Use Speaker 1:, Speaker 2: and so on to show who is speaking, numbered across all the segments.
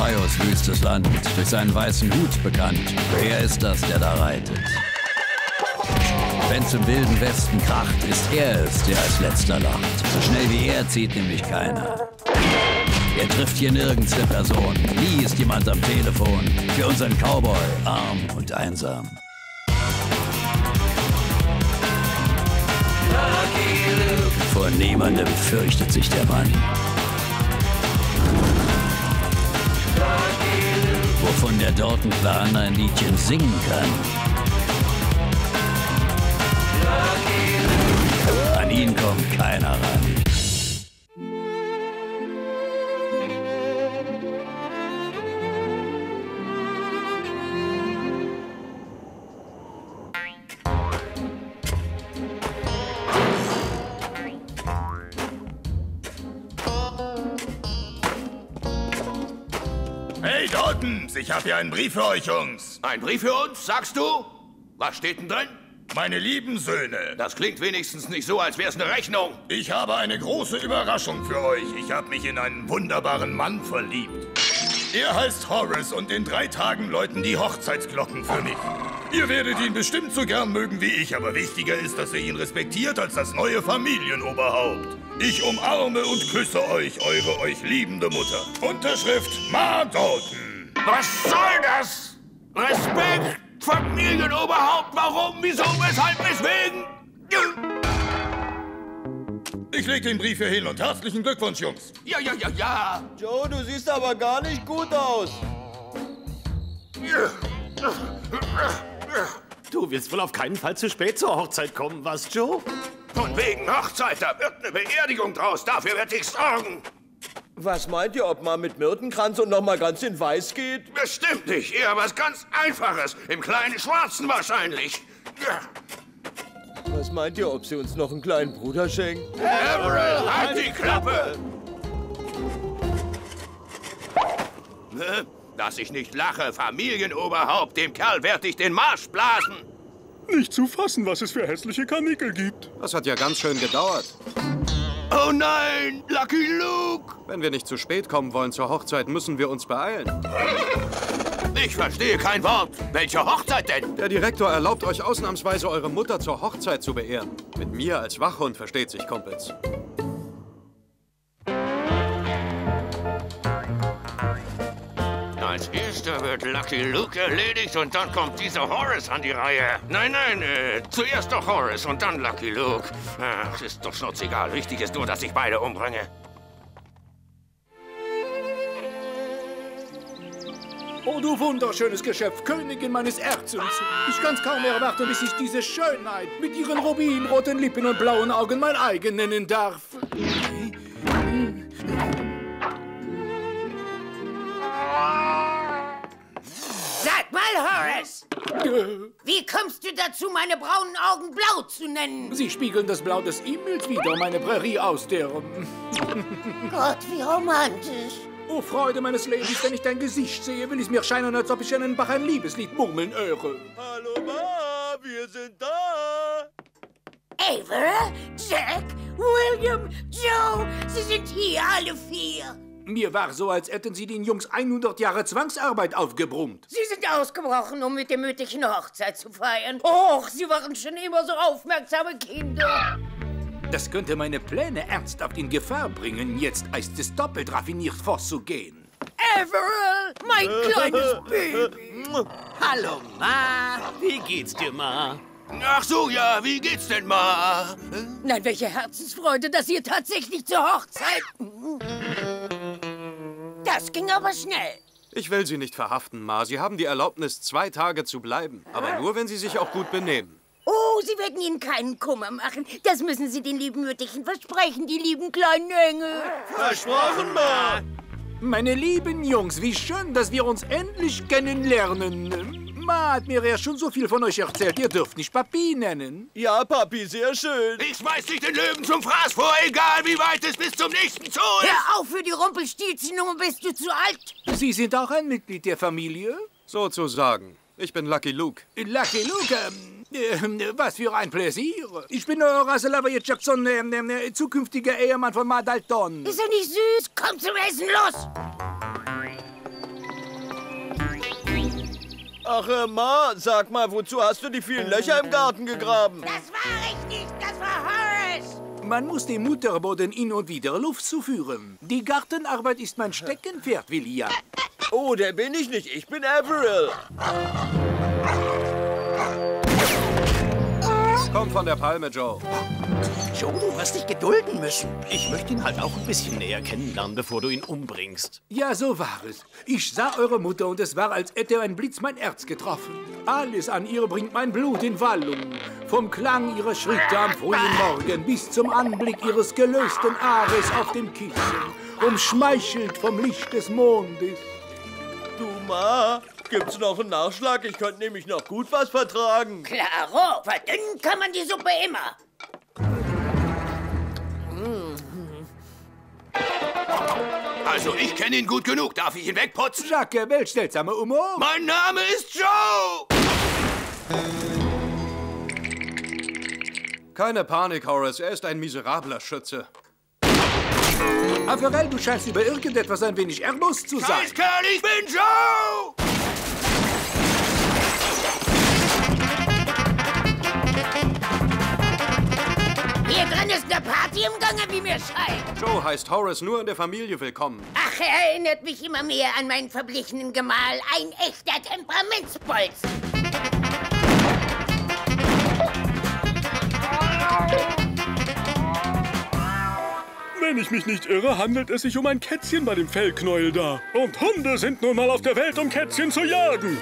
Speaker 1: Ohios wüstes Land, durch seinen weißen Hut bekannt. Er ist das, der da reitet. Wenn's im wilden Westen kracht, ist er es, der als letzter lacht. So schnell wie er zieht nämlich keiner. Er trifft hier nirgends eine Person. Nie ist jemand am Telefon. Für unseren Cowboy arm und einsam. Vor niemandem fürchtet sich der Mann. Wovon der Dortenclan ein Liedchen singen kann. An ihn kommt keiner ran.
Speaker 2: Hey Daltons, ich habe hier einen Brief für euch, Jungs.
Speaker 3: Ein Brief für uns, sagst du? Was steht denn drin?
Speaker 2: Meine lieben Söhne,
Speaker 3: Das klingt wenigstens nicht so, als wär's eine Rechnung.
Speaker 2: ich habe eine große Überraschung für euch. Ich habe mich in einen wunderbaren Mann verliebt. Er heißt Horace und in 3 Tagen läuten die Hochzeitsglocken für mich. Ihr werdet ihn bestimmt so gern mögen wie ich, aber wichtiger ist, dass ihr ihn respektiert als das neue Familienoberhaupt. Ich umarme und küsse euch, eure euch liebende Mutter. Unterschrift Ma Dalton.
Speaker 3: Was soll das? Respekt, Familienoberhaupt, warum, wieso, weshalb, weswegen?
Speaker 2: Ich leg den Brief hier hin und herzlichen Glückwunsch, Jungs.
Speaker 3: Ja.
Speaker 4: Joe, du siehst aber gar nicht gut aus.
Speaker 5: Du willst wohl auf keinen Fall zu spät zur Hochzeit kommen, was, Joe?
Speaker 3: Von wegen Hochzeit, da wird eine Beerdigung draus, dafür werd ich sorgen.
Speaker 4: Was meint ihr, ob man mit Myrtenkranz und noch mal ganz in Weiß geht?
Speaker 3: Bestimmt nicht, eher was ganz Einfaches, im kleinen Schwarzen wahrscheinlich.
Speaker 4: Was meint ihr, ob sie uns noch einen kleinen Bruder schenkt?
Speaker 3: Everett, halt die Klappe! Dass ich nicht lache, Familienoberhaupt, dem Kerl werd ich den Marsch blasen.
Speaker 6: Nicht zu fassen, was es für hässliche Karnickel gibt.
Speaker 7: Das hat ja ganz schön gedauert.
Speaker 3: Oh nein, Lucky Luke!
Speaker 7: Wenn wir nicht zu spät kommen wollen zur Hochzeit, müssen wir uns beeilen.
Speaker 3: Ich verstehe kein Wort. Welche Hochzeit denn?
Speaker 7: Der Direktor erlaubt euch ausnahmsweise, eure Mutter zur Hochzeit zu beehren. Mit mir als Wachhund, versteht sich, Kumpels.
Speaker 3: Als erster wird Lucky Luke erledigt und dann kommt dieser Horace an die Reihe. Nein, zuerst doch Horace und dann Lucky Luke. Ach, ist doch schnurzegal. Wichtig ist nur, dass ich beide umbringe.
Speaker 5: Oh, du wunderschönes Geschöpf, Königin meines Herzens. Ich kann's kaum erwarten, bis ich diese Schönheit mit ihren rubinroten Lippen und blauen Augen mein eigen nennen darf.
Speaker 8: Sag mal, Horace, wie kommst du dazu, meine braunen Augen blau zu nennen?
Speaker 5: Sie spiegeln das Blau des Himmels wider, meine Prärie aus der...
Speaker 8: Gott, wie romantisch.
Speaker 5: Oh, Freude meines Lebens, wenn ich dein Gesicht sehe, will es mir scheinen, als ob ich einen Bach ein Liebeslied murmeln höre.
Speaker 4: Hallo, Ma, wir sind da.
Speaker 8: Ava, Jack, William, Joe, Sie sind hier, alle 4.
Speaker 5: Mir war so, als hätten sie den Jungs 100 Jahre Zwangsarbeit aufgebrummt.
Speaker 8: Sie sind ausgebrochen, um mit der mütterlichen Hochzeit zu feiern. Och, Sie waren schon immer so aufmerksame Kinder.
Speaker 5: Das könnte meine Pläne ernsthaft in Gefahr bringen, jetzt heißt es doppelt raffiniert vorzugehen.
Speaker 8: Averell, mein kleines Baby.
Speaker 9: Hallo, Ma. Wie geht's dir, Ma?
Speaker 3: Ach so, ja, wie geht's denn mal?
Speaker 8: Nein, welche Herzensfreude, dass ihr tatsächlich zur Hochzeit... Das ging aber schnell.
Speaker 7: Ich will Sie nicht verhaften, Ma. Sie haben die Erlaubnis, 2 Tage zu bleiben. Aber nur, wenn Sie sich auch gut benehmen.
Speaker 8: Oh, Sie werden Ihnen keinen Kummer machen. Das müssen Sie den lieben Mütterchen versprechen, die lieben kleinen Engel.
Speaker 4: Versprochen, Ma.
Speaker 5: Meine lieben Jungs, wie schön, dass wir uns endlich kennenlernen. Ma hat mir ja schon so viel von euch erzählt. Ihr dürft nicht Papi nennen.
Speaker 4: Ja, Papi, sehr schön.
Speaker 3: Ich schmeiß dich den Löwen zum Fraß vor, egal wie weit es bis zum nächsten Zoo ist.
Speaker 8: Hör auf, für die Rumpelstilzchen-Nummer bist du zu alt.
Speaker 5: Sie sind auch ein Mitglied der Familie?
Speaker 7: Sozusagen. Ich bin Lucky Luke.
Speaker 5: Lucky Luke, was für ein Pläsier. Ich bin Russell Lafayette Jackson, zukünftiger Ehemann von Ma Dalton.
Speaker 8: Ist er nicht süß? Komm zum Essen, los!
Speaker 4: Ach, Ma, sag mal, wozu hast du die vielen Löcher im Garten gegraben?
Speaker 8: Das war ich nicht, das war Horace.
Speaker 5: Man muss dem Mutterboden hin und wieder Luft zuführen. Die Gartenarbeit ist mein Steckenpferd, William.
Speaker 4: Oh, der bin ich nicht. Ich bin Averill.
Speaker 7: Komm von der Palme, Joe.
Speaker 9: Joe, du wirst dich gedulden müssen. Ich möchte ihn halt auch ein bisschen näher kennenlernen, bevor du ihn umbringst.
Speaker 5: Ja, so war es. Ich sah eure Mutter und es war, als hätte ein Blitz mein Herz getroffen. Alles an ihr bringt mein Blut in Wallung. Vom Klang ihrer Schritte am frühen Morgen bis zum Anblick ihres gelösten Haares auf dem Kissen. Umschmeichelt vom Licht des Mondes.
Speaker 4: Du, Ma, gibt's noch einen Nachschlag? Ich könnte nämlich noch gut was vertragen.
Speaker 8: Klaro, verdünnen kann man die Suppe immer.
Speaker 3: Also, ich kenne ihn gut genug. Darf ich ihn wegputzen?
Speaker 5: Jacques, welch seltsamer Humor.
Speaker 3: Mein Name ist Joe!
Speaker 7: Keine Panik, Horace. Er ist ein miserabler Schütze.
Speaker 5: Averell, du scheinst über irgendetwas ein wenig erbost zu sein.
Speaker 3: Scheißkerl, ich bin Joe!
Speaker 8: Hier drin ist eine Party im Gange, wie mir scheint.
Speaker 7: Joe heißt Horace nur in der Familie willkommen.
Speaker 8: Ach, er erinnert mich immer mehr an meinen verblichenen Gemahl. Ein echter Temperamentsbolz.
Speaker 6: Wenn ich mich nicht irre, handelt es sich um ein Kätzchen bei dem Fellknäuel da. Und Hunde sind nun mal auf der Welt, um Kätzchen zu jagen.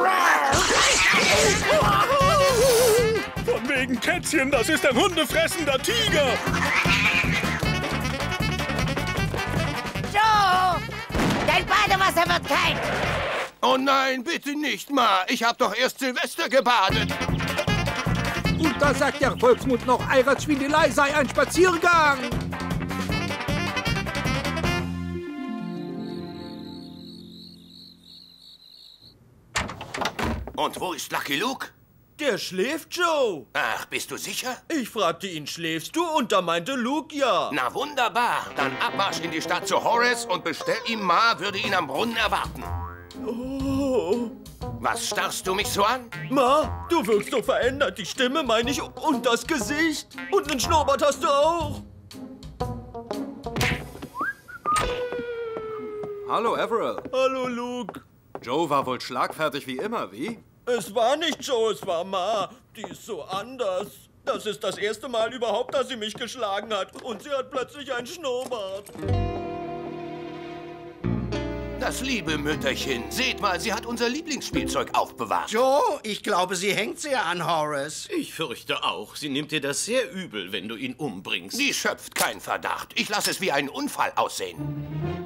Speaker 6: Von wegen Kätzchen, das ist ein hundefressender Tiger.
Speaker 8: Joe, dein Badewasser wird kalt.
Speaker 3: Oh nein, bitte nicht, Ma. Ich hab doch erst Silvester gebadet.
Speaker 5: Und da sagt der Volksmund noch, Heiratsschwindelei sei ein Spaziergang.
Speaker 3: Und wo ist Lucky Luke?
Speaker 4: Der schläft, Joe.
Speaker 3: Ach, bist du sicher?
Speaker 4: Ich fragte ihn, schläfst du? Und da meinte Luke ja.
Speaker 3: Na wunderbar. Dann Abmarsch in die Stadt zu Horace und bestell ihm Ma, würde ihn am Brunnen erwarten.
Speaker 4: Oh.
Speaker 3: Was starrst du mich so an?
Speaker 4: Ma, du wirkst so verändert. Die Stimme meine ich und das Gesicht. Und einen Schnurrbart hast du auch.
Speaker 7: Hallo, Averill.
Speaker 4: Hallo, Luke.
Speaker 7: Joe war wohl schlagfertig wie immer, wie?
Speaker 4: Es war nicht Joe, es war Ma. Die ist so anders. Das ist das erste Mal überhaupt, dass sie mich geschlagen hat. Und sie hat plötzlich einen Schnurrbart.
Speaker 3: Das liebe Mütterchen. Seht mal, sie hat unser Lieblingsspielzeug aufbewahrt.
Speaker 10: Joe, ich glaube, sie hängt sehr an Horace.
Speaker 9: Ich fürchte auch. Sie nimmt dir das sehr übel, wenn du ihn umbringst.
Speaker 3: Die schöpft keinen Verdacht. Ich lasse es wie einen Unfall aussehen.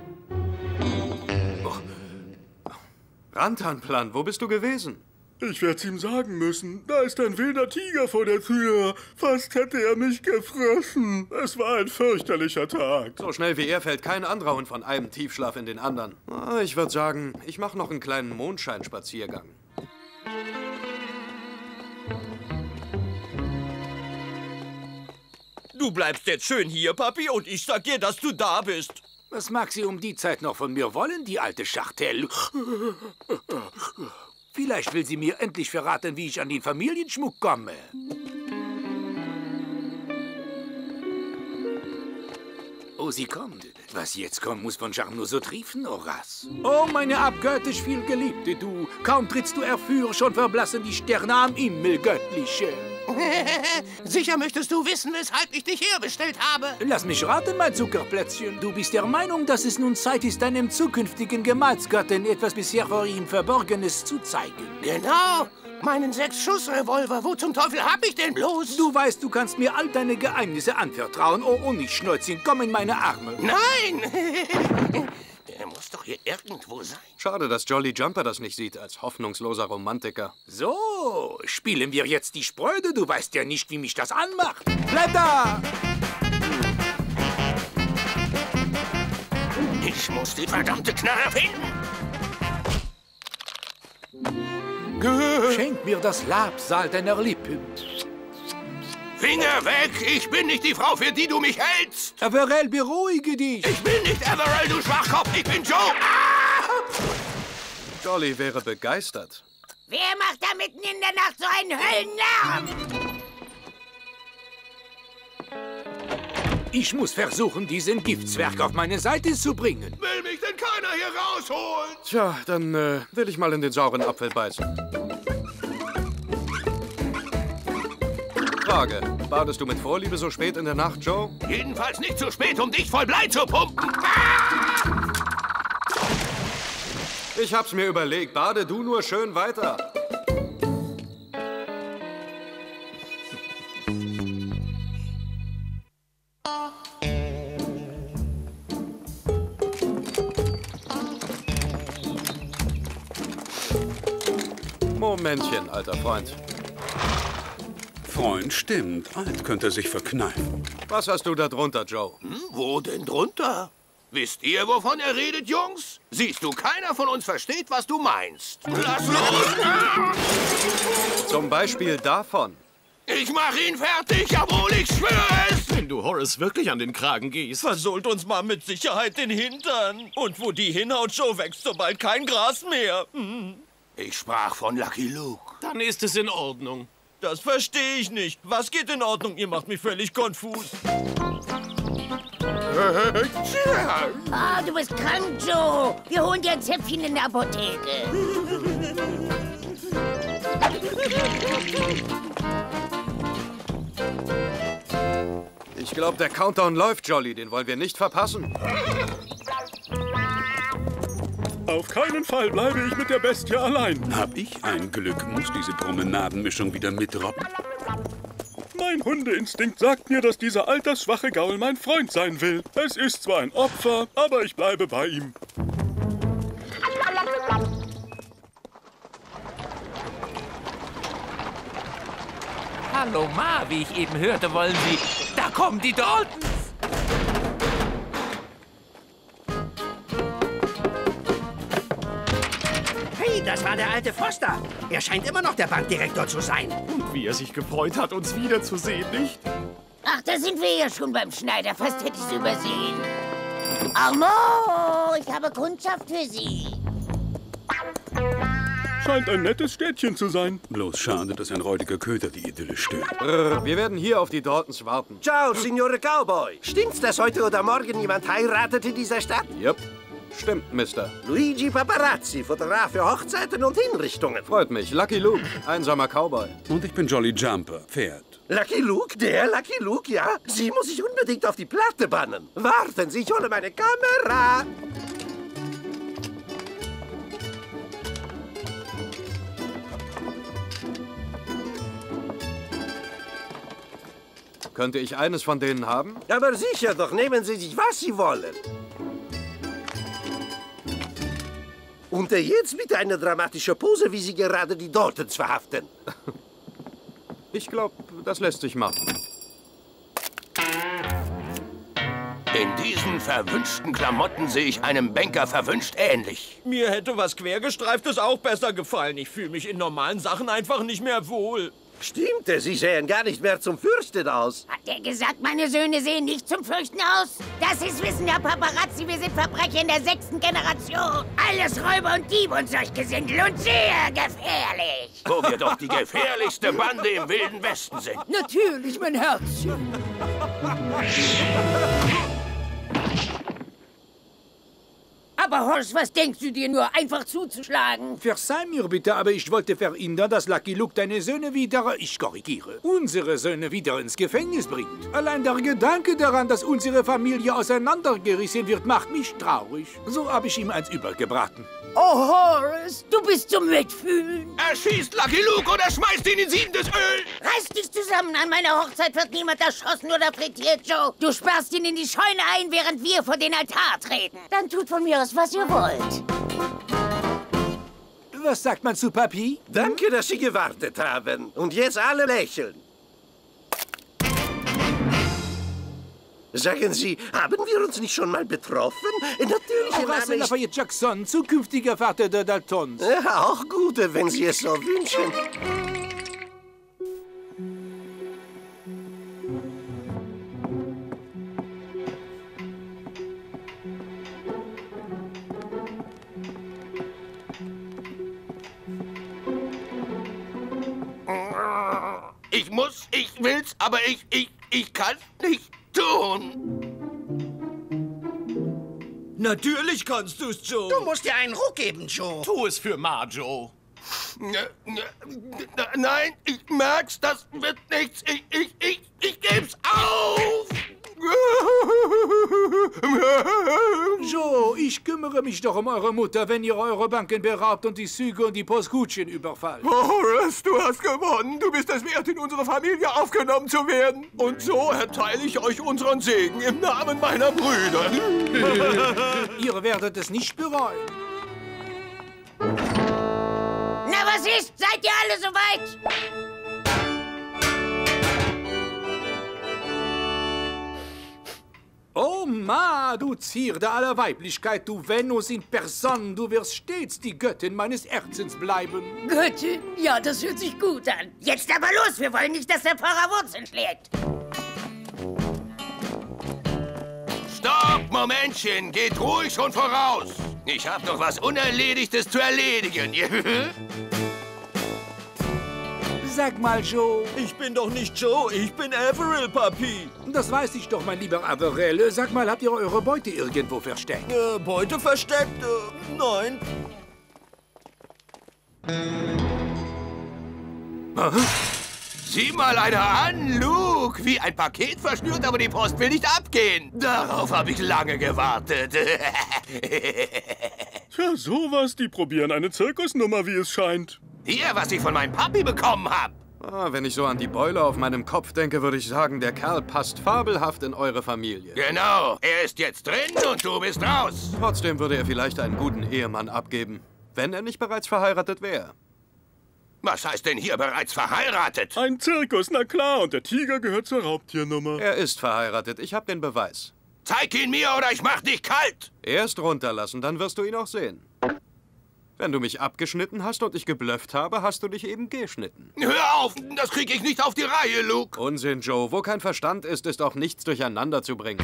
Speaker 7: Rantanplan, wo bist du gewesen?
Speaker 6: Ich werd's ihm sagen müssen. Da ist ein wilder Tiger vor der Tür. Fast hätte er mich gefressen. Es war ein fürchterlicher Tag.
Speaker 7: So schnell wie er fällt kein anderer Hund von einem Tiefschlaf in den anderen. Ich würde sagen, ich mache noch einen kleinen Mondscheinspaziergang.
Speaker 4: Du bleibst jetzt schön hier, Papi, und ich sag dir, dass du da bist.
Speaker 5: Was mag sie um die Zeit noch von mir wollen, die alte Schachtel? Vielleicht will sie mir endlich verraten, wie ich an den Familienschmuck komme. Oh, sie kommt. Was jetzt kommt, muss von Charme nur so triefen, Horace. Oh, meine abgöttisch vielgeliebte, du. Kaum trittst du herfür, schon verblassen die Sterne am Himmel, göttliche.
Speaker 3: Sicher möchtest du wissen, weshalb ich dich herbestellt habe?
Speaker 5: Lass mich raten, mein Zuckerplätzchen. Du bist der Meinung, dass es nun Zeit ist, deinem zukünftigen Gemahlsgatten etwas bisher vor ihm Verborgenes zu zeigen.
Speaker 3: Genau. Meinen 6-Schuss-Revolver. Wo zum Teufel hab ich den bloß?
Speaker 5: Du weißt, du kannst mir all deine Geheimnisse anvertrauen. Oh, und nicht Schnäuzchen, komm in meine Arme.
Speaker 3: Nein! Er muss doch hier irgendwo sein.
Speaker 7: Schade, dass Jolly Jumper das nicht sieht, als hoffnungsloser Romantiker.
Speaker 5: So, spielen wir jetzt die Spröde? Du weißt ja nicht, wie mich das anmacht. Bleib da!
Speaker 3: Ich muss die verdammte Knarre finden.
Speaker 5: Schenk mir das Labsal deiner Lippen.
Speaker 3: Finger weg! Ich bin nicht die Frau, für die du mich hältst!
Speaker 5: Averell, beruhige dich!
Speaker 3: Ich bin nicht Averell, du Schwachkopf! Ich bin Joe!
Speaker 7: Jolly wäre begeistert.
Speaker 8: Wer macht da mitten in der Nacht so einen Höllenlärm?
Speaker 5: Ich muss versuchen, diesen Giftzwerg auf meine Seite zu bringen.
Speaker 2: Will mich denn keiner hier rausholen?
Speaker 7: Tja, dann will ich mal in den sauren Apfel beißen. Frage, badest du mit Vorliebe so spät in der Nacht, Joe?
Speaker 3: Jedenfalls nicht zu spät, um dich voll Blei zu pumpen.
Speaker 7: Ich hab's mir überlegt, bade du nur schön weiter. Momentchen, alter Freund.
Speaker 6: Freund stimmt. Alt könnte er sich verkneifen.
Speaker 7: Was hast du da drunter, Joe?
Speaker 3: Wo denn drunter? Wisst ihr, wovon er redet, Jungs? Siehst du, keiner von uns versteht, was du meinst. Lass los!
Speaker 7: Zum Beispiel davon.
Speaker 3: Ich mach ihn fertig, jawohl, ich schwöre es!
Speaker 9: Wenn du Horace wirklich an den Kragen gehst.
Speaker 4: Versohlt uns mal mit Sicherheit den Hintern. Und wo die hinhaut, Joe, wächst sobald kein Gras mehr.
Speaker 3: Ich sprach von Lucky Luke.
Speaker 9: Dann ist es in Ordnung.
Speaker 4: Das verstehe ich nicht. Was geht in Ordnung? Ihr macht mich völlig konfus.
Speaker 8: Ah, du bist krank, Joe. Wir holen dir ein Zäpfchen in der Apotheke.
Speaker 7: Ich glaube, der Countdown läuft, Jolly. Den wollen wir nicht verpassen.
Speaker 6: Auf keinen Fall bleibe ich mit der Bestie allein.
Speaker 11: Hab ich ein Glück, muss diese Promenadenmischung wieder mitrobben.
Speaker 6: Mein Hundeinstinkt sagt mir, dass dieser altersschwache Gaul mein Freund sein will. Es ist zwar ein Opfer, aber ich bleibe bei ihm.
Speaker 12: Hallo Ma, wie ich eben hörte, wollen Sie... Da kommen die Daltons!
Speaker 10: Hey, das war der alte Foster. Er scheint immer noch der Bankdirektor zu sein.
Speaker 9: Und wie er sich gefreut hat, uns wiederzusehen, nicht?
Speaker 8: Ach, da sind wir ja schon beim Schneider. Fast hätte ich es übersehen. Armand, ich habe Kundschaft für Sie.
Speaker 6: Scheint ein nettes Städtchen zu sein.
Speaker 11: Bloß schade, dass ein räudiger Köter die Idylle stört.
Speaker 7: Wir werden hier auf die Daltons warten.
Speaker 10: Ciao, Signore Cowboy. Stimmt's, dass heute oder morgen jemand heiratet in dieser Stadt?
Speaker 7: Yep. Stimmt, Mister.
Speaker 10: Luigi Paparazzi, Fotograf für Hochzeiten und Hinrichtungen.
Speaker 7: Freut mich. Lucky Luke, einsamer Cowboy.
Speaker 11: Und ich bin Jolly Jumper, Pferd.
Speaker 10: Lucky Luke? Der Lucky Luke, ja? Sie muss ich unbedingt auf die Platte bannen. Warten Sie, ich hole meine Kamera.
Speaker 7: Könnte ich eines von denen haben?
Speaker 10: Aber sicher doch, nehmen Sie sich, was Sie wollen. Und jetzt bitte eine dramatische Pose, wie Sie gerade die Daltons verhaften.
Speaker 7: Ich glaube, das lässt sich machen.
Speaker 3: In diesen verwünschten Klamotten sehe ich einem Banker verwünscht ähnlich.
Speaker 4: Mir hätte was Quergestreiftes auch besser gefallen. Ich fühle mich in normalen Sachen einfach nicht mehr wohl.
Speaker 10: Stimmt, Sie sehen gar nicht mehr zum Fürchten aus.
Speaker 8: Hat er gesagt, meine Söhne sehen nicht zum Fürchten aus? Das ist Wissen, Herr Paparazzi. Wir sind Verbrecher in der 6. Generation. Alles Räuber und Diebe und solch Gesindel und sehr gefährlich.
Speaker 3: Wo wir doch die gefährlichste Bande im Wilden Westen sind.
Speaker 8: Natürlich, mein Herzchen. Aber Horst, was denkst du dir nur, einfach zuzuschlagen?
Speaker 5: Verzeih mir bitte, aber ich wollte verhindern, dass Lucky Luke deine Söhne wieder, ich korrigiere, unsere Söhne wieder ins Gefängnis bringt. Allein der Gedanke daran, dass unsere Familie auseinandergerissen wird, macht mich traurig. So habe ich ihm eins übergebraten.
Speaker 8: Oh, Horace, du bist zum Mitfühlen.
Speaker 3: Erschießt Lucky Luke oder schmeißt ihn in siedendes Öl!
Speaker 8: Reiß dich zusammen, an meiner Hochzeit wird niemand erschossen oder frittiert, Joe. Du sperrst ihn in die Scheune ein, während wir vor den Altar treten. Dann tut von mir aus, was ihr wollt.
Speaker 5: Was sagt man zu Papi?
Speaker 10: Danke, dass Sie gewartet haben. Und jetzt alle lächeln. Sagen Sie, haben wir uns nicht schon mal betroffen? Natürlich,
Speaker 5: Horace Lafayette Jackson, zukünftiger Vater der Daltons.
Speaker 10: Ja, auch gut, wenn Sie es so wünschen.
Speaker 3: Ich muss, ich will's, aber ich kann's nicht tun.
Speaker 4: Natürlich kannst du's, Joe.
Speaker 13: Du musst dir einen Ruck geben, Joe.
Speaker 9: Tu es für Ma, Joe.
Speaker 3: Nein, ich merk's, das wird nichts. Ich geb's auf.
Speaker 5: Joe, ich kümmere mich doch um eure Mutter, wenn ihr eure Banken beraubt und die Züge und die Postkutschen überfallt.
Speaker 14: Horace, du hast gewonnen. Du bist es wert, in unsere Familie aufgenommen zu werden. Und so erteile ich euch unseren Segen im Namen meiner Brüder.
Speaker 5: Ihr werdet es nicht bereuen.
Speaker 8: Na, was ist? Seid ihr alle soweit?
Speaker 5: Oh, Ma, du Zierde aller Weiblichkeit, du Venus in Person, du wirst stets die Göttin meines Herzens bleiben.
Speaker 8: Göttin? Ja, das hört sich gut an. Jetzt aber los, wir wollen nicht, dass der Pfarrer Wurzeln schlägt.
Speaker 3: Stopp, Momentchen, geht ruhig schon voraus. Ich hab noch was Unerledigtes zu erledigen.
Speaker 5: Sag mal, Joe.
Speaker 4: Ich bin doch nicht Joe, ich bin Averill, Papi.
Speaker 5: Das weiß ich doch, mein lieber Averill. Sag mal, habt ihr eure Beute irgendwo versteckt?
Speaker 4: Beute versteckt? Nein.
Speaker 5: Aha.
Speaker 3: Sieh mal einer an, Luke. Wie ein Paket verschnürt, aber die Post will nicht abgehen. Darauf habe ich lange gewartet.
Speaker 6: Tja, sowas. Die probieren eine Zirkusnummer, wie es scheint.
Speaker 3: Hier, was ich von meinem Papi bekommen habe.
Speaker 7: Wenn ich so an die Beule auf meinem Kopf denke, würde ich sagen, der Kerl passt fabelhaft in eure Familie.
Speaker 3: Genau. Er ist jetzt drin und du bist raus.
Speaker 7: Trotzdem würde er vielleicht einen guten Ehemann abgeben, wenn er nicht bereits verheiratet wäre.
Speaker 3: Was heißt denn hier bereits verheiratet?
Speaker 6: Ein Zirkus, na klar. Und der Tiger gehört zur Raubtiernummer.
Speaker 7: Er ist verheiratet. Ich habe den Beweis.
Speaker 3: Zeig ihn mir oder ich mach dich kalt.
Speaker 7: Erst runterlassen, dann wirst du ihn auch sehen. Wenn du mich abgeschnitten hast und ich geblufft habe, hast du dich eben geschnitten.
Speaker 3: Hör auf, das krieg ich nicht auf die Reihe, Luke.
Speaker 7: Unsinn, Joe. Wo kein Verstand ist, ist auch nichts durcheinander zu bringen.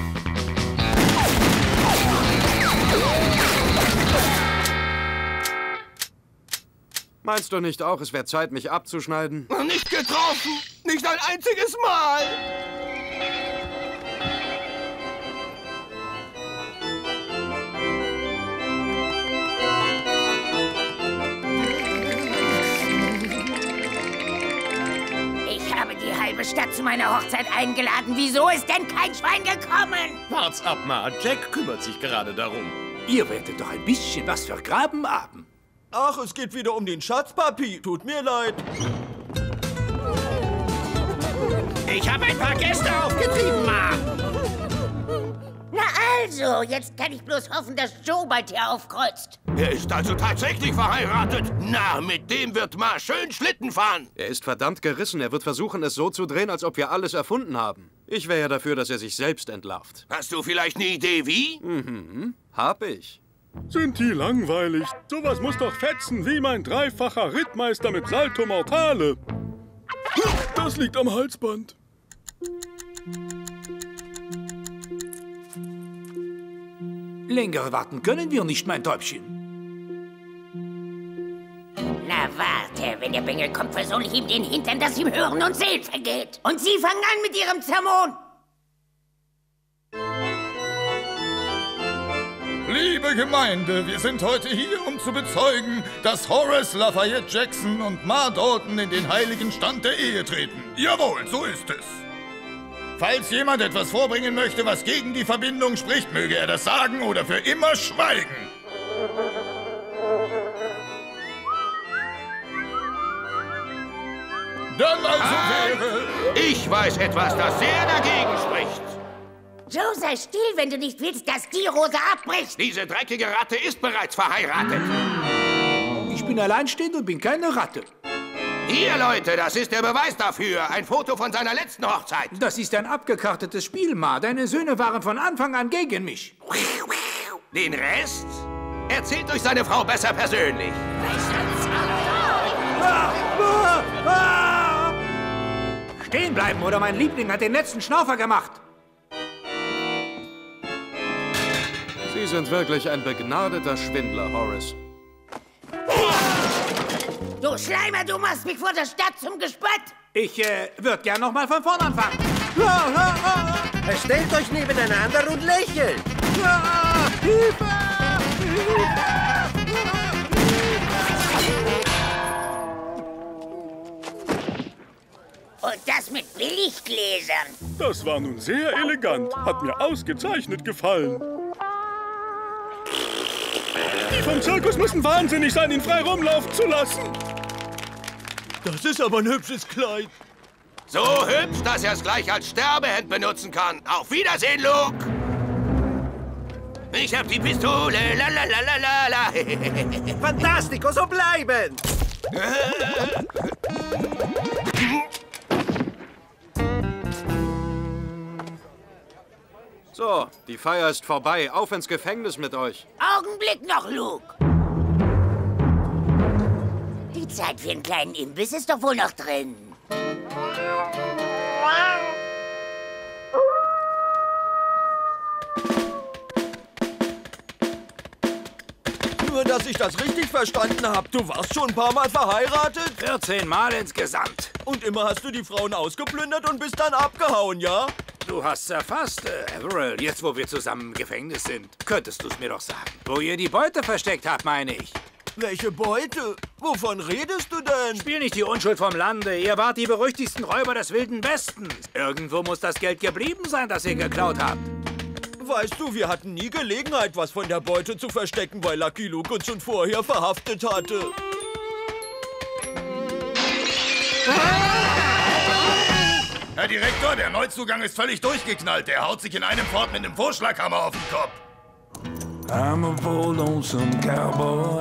Speaker 7: Meinst du nicht auch, es wäre Zeit, mich abzuschneiden?
Speaker 3: Nicht getroffen! Nicht ein einziges Mal!
Speaker 8: Ich habe die halbe Stadt zu meiner Hochzeit eingeladen. Wieso ist denn kein Schwein gekommen?
Speaker 9: Wart's ab, Ma. Jack kümmert sich gerade darum.
Speaker 5: Ihr werdet doch ein bisschen was vergraben haben.
Speaker 4: Ach, es geht wieder um den Schatz, Papi. Tut mir leid.
Speaker 13: Ich habe ein paar Gäste aufgetrieben, Ma.
Speaker 8: Na also, jetzt kann ich bloß hoffen, dass Joe bald hier aufkreuzt.
Speaker 3: Er ist also tatsächlich verheiratet. Na, mit dem wird Ma schön Schlitten fahren.
Speaker 7: Er ist verdammt gerissen. Er wird versuchen, es so zu drehen, als ob wir alles erfunden haben. Ich wäre ja dafür, dass er sich selbst entlarvt.
Speaker 3: Hast du vielleicht eine Idee, wie?
Speaker 7: Hab ich.
Speaker 6: Sind die langweilig? Sowas muss doch fetzen, wie mein dreifacher Rittmeister mit Salto Mortale. Das liegt am Halsband.
Speaker 5: Länger warten können wir nicht, mein Täubchen.
Speaker 8: Na warte, wenn der Bengel kommt, versohle ich ihm den Hintern, dass ihm Hören und Sehen vergeht. Und Sie fangen an mit Ihrem Zermon.
Speaker 2: Liebe Gemeinde, wir sind heute hier, um zu bezeugen, dass Horace Lafayette Jackson und Ma Dalton in den heiligen Stand der Ehe treten. Jawohl, so ist es. Falls jemand etwas vorbringen möchte, was gegen die Verbindung spricht, möge er das sagen oder für immer schweigen. Dann also wäre...
Speaker 3: Ich weiß etwas, das sehr dagegen spricht.
Speaker 8: Joe, sei still, wenn du nicht willst, dass die Rose abbricht.
Speaker 3: Diese dreckige Ratte ist bereits verheiratet.
Speaker 5: Ich bin alleinstehend und bin keine Ratte.
Speaker 3: Hier, Leute, das ist der Beweis dafür. Ein Foto von seiner letzten Hochzeit.
Speaker 5: Das ist ein abgekartetes Spiel, Ma. Deine Söhne waren von Anfang an gegen mich.
Speaker 3: Den Rest erzählt euch seine Frau besser persönlich.
Speaker 5: Stehen bleiben, oder mein Liebling hat den letzten Schnaufer gemacht.
Speaker 7: Sie sind wirklich ein begnadeter Schwindler, Horace.
Speaker 8: Du Schleimer, du machst mich vor der Stadt zum Gespött.
Speaker 5: Ich würde gern noch mal von vorn anfangen.
Speaker 10: Stellt euch nebeneinander und lächelt.
Speaker 8: Und das mit Billiggläsern.
Speaker 6: Das war nun sehr elegant. Hat mir ausgezeichnet gefallen. Die vom Zirkus müssen wahnsinnig sein, ihn frei rumlaufen zu lassen.
Speaker 4: Das ist aber ein hübsches Kleid.
Speaker 3: So hübsch, dass er es gleich als Sterbehemd benutzen kann. Auf Wiedersehen, Luke! Ich hab die Pistole, la la la la la la.
Speaker 10: Fantastico, so bleiben!
Speaker 7: So, die Feier ist vorbei. Auf ins Gefängnis mit euch.
Speaker 8: Augenblick noch, Luke. Die Zeit für einen kleinen Imbiss ist doch wohl noch drin.
Speaker 4: Nur, dass ich das richtig verstanden habe. Du warst schon ein paar Mal verheiratet?
Speaker 5: 14 Mal insgesamt.
Speaker 4: Und immer hast du die Frauen ausgeplündert und bist dann abgehauen, ja?
Speaker 5: Du hast erfasst, Averill. Jetzt, wo wir zusammen im Gefängnis sind, könntest du es mir doch sagen. Wo ihr die Beute versteckt habt, meine ich.
Speaker 4: Welche Beute? Wovon redest du denn?
Speaker 5: Spiel nicht die Unschuld vom Lande. Ihr wart die berüchtigsten Räuber des Wilden Westens. Irgendwo muss das Geld geblieben sein, das ihr geklaut habt.
Speaker 4: Weißt du, wir hatten nie Gelegenheit, was von der Beute zu verstecken, weil Lucky Luke uns schon vorher verhaftet hatte.
Speaker 2: Herr Direktor, der Neuzugang ist völlig durchgeknallt. Der haut sich in einem fort mit einem Vorschlaghammer auf den Kopf.
Speaker 15: I'm a bold lonesome cowboy.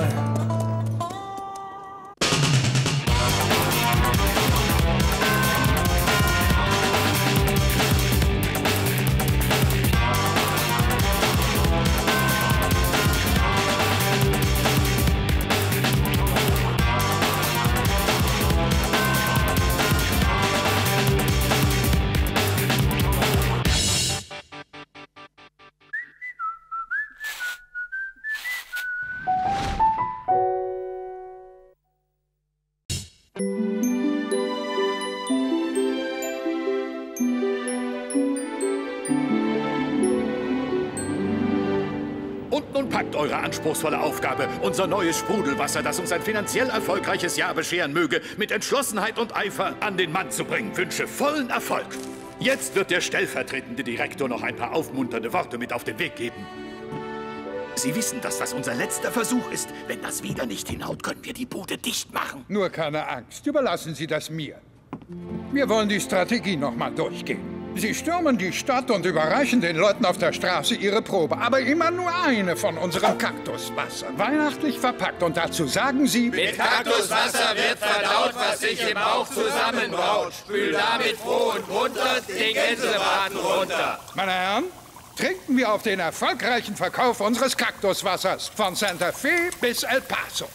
Speaker 16: Nun packt eure anspruchsvolle Aufgabe, unser neues Sprudelwasser, das uns ein finanziell erfolgreiches Jahr bescheren möge, mit Entschlossenheit und Eifer an den Mann zu bringen. Wünsche vollen Erfolg. Jetzt wird der stellvertretende Direktor noch ein paar aufmunternde Worte mit auf den Weg geben. Sie wissen, dass das unser letzter Versuch ist. Wenn das wieder nicht hinhaut, können wir die Bude dicht machen.
Speaker 17: Nur keine Angst, überlassen Sie das mir. Wir wollen die Strategie noch mal durchgehen. Sie stürmen die Stadt und überreichen den Leuten auf der Straße ihre Probe. Aber immer nur eine von unserem Kaktuswasser. Weihnachtlich verpackt. Und dazu sagen Sie...
Speaker 18: Mit Kaktuswasser wird verdaut, was sich im Bauch zusammenbraut. Spül damit froh und munter den Gänsebraten runter.
Speaker 17: Meine Herren, trinken wir auf den erfolgreichen Verkauf unseres Kaktuswassers. Von Santa Fe bis El Paso.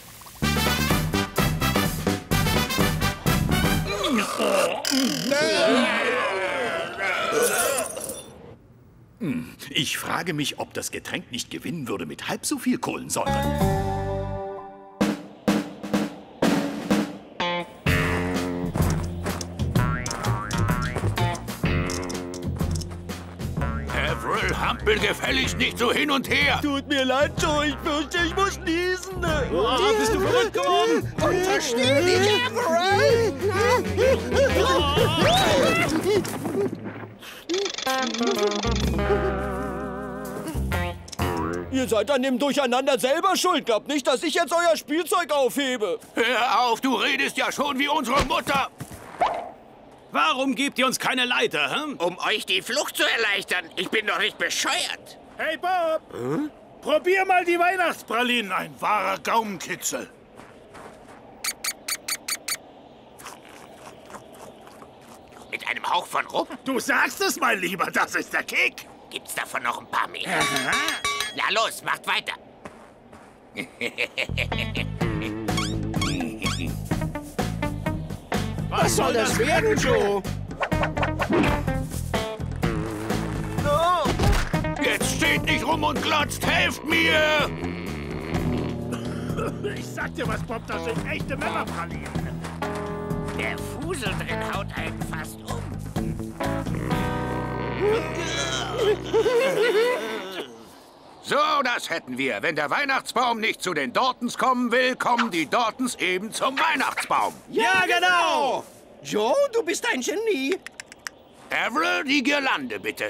Speaker 16: Ich frage mich, ob das Getränk nicht gewinnen würde mit halb so viel Kohlensäure.
Speaker 3: Averill, hampel gefälligst nicht so hin und her.
Speaker 4: Tut mir leid, Joe. Ich fürchte, ich muss niesen.
Speaker 18: Bist du verrückt geworden? Untersteh dich, Averill!
Speaker 4: Ihr seid an dem Durcheinander selber schuld. Glaubt nicht, dass ich jetzt euer Spielzeug aufhebe.
Speaker 3: Hör auf, du redest ja schon wie unsere Mutter.
Speaker 9: Warum gebt ihr uns keine Leiter, hm?
Speaker 13: Um euch die Flucht zu erleichtern. Ich bin doch nicht bescheuert.
Speaker 19: Hey, Bob! Probier mal die Weihnachtspralinen. Ein wahrer Gaumenkitzel.
Speaker 13: Mit einem Hauch von Rum?
Speaker 19: Du sagst es, mein Lieber. Das ist der Kick.
Speaker 13: Gibt's davon noch ein paar mehr?
Speaker 19: Aha.
Speaker 13: Na los, macht weiter.
Speaker 18: Was soll das werden, Joe?
Speaker 3: No. Jetzt steht nicht rum und glotzt. Helft mir!
Speaker 19: Ich sag dir was, Bob. Das sind echte Männerpralinen.
Speaker 8: Der Fusel drin haut einen fast um.
Speaker 3: So, das hätten wir. Wenn der Weihnachtsbaum nicht zu den Dortons kommen will, kommen die Dortons eben zum Weihnachtsbaum.
Speaker 13: Ja, genau! Joe, du bist ein Genie.
Speaker 3: Avril, die Girlande, bitte.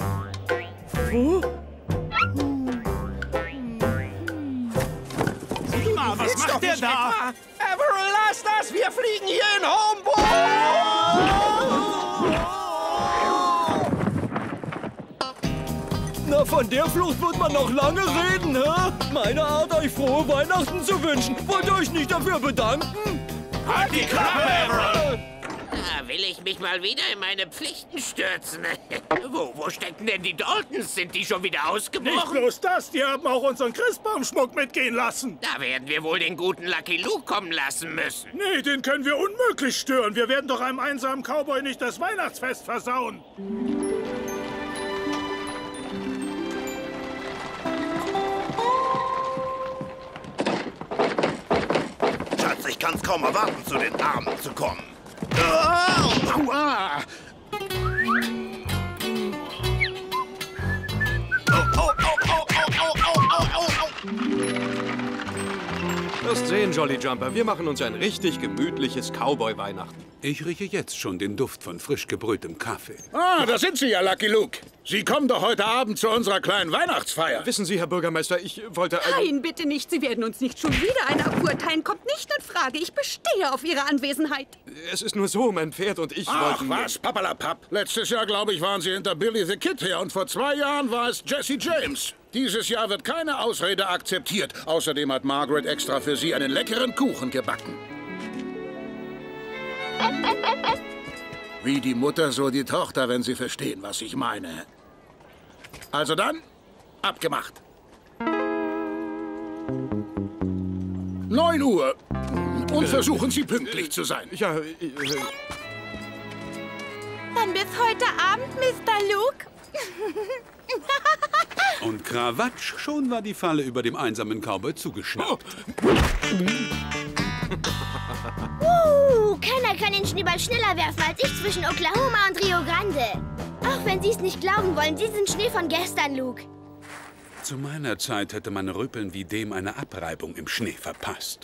Speaker 19: Sieh mal, was macht der da?
Speaker 13: Avril, lass das! Wir fliegen hier in Homeboy!
Speaker 4: Na, von der Flucht wird man noch lange reden, hä? Meine Art, euch frohe Weihnachten zu wünschen. Wollt ihr euch nicht dafür bedanken?
Speaker 3: Halt die Klappe, Avril!
Speaker 8: Da will ich mich mal wieder in meine Pflichten stürzen. Wo stecken denn die Daltons? Sind die schon wieder ausgebrochen?
Speaker 19: Nicht bloß das, die haben auch unseren Christbaumschmuck mitgehen lassen.
Speaker 8: Da werden wir wohl den guten Lucky Luke kommen lassen müssen.
Speaker 19: Nee, den können wir unmöglich stören. Wir werden doch einem einsamen Cowboy nicht das Weihnachtsfest versauen.
Speaker 2: Schatz, ich kann's kaum erwarten, zu den Armen zu kommen.
Speaker 16: Aua!
Speaker 7: Wirst sehen, Jolly Jumper. Wir machen uns ein richtig gemütliches Cowboy-Weihnachten.
Speaker 11: Ich rieche jetzt schon den Duft von frisch gebrühtem Kaffee.
Speaker 6: Ah, da sind Sie ja, Lucky Luke. Sie kommen doch heute Abend zu unserer kleinen Weihnachtsfeier.
Speaker 7: Wissen Sie, Herr Bürgermeister, ich wollte...
Speaker 20: Nein, bitte nicht. Sie werden uns nicht schon wieder eine aburteilen. Kommt nicht in Frage. Ich bestehe auf Ihre Anwesenheit.
Speaker 7: Es ist nur so, mein Pferd und ich
Speaker 6: Ach
Speaker 7: wollten...
Speaker 6: was, Papperlapapp. Letztes Jahr, glaube ich, waren Sie hinter Billy the Kid her und vor 2 Jahren war es Jesse James. Dieses Jahr wird keine Ausrede akzeptiert. Außerdem hat Margaret extra für Sie einen leckeren Kuchen gebacken. Wie die Mutter, so die Tochter, wenn Sie verstehen, was ich meine. Also dann, abgemacht. 9 Uhr. Und versuchen Sie pünktlich zu sein.
Speaker 7: Ja,
Speaker 20: Dann bis heute Abend, Mr. Luke.
Speaker 11: Und Krawatsch, schon war die Falle über dem einsamen Cowboy zugeschnappt.
Speaker 21: Keiner kann den Schneeball schneller werfen als ich zwischen Oklahoma und Rio Grande. Auch wenn Sie es nicht glauben wollen, Sie sind Schnee von gestern, Luke.
Speaker 11: Zu meiner Zeit hätte man Rüpeln wie dem eine Abreibung im Schnee verpasst.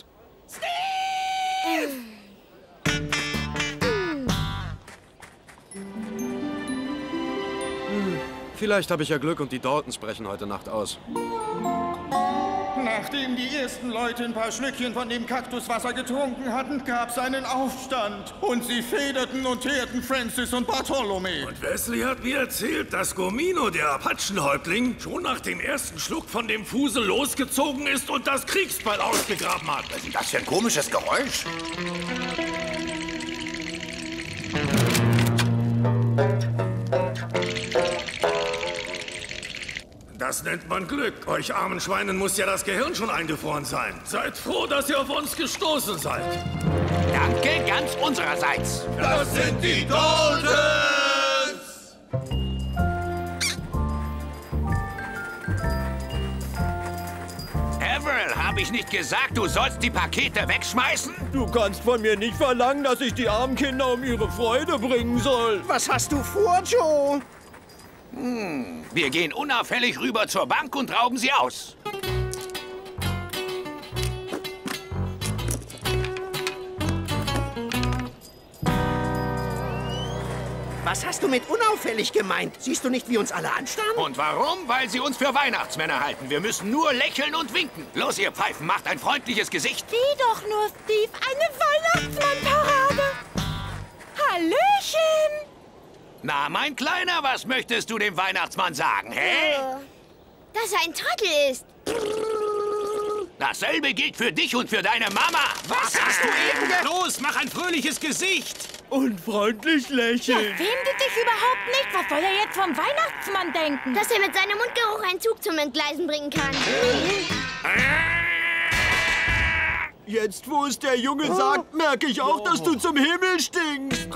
Speaker 7: Vielleicht habe ich ja Glück und die Daltons brechen heute Nacht aus.
Speaker 4: Nachdem die ersten Leute ein paar Schlückchen von dem Kaktuswasser getrunken hatten, gab's einen Aufstand. Und sie federten und teerten Francis und Bartholomew.
Speaker 22: Und Wesley hat mir erzählt, dass Gomino, der Apachenhäuptling, schon nach dem ersten Schluck von dem Fusel losgezogen ist und das Kriegsbeil ausgegraben hat.
Speaker 2: Was ist denn das für ein komisches Geräusch?
Speaker 22: Das nennt man Glück. Euch armen Schweinen muss ja das Gehirn schon eingefroren sein. Seid froh, dass ihr auf uns gestoßen seid.
Speaker 3: Danke, ganz unsererseits.
Speaker 22: Das sind die Daltons!
Speaker 3: Avril, habe ich nicht gesagt, du sollst die Pakete wegschmeißen?
Speaker 4: Du kannst von mir nicht verlangen, dass ich die armen Kinder um ihre Freude bringen soll.
Speaker 13: Was hast du vor, Joe?
Speaker 3: Wir gehen unauffällig rüber zur Bank und rauben sie aus.
Speaker 13: Was hast du mit unauffällig gemeint? Siehst du nicht, wie uns alle anstarren?
Speaker 3: Und warum? Weil sie uns für Weihnachtsmänner halten. Wir müssen nur lächeln und winken. Los, ihr Pfeifen, macht ein freundliches Gesicht.
Speaker 20: Sieh doch nur, Steve, eine Weihnachtsmannparade. Hallöchen!
Speaker 3: Na, mein Kleiner, was möchtest du dem Weihnachtsmann sagen, hä?
Speaker 21: Dass er ein Trottel ist.
Speaker 3: Dasselbe gilt für dich und für deine Mama.
Speaker 13: Was hast du eben
Speaker 3: Los, mach ein fröhliches Gesicht.
Speaker 4: Und freundlich lächeln.
Speaker 20: Ja, findet dich überhaupt nicht. Was soll er jetzt vom Weihnachtsmann denken?
Speaker 21: Dass er mit seinem Mundgeruch einen Zug zum Entgleisen bringen kann.
Speaker 4: Jetzt, wo es der Junge sagt, merke ich auch, dass du zum Himmel stinkst.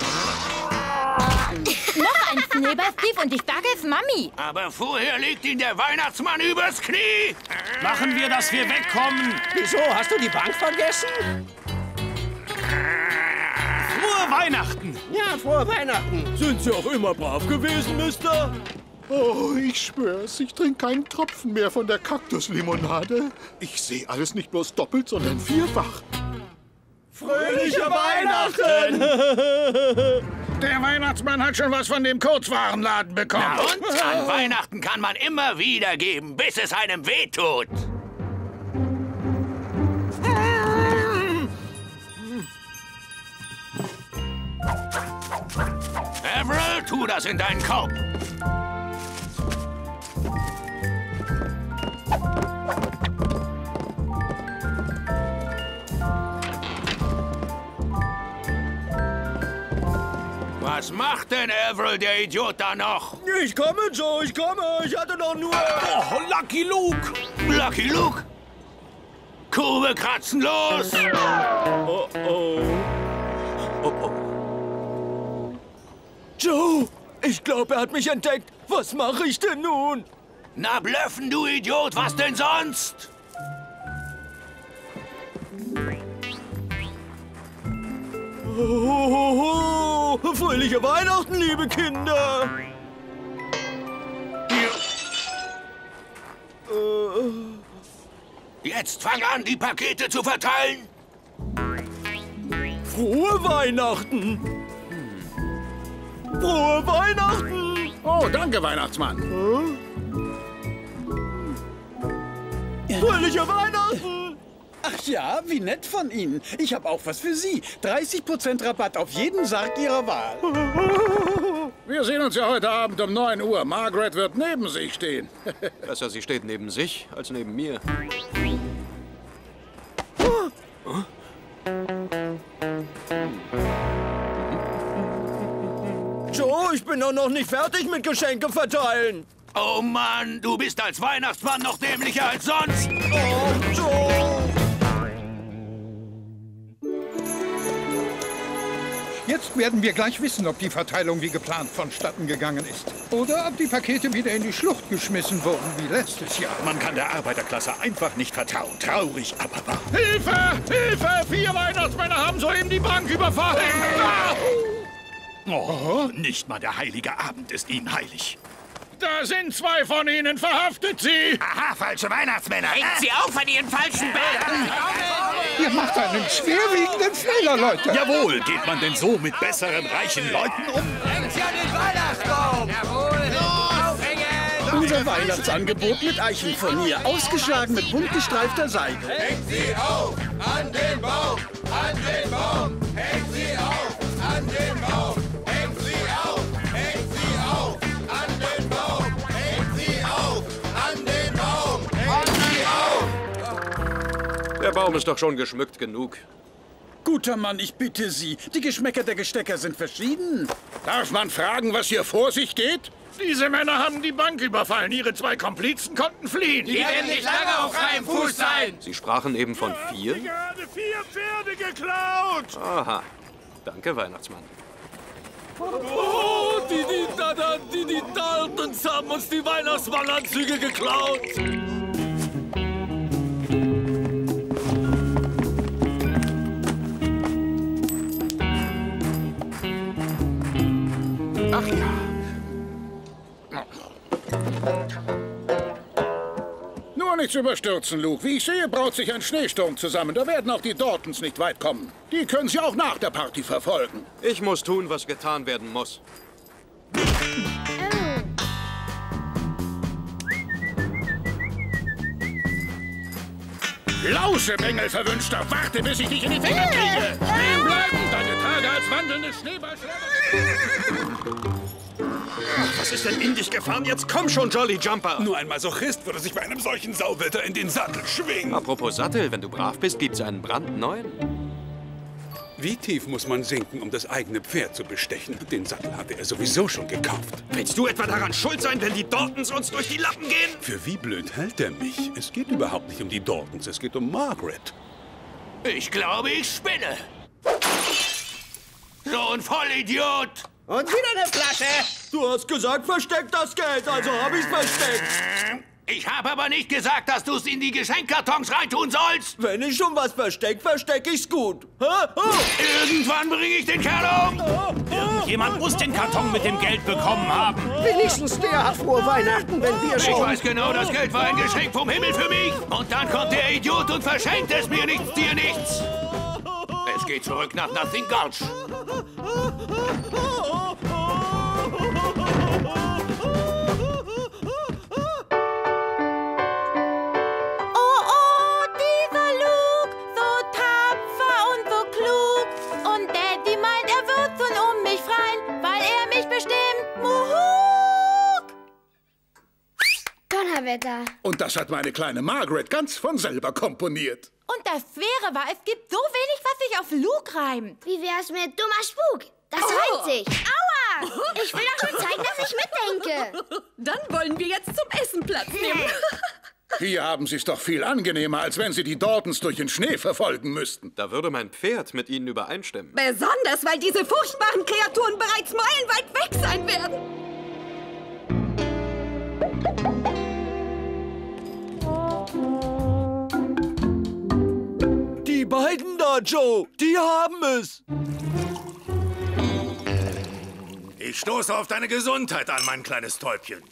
Speaker 20: Noch ein Schneeball, Steve, und ich sage es Mami.
Speaker 3: Aber vorher legt ihn der Weihnachtsmann übers Knie.
Speaker 13: Machen wir, dass wir wegkommen. Wieso? Hast du die Bank vergessen?
Speaker 4: Frohe
Speaker 9: Weihnachten!
Speaker 13: Ja, frohe Weihnachten.
Speaker 4: Sind Sie auch immer brav gewesen, Mister?
Speaker 6: Oh, ich schwör's, ich trinke keinen Tropfen mehr von der Kaktuslimonade. Ich sehe alles nicht bloß doppelt, sondern vierfach.
Speaker 4: Fröhliche Weihnachten!
Speaker 6: Der Weihnachtsmann hat schon was von dem Kurzwarenladen bekommen.
Speaker 3: Na und? An Weihnachten kann man immer wieder geben, bis es einem wehtut. Avril, tu das in deinen Korb. Was macht denn Avril, der Idiot, da noch?
Speaker 4: Ich komme, Joe, ich komme. Ich hatte doch nur...
Speaker 9: Oh, Lucky Luke!
Speaker 3: Lucky Luke? Kube kratzen, los!
Speaker 4: Oh, oh. Oh, oh. Joe, ich glaube, er hat mich entdeckt. Was mache ich denn nun?
Speaker 3: Na, blöffen, du Idiot, was denn sonst?
Speaker 4: Oh, fröhliche Weihnachten, liebe Kinder!
Speaker 3: Jetzt fang an, die Pakete zu verteilen.
Speaker 4: Frohe Weihnachten! Frohe Weihnachten!
Speaker 6: Oh, danke, Weihnachtsmann.
Speaker 4: Fröhliche Weihnachten!
Speaker 5: Ach ja, wie nett von Ihnen. Ich habe auch was für Sie. 30% Rabatt auf jeden Sarg Ihrer Wahl.
Speaker 6: Wir sehen uns ja heute Abend um 9 Uhr. Margaret wird neben sich stehen.
Speaker 7: Besser, sie steht neben sich als neben mir.
Speaker 4: Joe, ich bin doch noch nicht fertig mit Geschenke verteilen.
Speaker 3: Oh Mann, du bist als Weihnachtsmann noch dämlicher als sonst.
Speaker 4: Oh, Joe!
Speaker 17: Jetzt werden wir gleich wissen, ob die Verteilung wie geplant vonstatten gegangen ist. Oder ob die Pakete wieder in die Schlucht geschmissen wurden, wie letztes Jahr.
Speaker 16: Man kann der Arbeiterklasse einfach nicht vertrauen. Traurig, aber wahr.
Speaker 6: Hilfe! Hilfe! 4 Weihnachtsmänner haben soeben die Bank überfallen.
Speaker 16: Oh, nicht mal der heilige Abend ist ihnen heilig.
Speaker 6: Da sind 2 von ihnen. Verhaftet sie!
Speaker 3: Aha, falsche Weihnachtsmänner.
Speaker 8: Hängt sie auf an ihren falschen Bärten!
Speaker 17: Ihr macht einen schwerwiegenden Fehler, Leute.
Speaker 16: Jawohl, geht man denn so mit besseren, reichen Leuten um?
Speaker 18: Hängt sie an den Weihnachtsbaum! Jawohl! Aufhängen!
Speaker 5: Unser Weihnachtsangebot mit Eichenfurnier, ausgeschlagen mit bunt gestreifter Seide.
Speaker 18: Hängt sie auf! An den Baum! An den Baum! Hängt sie auf! An den Baum! Hängt sie auf! Hängt sie auf! An den Baum! Hängt sie auf! An den Baum! Hängt sie auf!
Speaker 7: Der Baum ist doch schon geschmückt genug.
Speaker 5: Guter Mann, ich bitte Sie. Die Geschmäcker der Gestecker sind verschieden.
Speaker 6: Darf man fragen, was hier vor sich geht? Diese Männer haben die Bank überfallen. Ihre 2 Komplizen konnten fliehen.
Speaker 18: Die werden nicht lange auf freiem Fuß sein!
Speaker 7: Sie sprachen eben von 4?
Speaker 4: Gerade 4 Pferde geklaut!
Speaker 7: Aha. Danke, Weihnachtsmann.
Speaker 4: Oh, die Daltons haben uns die Weihnachtsmannanzüge geklaut!
Speaker 6: Ach ja. Nur nichts überstürzen, Luke. Wie ich sehe, braut sich ein Schneesturm zusammen. Da werden auch die Daltons nicht weit kommen. Die können Sie auch nach der Party verfolgen.
Speaker 7: Ich muss tun, was getan werden muss.
Speaker 6: Lauschebengel, Verwünschter! Warte, bis ich dich in die Finger kriege! Stehen bleiben! Deine Tage als wandelnde Schneeballschläger!
Speaker 9: Was ist denn in dich gefahren? Jetzt komm schon, Jolly Jumper!
Speaker 11: Nur ein Masochist würde sich bei einem solchen Sauwetter in den Sattel schwingen.
Speaker 7: Apropos Sattel, wenn du brav bist, gibt's einen brandneuen.
Speaker 11: Wie tief muss man sinken, um das eigene Pferd zu bestechen? Den Sattel hatte er sowieso schon gekauft.
Speaker 9: Willst du etwa daran schuld sein, wenn die Daltons uns durch die Lappen gehen?
Speaker 11: Für wie blöd hält er mich? Es geht überhaupt nicht um die Daltons, es geht um Margaret.
Speaker 3: Ich glaube, ich spinne. So ein Vollidiot.
Speaker 13: Und wieder eine Flasche.
Speaker 4: Du hast gesagt, versteck das Geld, also hab ich's versteckt.
Speaker 3: Ich habe aber nicht gesagt, dass du es in die Geschenkkartons reintun sollst.
Speaker 4: Wenn ich schon was versteck ich's gut.
Speaker 3: Irgendwann bringe ich den Kerl um.
Speaker 1: Irgendjemand muss den Karton mit dem Geld bekommen haben.
Speaker 13: Wenigstens der hat frohe Weihnachten, wenn wir schon...
Speaker 3: Ich weiß genau, das Geld war ein Geschenk vom Himmel für mich. Und dann kommt der Idiot und verschenkt es mir nichts, dir nichts. Es geht zurück nach Nothing Gulch.
Speaker 21: Donnerwetter.
Speaker 6: Und das hat meine kleine Margaret ganz von selber komponiert.
Speaker 12: Und das Schwere war, es gibt so wenig, was sich auf Luke reimt.
Speaker 21: Wie wär's mit dummer Spuk? Das reimt sich. Aua! Ich will doch nur zeigen, dass ich mitdenke.
Speaker 20: Dann wollen wir jetzt zum Essen Platz nehmen.
Speaker 6: Hier haben Sie es doch viel angenehmer, als wenn Sie die Daltons durch den Schnee verfolgen müssten.
Speaker 7: Da würde mein Pferd mit Ihnen übereinstimmen.
Speaker 20: Besonders, weil diese furchtbaren Kreaturen bereits meilenweit weg sein werden.
Speaker 4: Die beiden da, Joe, die haben es.
Speaker 22: Ich stoße auf deine Gesundheit an, mein kleines Täubchen.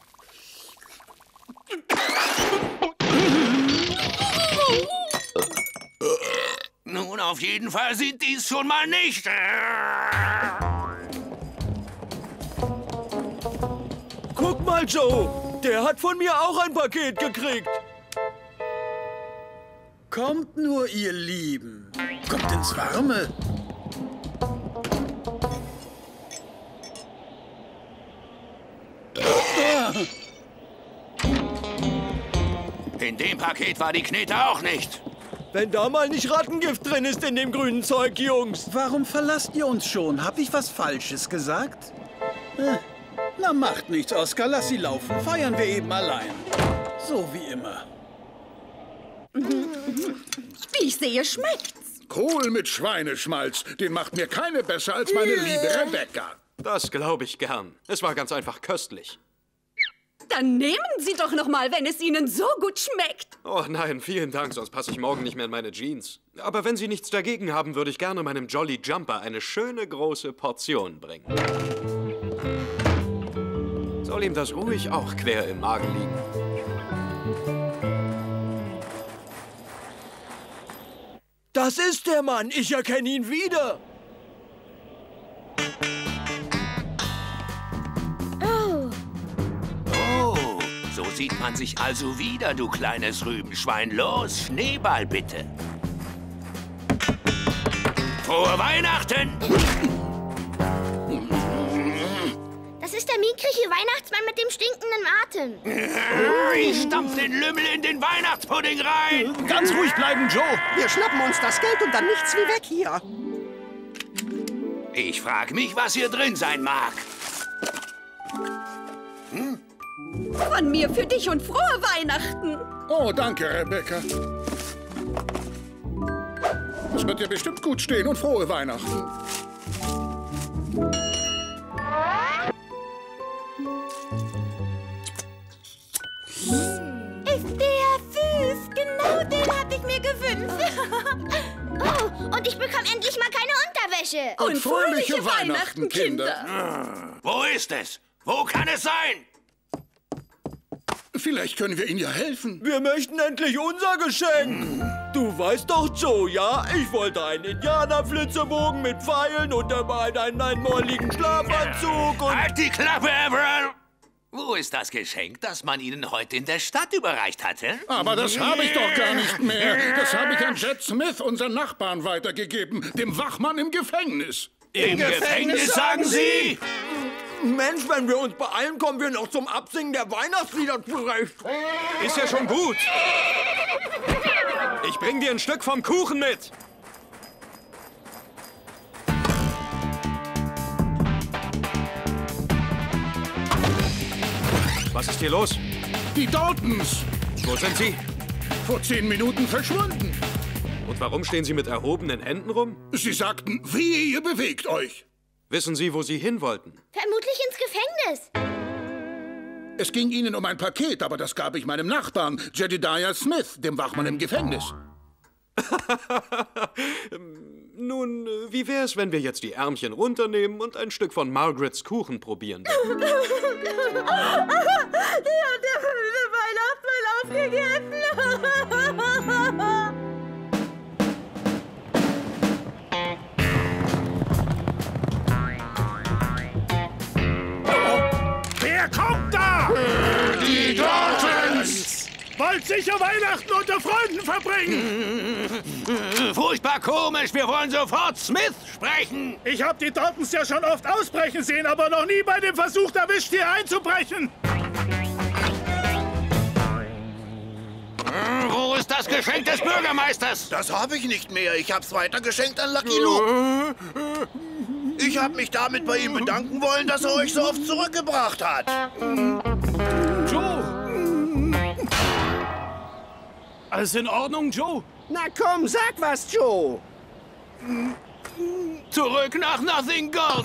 Speaker 3: Nun, auf jeden Fall sind die es schon mal nicht.
Speaker 4: Guck mal, Joe, der hat von mir auch ein Paket gekriegt.
Speaker 5: Kommt nur, ihr Lieben. Kommt ins Warme.
Speaker 3: In dem Paket war die Knete auch nicht.
Speaker 4: Wenn da mal nicht Rattengift drin ist in dem grünen Zeug, Jungs.
Speaker 5: Warum verlasst ihr uns schon? Hab ich was Falsches gesagt? Na, macht nichts, Oskar. Lass sie laufen. Feiern wir eben allein. So wie immer.
Speaker 20: Wie ich sehe, schmeckt's.
Speaker 6: Kohl mit Schweineschmalz, den macht mir keine besser als meine liebe Rebecca.
Speaker 7: Das glaube ich gern. Es war ganz einfach köstlich.
Speaker 20: Dann nehmen Sie doch noch mal, wenn es Ihnen so gut schmeckt.
Speaker 7: Oh nein, vielen Dank, sonst passe ich morgen nicht mehr in meine Jeans. Aber wenn Sie nichts dagegen haben, würde ich gerne meinem Jolly Jumper eine schöne große Portion bringen. Soll ihm das ruhig auch quer im Magen liegen.
Speaker 4: Das ist der Mann. Ich erkenne ihn wieder.
Speaker 3: So sieht man sich also wieder, du kleines Rübenschwein. Los, Schneeball bitte. Frohe Weihnachten!
Speaker 21: Das ist der miekrige Weihnachtsmann mit dem stinkenden Atem.
Speaker 3: Ich stampf den Lümmel in den Weihnachtspudding rein.
Speaker 13: Ganz ruhig bleiben, Joe. Wir schnappen uns das Geld und dann nichts wie weg hier.
Speaker 3: Ich frag mich, was hier drin sein mag.
Speaker 20: Von mir für dich und frohe Weihnachten.
Speaker 6: Oh, danke, Rebecca. Das wird dir bestimmt gut stehen und frohe Weihnachten.
Speaker 12: Ist der süß? Genau den hatte ich mir gewünscht.
Speaker 21: Oh, und ich bekomme endlich mal keine Unterwäsche.
Speaker 6: Und fröhliche Weihnachten, Kinder.
Speaker 3: Wo ist es? Wo kann es sein?
Speaker 6: Vielleicht können wir Ihnen ja helfen.
Speaker 4: Wir möchten endlich unser Geschenk. Du weißt doch, Joe, ja? Ich wollte einen Indianerflitzebogen mit Pfeilen und dabei einen molligen Schlafanzug und...
Speaker 3: Halt die Klappe, Everett! Wo ist das Geschenk, das man Ihnen heute in der Stadt überreicht hatte?
Speaker 6: Aber das habe ich doch gar nicht mehr. Das habe ich an Jet Smith, unseren Nachbarn, weitergegeben. Dem Wachmann im Gefängnis.
Speaker 3: Im Gefängnis, sagen Sie?
Speaker 4: Mensch, wenn wir uns beeilen, kommen wir noch zum Absingen der Weihnachtslieder zurecht.
Speaker 7: Ist ja schon gut. Ich bring dir ein Stück vom Kuchen mit. Was ist hier los?
Speaker 6: Die Daltons.
Speaker 7: Wo sind sie?
Speaker 6: Vor 10 Minuten verschwunden.
Speaker 7: Und warum stehen sie mit erhobenen Händen rum?
Speaker 6: Sie sagten, wie ihr bewegt euch.
Speaker 7: Wissen Sie, wo Sie hin wollten?
Speaker 21: Vermutlich ins Gefängnis.
Speaker 6: Es ging Ihnen um ein Paket, aber das gab ich meinem Nachbarn, Jedediah Smith, dem Wachmann im Gefängnis.
Speaker 7: Nun, wie wär's, wenn wir jetzt die Ärmchen runternehmen und ein Stück von Margarets Kuchen probieren?
Speaker 12: Der Weihnachtsmann aufgegessen.
Speaker 19: Wer kommt da?
Speaker 2: Die Daltons!
Speaker 19: Wollt sicher Weihnachten unter Freunden verbringen!
Speaker 3: Furchtbar komisch, wir wollen sofort Smith sprechen!
Speaker 19: Ich habe die Daltons ja schon oft ausbrechen sehen, aber noch nie bei dem Versuch erwischt, hier einzubrechen!
Speaker 3: Wo ist das Geschenk des Bürgermeisters?
Speaker 10: Das habe ich nicht mehr. Ich habe es weitergeschenkt an Lucky Luke. Ich habe mich damit bei ihm bedanken wollen, dass er euch so oft zurückgebracht hat.
Speaker 1: Joe! Alles in Ordnung, Joe?
Speaker 13: Na komm, sag was, Joe.
Speaker 3: Zurück nach Nothing Gulch!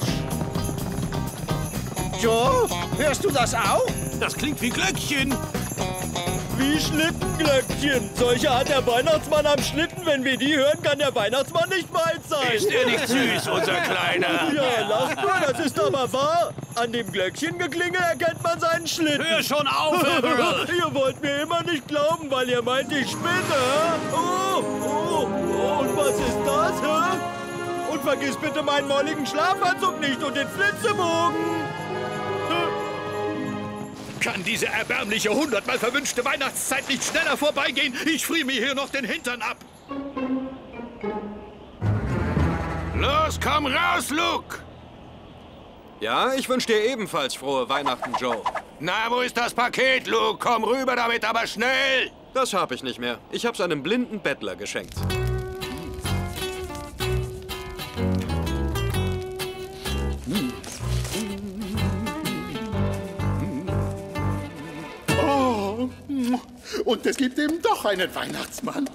Speaker 13: Joe, hörst du das auch?
Speaker 1: Das klingt wie Glöckchen.
Speaker 4: Wie Schlittenglöckchen. Solche hat der Weihnachtsmann am Schlitten. Wenn wir die hören, kann der Weihnachtsmann nicht weit sein.
Speaker 3: Ist der nicht süß, unser Kleiner?
Speaker 4: Ja, lacht nur, das ist aber wahr. An dem Glöckchengeklingel erkennt man seinen Schlitten.
Speaker 1: Hör schon auf, Averill.
Speaker 4: Ihr wollt mir immer nicht glauben, weil ihr meint, ich spinne. Oh, und was ist das, hä? Und vergiss bitte meinen molligen Schlafanzug nicht und den Flitzebogen.
Speaker 16: Kann diese erbärmliche, 100-mal verwünschte Weihnachtszeit nicht schneller vorbeigehen? Ich friere mir hier noch den Hintern ab.
Speaker 3: Los, komm raus, Luke!
Speaker 7: Ja, ich wünsche dir ebenfalls frohe Weihnachten, Joe.
Speaker 3: Na, wo ist das Paket, Luke? Komm rüber damit, aber schnell!
Speaker 7: Das habe ich nicht mehr. Ich habe es einem blinden Bettler geschenkt.
Speaker 2: Oh, und es gibt eben doch einen Weihnachtsmann.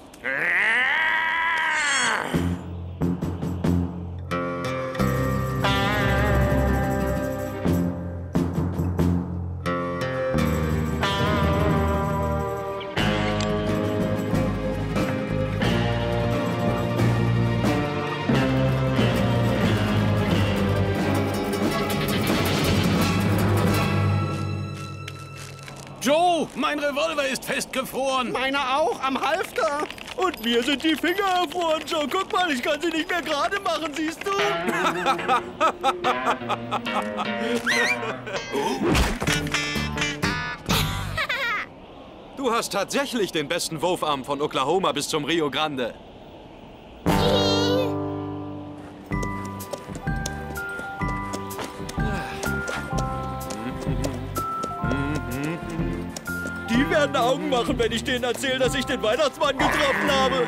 Speaker 1: Joe, mein Revolver ist festgefroren.
Speaker 13: Meiner auch, am Halfter.
Speaker 4: Und mir sind die Finger erfroren, Joe. Guck mal, ich kann sie nicht mehr gerade machen, siehst du?
Speaker 7: Du hast tatsächlich den besten Wurfarm von Oklahoma bis zum Rio Grande.
Speaker 4: Die werden Augen machen, wenn ich denen erzähle, dass ich den Weihnachtsmann getroffen habe.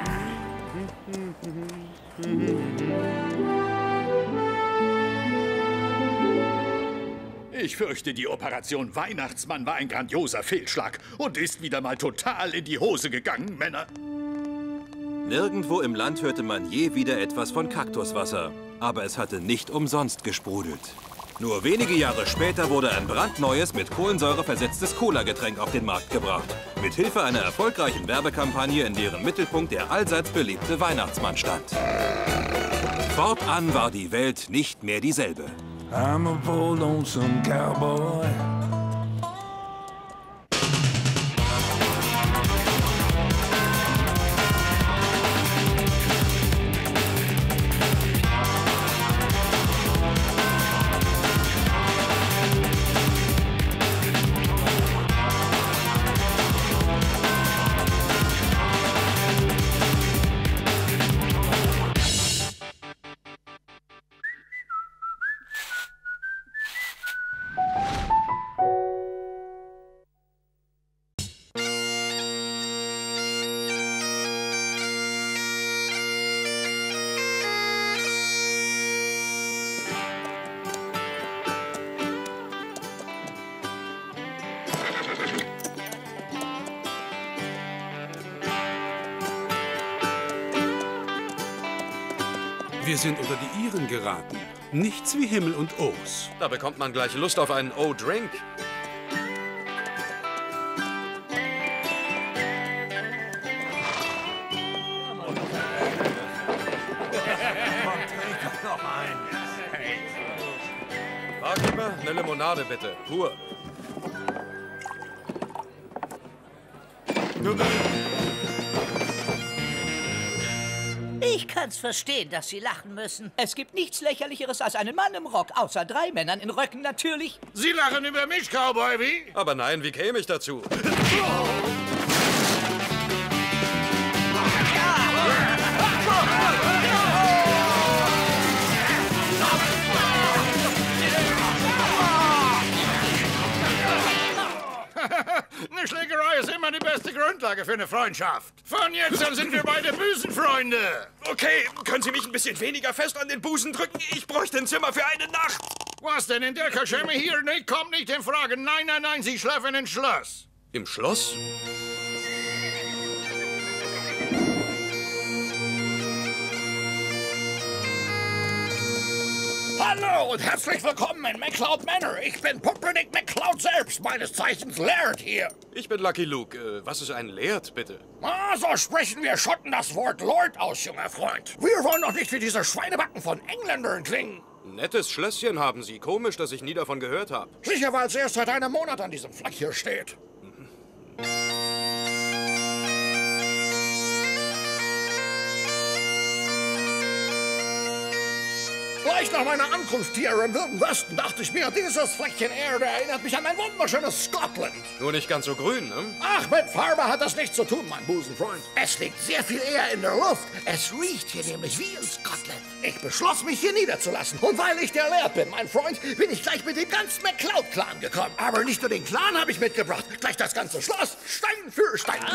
Speaker 16: Ich fürchte, die Operation Weihnachtsmann war ein grandioser Fehlschlag und ist wieder mal total in die Hose gegangen, Männer.
Speaker 14: Nirgendwo im Land hörte man je wieder etwas von Kaktuswasser. Aber es hatte nicht umsonst gesprudelt. Nur wenige Jahre später wurde ein brandneues, mit Kohlensäure versetztes Cola-Getränk auf den Markt gebracht. Mit Hilfe einer erfolgreichen Werbekampagne, in deren Mittelpunkt der allseits beliebte Weihnachtsmann stand. Fortan war die Welt nicht mehr dieselbe.
Speaker 15: I'm a bold, lonesome cowboy.
Speaker 11: Wir sind unter die Iren geraten. Nichts wie Himmel und O's.
Speaker 7: Da bekommt man gleich Lust auf einen O-Drink. Na, eine Limonade bitte, pur.
Speaker 8: Ich kann's verstehen, dass Sie lachen müssen. Es gibt nichts Lächerlicheres als einen Mann im Rock, außer 3 Männern in Röcken natürlich.
Speaker 6: Sie lachen über mich, Cowboy, wie?
Speaker 7: Aber nein, wie käme ich dazu?
Speaker 6: Eine Schlägerei ist immer die beste Grundlage für eine Freundschaft. Von jetzt an sind wir beide Busenfreunde.
Speaker 7: Okay, können Sie mich ein bisschen weniger fest an den Busen drücken? Ich bräuchte ein Zimmer für eine Nacht.
Speaker 6: Was denn, in der Kaschemme hier? Nee, kommt nicht in Frage. Nein, nein, nein, Sie schlafen im Schloss.
Speaker 7: Im Schloss?
Speaker 6: Hallo und herzlich willkommen in McCloud Manor. Ich bin Pumpernickel McCloud selbst, meines Zeichens Laird hier.
Speaker 7: Ich bin Lucky Luke. Was ist ein Laird, bitte?
Speaker 6: Ah, so sprechen wir Schotten das Wort Lord aus, junger Freund. Wir wollen doch nicht wie diese Schweinebacken von Engländern klingen.
Speaker 7: Nettes Schlösschen haben Sie. Komisch, dass ich nie davon gehört habe.
Speaker 6: Sicher, weil es erst seit einem Monat an diesem Fleck hier steht. Gleich nach meiner Ankunft hier im Wilden Westen dachte ich mir, dieses Fleckchen Erde erinnert mich an ein wunderschönes Scotland.
Speaker 7: Nur nicht ganz so grün, ne?
Speaker 6: Ach, mit Farbe hat das nichts zu tun, mein Busenfreund. Es liegt sehr viel eher in der Luft. Es riecht hier nämlich wie in Scotland. Ich beschloss, mich hier niederzulassen. Und weil ich der Laird bin, mein Freund, bin ich gleich mit dem ganzen McCloud-Clan gekommen. Aber nicht nur den Clan habe ich mitgebracht, gleich das ganze Schloss, Stein für Stein.
Speaker 18: Das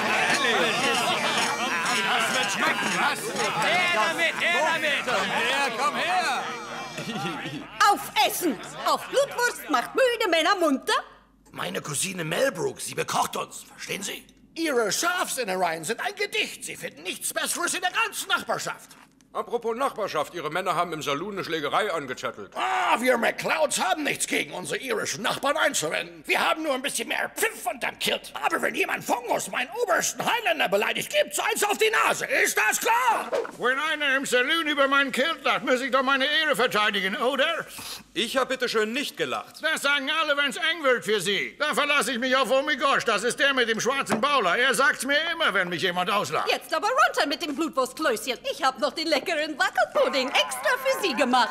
Speaker 18: wird schmecken, was? Der damit! Komm her!
Speaker 20: Auf Essen! Auf Blutwurst macht müde Männer munter.
Speaker 6: Meine Cousine Mel Brooks, sie bekocht uns, verstehen Sie? Ihre Schafsinnereien sind ein Gedicht. Sie finden nichts Besseres in der ganzen Nachbarschaft.
Speaker 7: Apropos Nachbarschaft, Ihre Männer haben im Saloon eine Schlägerei angezettelt.
Speaker 6: Ah, wir McClouds haben nichts gegen unsere irischen Nachbarn einzuwenden. Wir haben nur ein bisschen mehr Pfiff unterm Kilt. Aber wenn jemand Fungus, meinen obersten Highlander, beleidigt, gibt's eins auf die Nase. Ist das klar? Wenn einer im Saloon über meinen Kilt lacht, muss ich doch meine Ehre verteidigen, oder?
Speaker 7: Ich hab bitteschön nicht gelacht.
Speaker 6: Das sagen alle, wenn's eng wird für Sie. Da verlasse ich mich auf Omigosch. Das ist der mit dem schwarzen Bowler. Er sagt's mir immer, wenn mich jemand auslacht.
Speaker 20: Jetzt aber runter mit dem Blutwurstklößchen. Ich hab noch den leckeren Wackelpudding extra für Sie gemacht.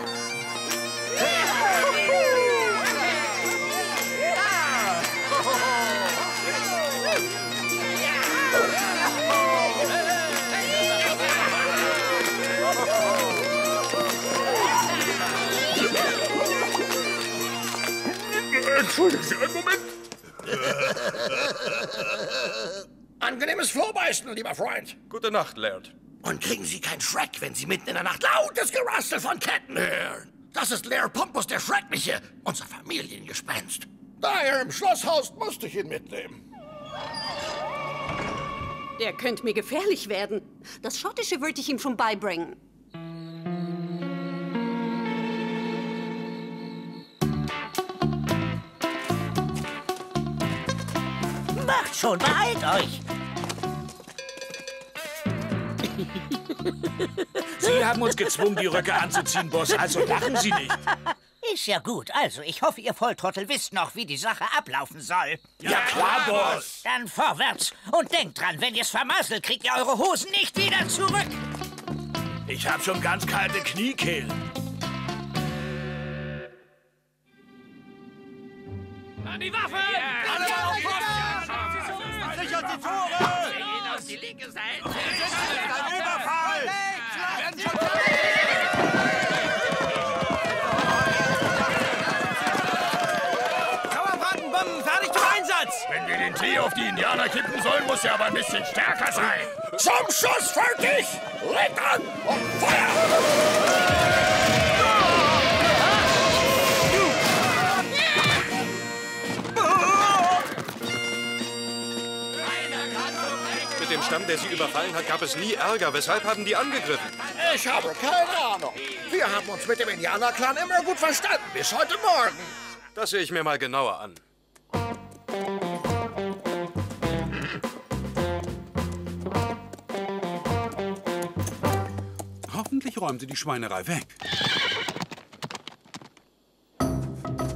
Speaker 6: Entschuldigen Sie einen Moment. Angenehmes Flohbeißen, lieber Freund.
Speaker 7: Gute Nacht, Laird.
Speaker 6: Und kriegen Sie keinen Schreck, wenn Sie mitten in der Nacht lautes Gerastel von Ketten hören. Das ist Laird Pompus der Schreckliche, unser Familiengespenst. Da er im Schloss haust, musste ich ihn mitnehmen.
Speaker 20: Der könnte mir gefährlich werden. Das Schottische würde ich ihm schon beibringen.
Speaker 8: Macht schon, beeilt euch!
Speaker 1: Sie haben uns gezwungen, die Röcke anzuziehen, Boss, also lachen Sie nicht.
Speaker 8: Ist ja gut. Also, ich hoffe, ihr Volltrottel wisst noch, wie die Sache ablaufen soll.
Speaker 1: Ja, klar, Boss.
Speaker 8: Dann vorwärts. Und denkt dran, wenn ihr's vermasselt, kriegt ihr eure Hosen nicht wieder zurück.
Speaker 1: Ich hab schon ganz kalte Kniekehlen.
Speaker 18: An die Waffe!
Speaker 4: Alle auf Posten! Sichert die Tore!
Speaker 18: Gehen auf die linke Seite!
Speaker 4: Ein Überfall!
Speaker 18: Sauerbratenbomben, fertig zum Einsatz!
Speaker 6: Wenn wir den Tee auf die Indianer kippen sollen, muss er aber ein bisschen stärker sein. Zum Schuss fertig! Legt an und Feuer!
Speaker 7: Mit dem Stamm, der sie überfallen hat, gab es nie Ärger. Weshalb haben die angegriffen?
Speaker 6: Ich habe keine Ahnung. Wir haben uns mit dem Indianerclan immer gut verstanden, bis heute Morgen.
Speaker 7: Das sehe ich mir mal genauer an.
Speaker 11: Hoffentlich räumen Sie die Schweinerei weg.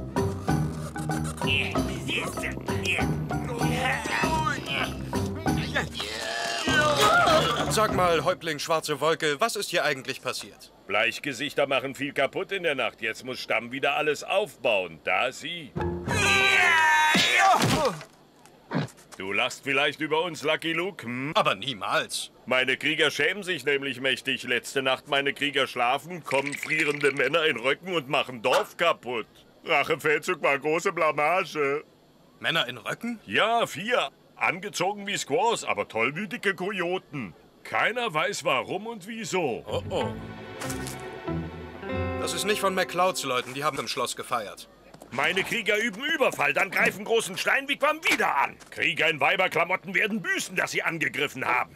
Speaker 7: Sag mal, Häuptling Schwarze Wolke, was ist hier eigentlich passiert?
Speaker 1: Bleichgesichter machen viel kaputt in der Nacht. Jetzt muss Stamm wieder alles aufbauen. Da sie. Du lachst vielleicht über uns, Lucky Luke, hm?
Speaker 7: Aber niemals.
Speaker 1: Meine Krieger schämen sich nämlich mächtig. Letzte Nacht meine Krieger schlafen, kommen frierende Männer in Röcken und machen Dorf kaputt. Rachefeldzug war große Blamage.
Speaker 7: Männer in Röcken?
Speaker 1: Ja, 4. Angezogen wie Squaws, aber tollwütige Kojoten. Keiner weiß warum und wieso.
Speaker 7: Oh oh. Das ist nicht von McClouds Leuten, die haben im Schloss gefeiert.
Speaker 1: Meine Krieger üben Überfall, dann greifen großen Steinwigwam wieder an. Krieger in Weiberklamotten werden büßen, dass sie angegriffen haben.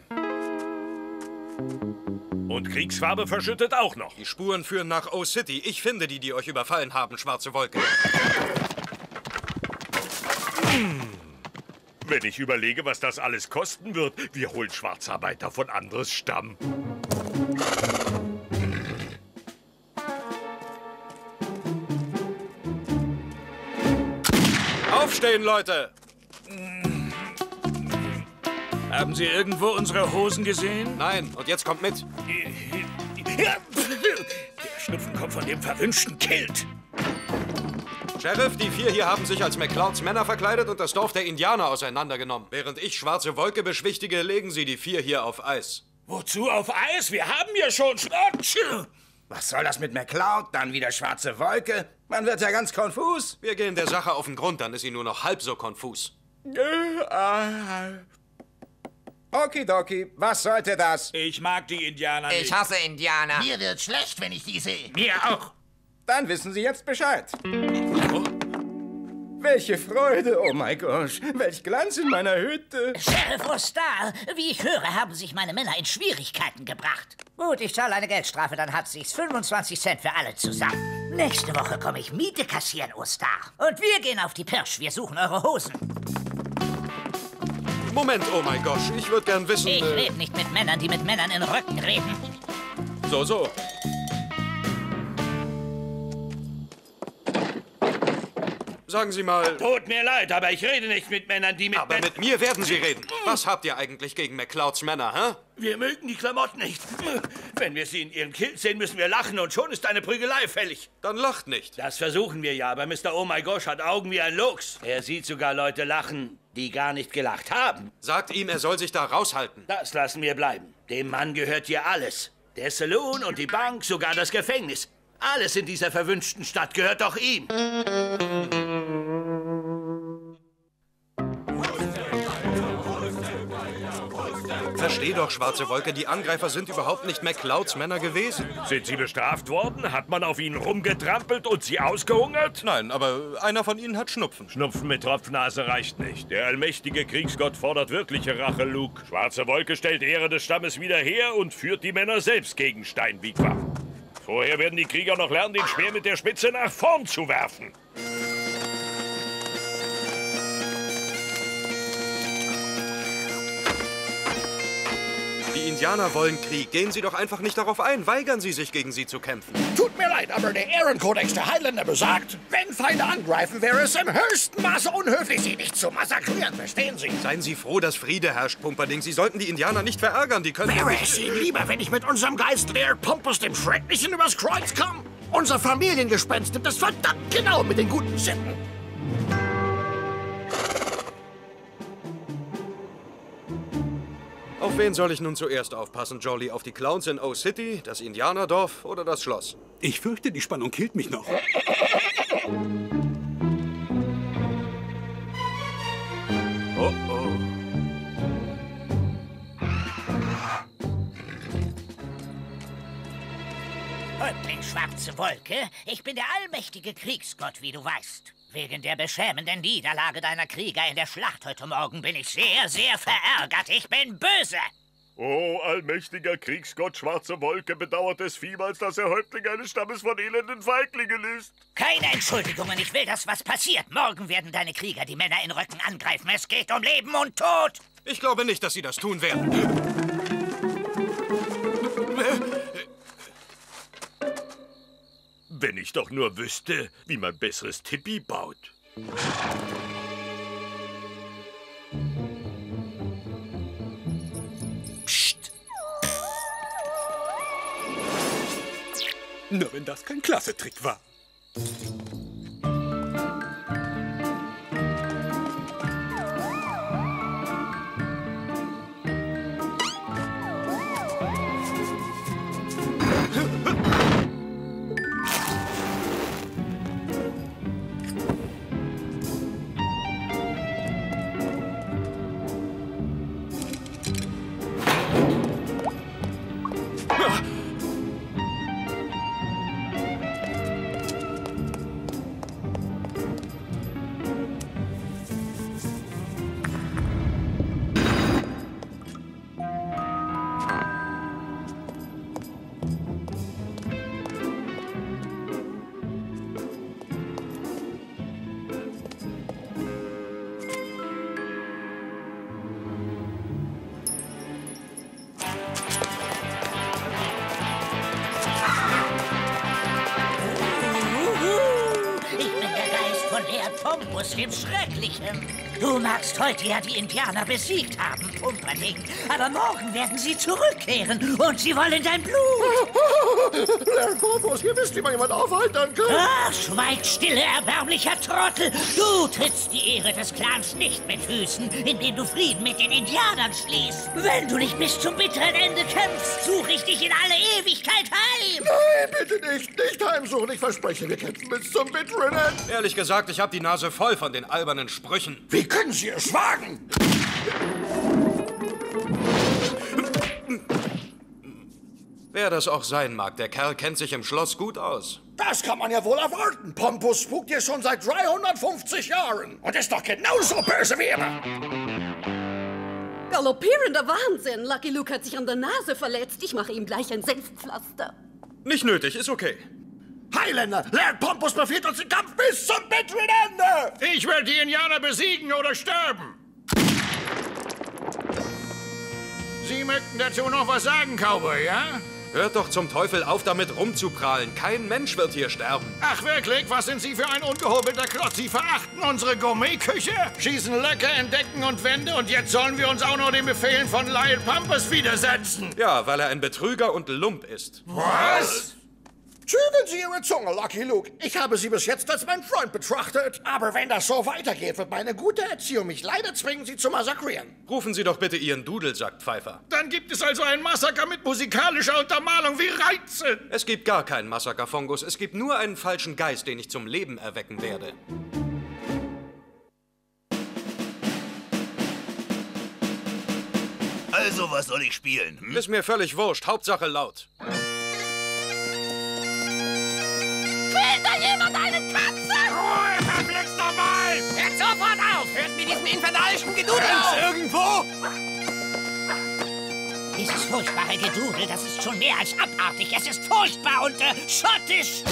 Speaker 1: Und Kriegsfarbe verschüttet auch noch.
Speaker 7: Die Spuren führen nach O-City. Ich finde die euch überfallen haben, Schwarze Wolke.
Speaker 1: Wenn ich überlege, was das alles kosten wird, wir holen Schwarzarbeiter von anderes Stamm.
Speaker 7: Aufstehen, Leute!
Speaker 11: Haben Sie irgendwo unsere Hosen gesehen?
Speaker 7: Nein, und jetzt kommt mit.
Speaker 1: Der Schnupfen kommt von dem verwünschten Kilt.
Speaker 7: Sheriff, die 4 hier haben sich als McClouds Männer verkleidet und das Dorf der Indianer auseinandergenommen. Während ich Schwarze Wolke beschwichtige, legen Sie die 4 hier auf Eis.
Speaker 1: Wozu auf Eis? Wir haben ja schon...
Speaker 10: Was soll das mit McCloud? Dann wieder Schwarze Wolke? Man wird ja ganz konfus.
Speaker 7: Wir gehen der Sache auf den Grund, dann ist sie nur noch halb so konfus.
Speaker 10: Okidoki, was sollte das?
Speaker 11: Ich mag die Indianer nicht.
Speaker 13: Ich hasse Indianer.
Speaker 10: Mir wird schlecht, wenn ich die sehe.
Speaker 1: Mir auch.
Speaker 10: Dann wissen Sie jetzt Bescheid. Oh. Welche Freude, oh mein Gott, welch Glanz in meiner Hütte.
Speaker 8: Sheriff Ostar, wie ich höre, haben sich meine Männer in Schwierigkeiten gebracht. Gut, ich zahle eine Geldstrafe, dann hat sich's 25 Cent für alle zusammen. Nächste Woche komme ich Miete kassieren, Ostar. Und wir gehen auf die Pirsch, wir suchen eure Hosen.
Speaker 7: Moment, oh mein Gott, ich würde gern wissen...
Speaker 8: Ich rede nicht mit Männern, die mit Männern in Röcken reden.
Speaker 7: So. Sagen Sie mal...
Speaker 1: Tut mir leid, aber ich rede nicht mit Männern, die mit...
Speaker 7: Aber mit mir werden Sie reden. Was habt ihr eigentlich gegen McClouds Männer, hä?
Speaker 1: Wir mögen die Klamotten nicht. Wenn wir sie in ihren Kilt sehen, müssen wir lachen und schon ist eine Prügelei fällig.
Speaker 7: Dann lacht nicht.
Speaker 1: Das versuchen wir ja, aber Mr. Oh my Gosh hat Augen wie ein Luchs. Er sieht sogar Leute lachen, die gar nicht gelacht haben.
Speaker 7: Sagt ihm, er soll sich da raushalten.
Speaker 1: Das lassen wir bleiben. Dem Mann gehört hier alles. Der Saloon und die Bank, sogar das Gefängnis. Alles in dieser verwünschten Stadt gehört doch ihm.
Speaker 7: Versteh doch, Schwarze Wolke, die Angreifer sind überhaupt nicht McClouds Männer gewesen.
Speaker 1: Sind sie bestraft worden? Hat man auf ihnen rumgetrampelt und sie ausgehungert?
Speaker 7: Nein, aber einer von ihnen hat Schnupfen.
Speaker 1: Schnupfen mit Tropfnase reicht nicht. Der allmächtige Kriegsgott fordert wirkliche Rache, Luke. Schwarze Wolke stellt Ehre des Stammes wieder her und führt die Männer selbst gegen Steinwigwam. Vorher werden die Krieger noch lernen, den Speer mit der Spitze nach vorn zu werfen.
Speaker 7: Die Indianer wollen Krieg. Gehen Sie doch einfach nicht darauf ein. Weigern Sie sich, gegen sie zu kämpfen.
Speaker 10: Tut mir leid, aber der Ehrenkodex der Highlander besagt, wenn Feinde angreifen, wäre es im höchsten Maße unhöflich, sie nicht zu massakrieren. Verstehen Sie?
Speaker 7: Seien Sie froh, dass Friede herrscht, Pumperding. Sie sollten die Indianer nicht verärgern. Die können...
Speaker 10: Wäre es Ihnen lieber, wenn ich mit unserem Geist Laird Pompous dem Schrecklichen übers Kreuz komme? Unser Familiengespenst nimmt es verdammt genau mit den guten Sitten.
Speaker 7: Auf wen soll ich nun zuerst aufpassen, Jolly? Auf die Clowns in O-City, das Indianerdorf oder das Schloss?
Speaker 11: Ich fürchte, die Spannung killt mich noch.
Speaker 7: Oh, oh.
Speaker 8: Häuptling Schwarze Wolke, ich bin der allmächtige Kriegsgott, wie du weißt. Wegen der beschämenden Niederlage deiner Krieger in der Schlacht heute Morgen bin ich sehr, sehr verärgert. Ich bin böse.
Speaker 1: Oh, allmächtiger Kriegsgott Schwarze Wolke bedauert es vielmals, dass er Häuptling eines Stammes von elenden Feiglingen ist.
Speaker 8: Keine Entschuldigungen, ich will, dass was passiert. Morgen werden deine Krieger die Männer in Röcken angreifen. Es geht um Leben und Tod.
Speaker 7: Ich glaube nicht, dass sie das tun werden.
Speaker 1: Wenn ich doch nur wüsste, wie man besseres Tipi baut.
Speaker 8: Psst!
Speaker 11: Nur wenn das kein klasse Trick war.
Speaker 8: Pompus dem Schrecklichen. Du magst heute ja die Indianer besiegt haben, Pumperling. Aber morgen werden sie zurückkehren und sie wollen dein Blut.
Speaker 10: Lern Pompus, hier wisst, wie man jemand aufheitern kann.
Speaker 8: Ach, schweig stille, erbärmlicher Trottel. Du trittst die Ehre des Clans nicht mit Füßen, indem du Frieden mit den Indianern schließt. Wenn du nicht bis zum bitteren Ende kämpfst, suche ich dich in alle Ewigkeit heim.
Speaker 10: Nein, bitte nicht. Nicht heimsuchen. Ich verspreche, wir kämpfen bis zum bitteren Ende.
Speaker 7: Ehrlich gesagt, ich habe die Nase voll von den albernen Sprüchen.
Speaker 10: Wie können Sie es wagen?
Speaker 7: Wer das auch sein mag, der Kerl kennt sich im Schloss gut aus.
Speaker 10: Das kann man ja wohl erwarten. Pompus spukt hier schon seit 350 Jahren und ist doch genauso böse wie immer.
Speaker 20: Galoppierender Wahnsinn. Lucky Luke hat sich an der Nase verletzt. Ich mache ihm gleich ein Senfpflaster.
Speaker 7: Nicht nötig, ist okay.
Speaker 10: Highlander, Lord Pompus befiehlt uns den Kampf bis zum bitteren Ende!
Speaker 6: Ich werde die Indianer besiegen oder sterben. Sie möchten dazu noch was sagen, Cowboy, ja?
Speaker 7: Hört doch zum Teufel auf, damit rumzuprahlen. Kein Mensch wird hier sterben.
Speaker 6: Ach wirklich? Was sind Sie für ein ungehobelter Klotz? Sie verachten unsere Gourmetküche, schießen Löcher in Decken und Wände und jetzt sollen wir uns auch noch den Befehlen von Lyle Pompus widersetzen.
Speaker 7: Ja, weil er ein Betrüger und Lump ist.
Speaker 6: Was?
Speaker 10: Zügeln Sie Ihre Zunge, Lucky Luke. Ich habe Sie bis jetzt als meinen Freund betrachtet. Aber wenn das so weitergeht, wird meine gute Erziehung mich leider zwingen, Sie zu massakrieren.
Speaker 7: Rufen Sie doch bitte Ihren Dudelsack, Pfeifer.
Speaker 6: Dann gibt es also ein Massaker mit musikalischer Untermalung. Wie reizend!
Speaker 7: Es gibt gar keinen Massaker, Fungus. Es gibt nur einen falschen Geist, den ich zum Leben erwecken werde.
Speaker 10: Also, was soll ich spielen? Hm?
Speaker 7: Ist mir völlig wurscht. Hauptsache laut.
Speaker 12: Quält da jemand eine Katze?
Speaker 6: Ruhe, verflixt nochmal!
Speaker 12: Hört sofort auf! Hört mit diesem infernalischen Gedudel auf!
Speaker 6: Irgendwo?
Speaker 8: Dieses furchtbare Gedudel, das ist schon mehr als abartig. Es ist furchtbar und schottisch.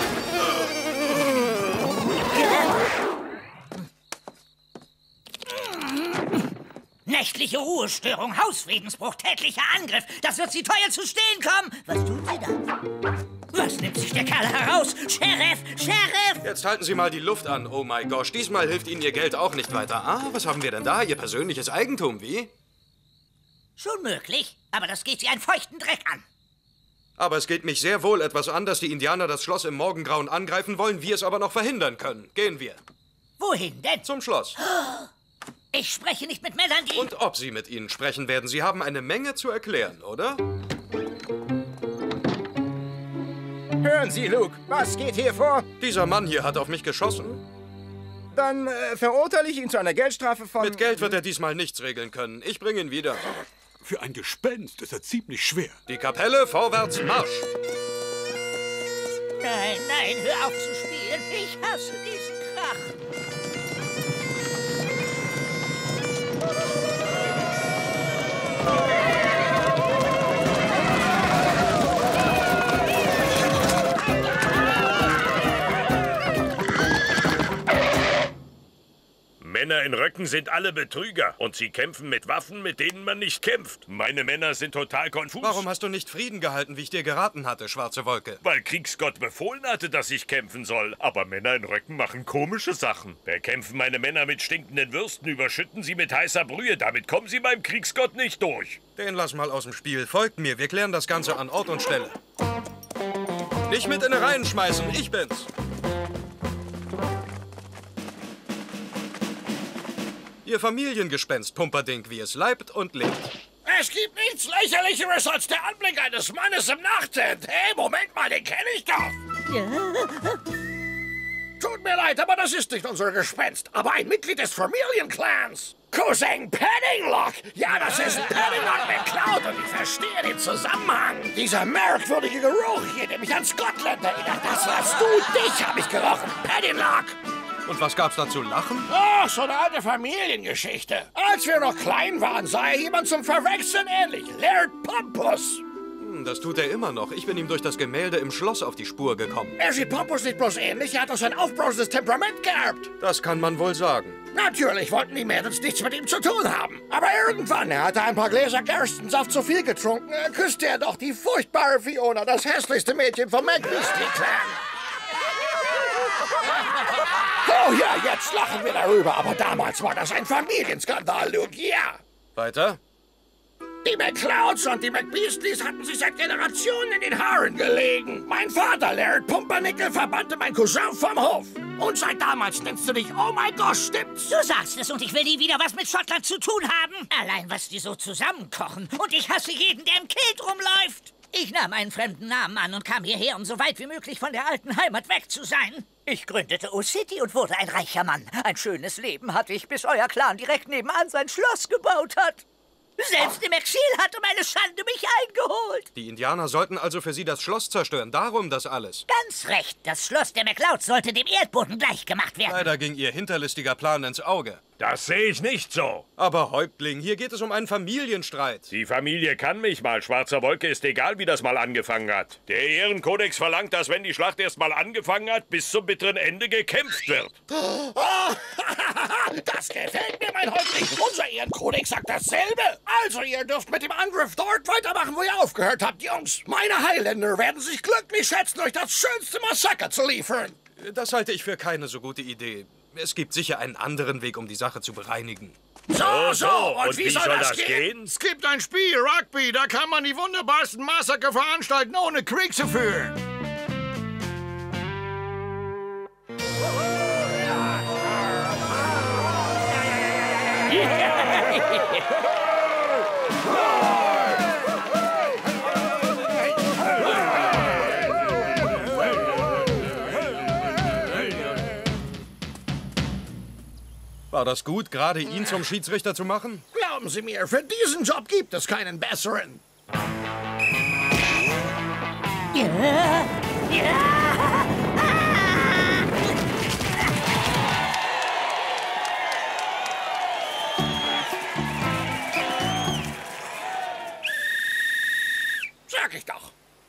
Speaker 8: Nächtliche Ruhestörung, Hausfriedensbruch, tätlicher Angriff. Das wird Sie teuer zu stehen kommen. Was tun Sie da? Was nimmt sich der Kerl heraus? Sheriff! Sheriff!
Speaker 7: Jetzt halten Sie mal die Luft an. Oh mein Gott, diesmal hilft Ihnen Ihr Geld auch nicht weiter. Ah, was haben wir denn da? Ihr persönliches Eigentum, wie?
Speaker 8: Schon möglich, aber das geht Sie einen feuchten Dreck an.
Speaker 7: Aber es geht mich sehr wohl etwas an, dass die Indianer das Schloss im Morgengrauen angreifen wollen, wir es aber noch verhindern können. Gehen wir.
Speaker 8: Wohin denn?
Speaker 7: Zum Schloss.
Speaker 8: Ich spreche nicht mit Männern, die...
Speaker 7: Und ob Sie mit ihnen sprechen werden, Sie haben eine Menge zu erklären, oder?
Speaker 9: Hören Sie, Luke, was geht hier vor?
Speaker 7: Dieser Mann hier hat auf mich geschossen.
Speaker 9: Dann verurteile ich ihn zu einer Geldstrafe von...
Speaker 7: Mit Geld wird er diesmal nichts regeln können. Ich bringe ihn wieder.
Speaker 11: Für ein Gespenst ist er ziemlich schwer.
Speaker 7: Die Kapelle, vorwärts, Marsch!
Speaker 8: Nein, nein, hör auf zu spielen. Ich hasse diesen Krach.
Speaker 1: Männer in Röcken sind alle Betrüger und sie kämpfen mit Waffen, mit denen man nicht kämpft. Meine Männer sind total konfus.
Speaker 7: Warum hast du nicht Frieden gehalten, wie ich dir geraten hatte, Schwarze Wolke?
Speaker 1: Weil Kriegsgott befohlen hatte, dass ich kämpfen soll. Aber Männer in Röcken machen komische Sachen. Bekämpfen meine Männer mit stinkenden Würsten, überschütten sie mit heißer Brühe. Damit kommen sie beim Kriegsgott nicht durch.
Speaker 7: Den lass mal aus dem Spiel. Folgt mir, wir klären das Ganze an Ort und Stelle. Nicht mit in die Reihen schmeißen, ich bin's. Ihr Familiengespenst, Pumperdink, wie es leibt und lebt.
Speaker 10: Es gibt nichts Lächerlicheres als der Anblick eines Mannes im Nachthemd. Hey, Moment mal, den kenne ich doch. Tut mir leid, aber das ist nicht unser Gespenst, aber ein Mitglied des Familienclans. Cousin Paddinglock. Ja, das ist Paddinglock McCloud und ich verstehe den Zusammenhang. Dieser merkwürdige Geruch hier, der mich an Scotland erinnert. Das warst du, dich habe ich gerochen. Paddinglock.
Speaker 7: Und was gab's da zu lachen?
Speaker 10: Ach, so eine alte Familiengeschichte. Als wir noch klein waren, sah er jemand zum Verwechseln ähnlich. Laird Pompous.
Speaker 7: Das tut er immer noch. Ich bin ihm durch das Gemälde im Schloss auf die Spur gekommen.
Speaker 10: Er sieht Pompous nicht bloß ähnlich, er hat auch sein aufbrausendes Temperament geerbt.
Speaker 7: Das kann man wohl sagen.
Speaker 10: Natürlich wollten die Mädels nichts mit ihm zu tun haben. Aber irgendwann, er hatte ein paar Gläser Gerstensaft zu viel getrunken, küsste er doch die furchtbare Fiona, das hässlichste Mädchen vom McBeastie-Clan. Oh ja, jetzt lachen wir darüber, aber damals war das ein Familienskandal, Luke, ja.
Speaker 7: Weiter?
Speaker 10: Die McClouds und die McBeastleys hatten sich seit Generationen in den Haaren gelegen. Mein Vater, Laird Pumpernickel, verbannte meinen Cousin vom Hof. Und seit damals nennst du dich Oh mein Gott, stimmt's?
Speaker 8: Du sagst es und ich will nie wieder was mit Schottland zu tun haben. Allein, was die so zusammenkochen. Und ich hasse jeden, der im Kilt rumläuft. Ich nahm einen fremden Namen an und kam hierher, um so weit wie möglich von der alten Heimat weg zu sein. Ich gründete O-City und wurde ein reicher Mann. Ein schönes Leben hatte ich, bis euer Clan direkt nebenan sein Schloss gebaut hat. Selbst im Exil hatte meine Schande mich eingeholt.
Speaker 7: Die Indianer sollten also für sie das Schloss zerstören. Darum das alles.
Speaker 8: Ganz recht. Das Schloss der McClouds sollte dem Erdboden gleichgemacht werden.
Speaker 7: Leider ging ihr hinterlistiger Plan ins Auge.
Speaker 1: Das sehe ich nicht so.
Speaker 7: Aber Häuptling, hier geht es um einen Familienstreit.
Speaker 1: Die Familie kann mich mal. Schwarzer Wolke ist egal, wie das mal angefangen hat. Der Ehrenkodex verlangt, dass, wenn die Schlacht erst mal angefangen hat, bis zum bitteren Ende gekämpft wird.
Speaker 10: Das gefällt mir, mein Häuptling. Unser Ehrenkodex sagt dasselbe. Also, ihr dürft mit dem Angriff dort weitermachen, wo ihr aufgehört habt, Jungs. Meine Highlander werden sich glücklich schätzen, euch das schönste Massaker zu liefern.
Speaker 7: Das halte ich für keine so gute Idee. Es gibt sicher einen anderen Weg, um die Sache zu bereinigen.
Speaker 10: So, und wie soll das gehen?
Speaker 2: Es gibt ein Spiel, Rugby, da kann man die wunderbarsten Massaker veranstalten, ohne Krieg zu führen.
Speaker 7: War das gut, gerade ihn zum Schiedsrichter zu machen?
Speaker 10: Glauben Sie mir, für diesen Job gibt es keinen besseren. Sag ich doch.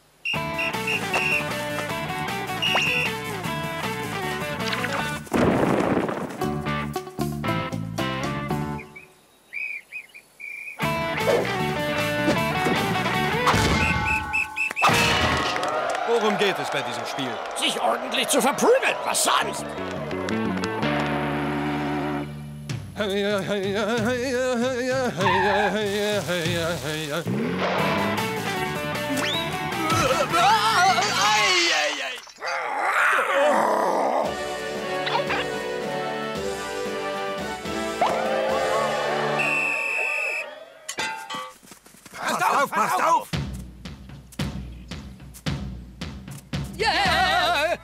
Speaker 7: Worum geht es bei diesem Spiel?
Speaker 10: Sich ordentlich zu verprügeln, was sonst?
Speaker 18: Passt auf!
Speaker 1: Ja!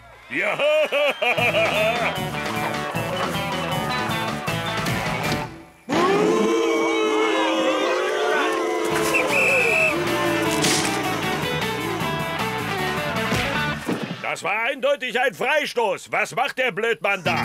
Speaker 1: Das war eindeutig ein Freistoß. Was macht der Blödmann da?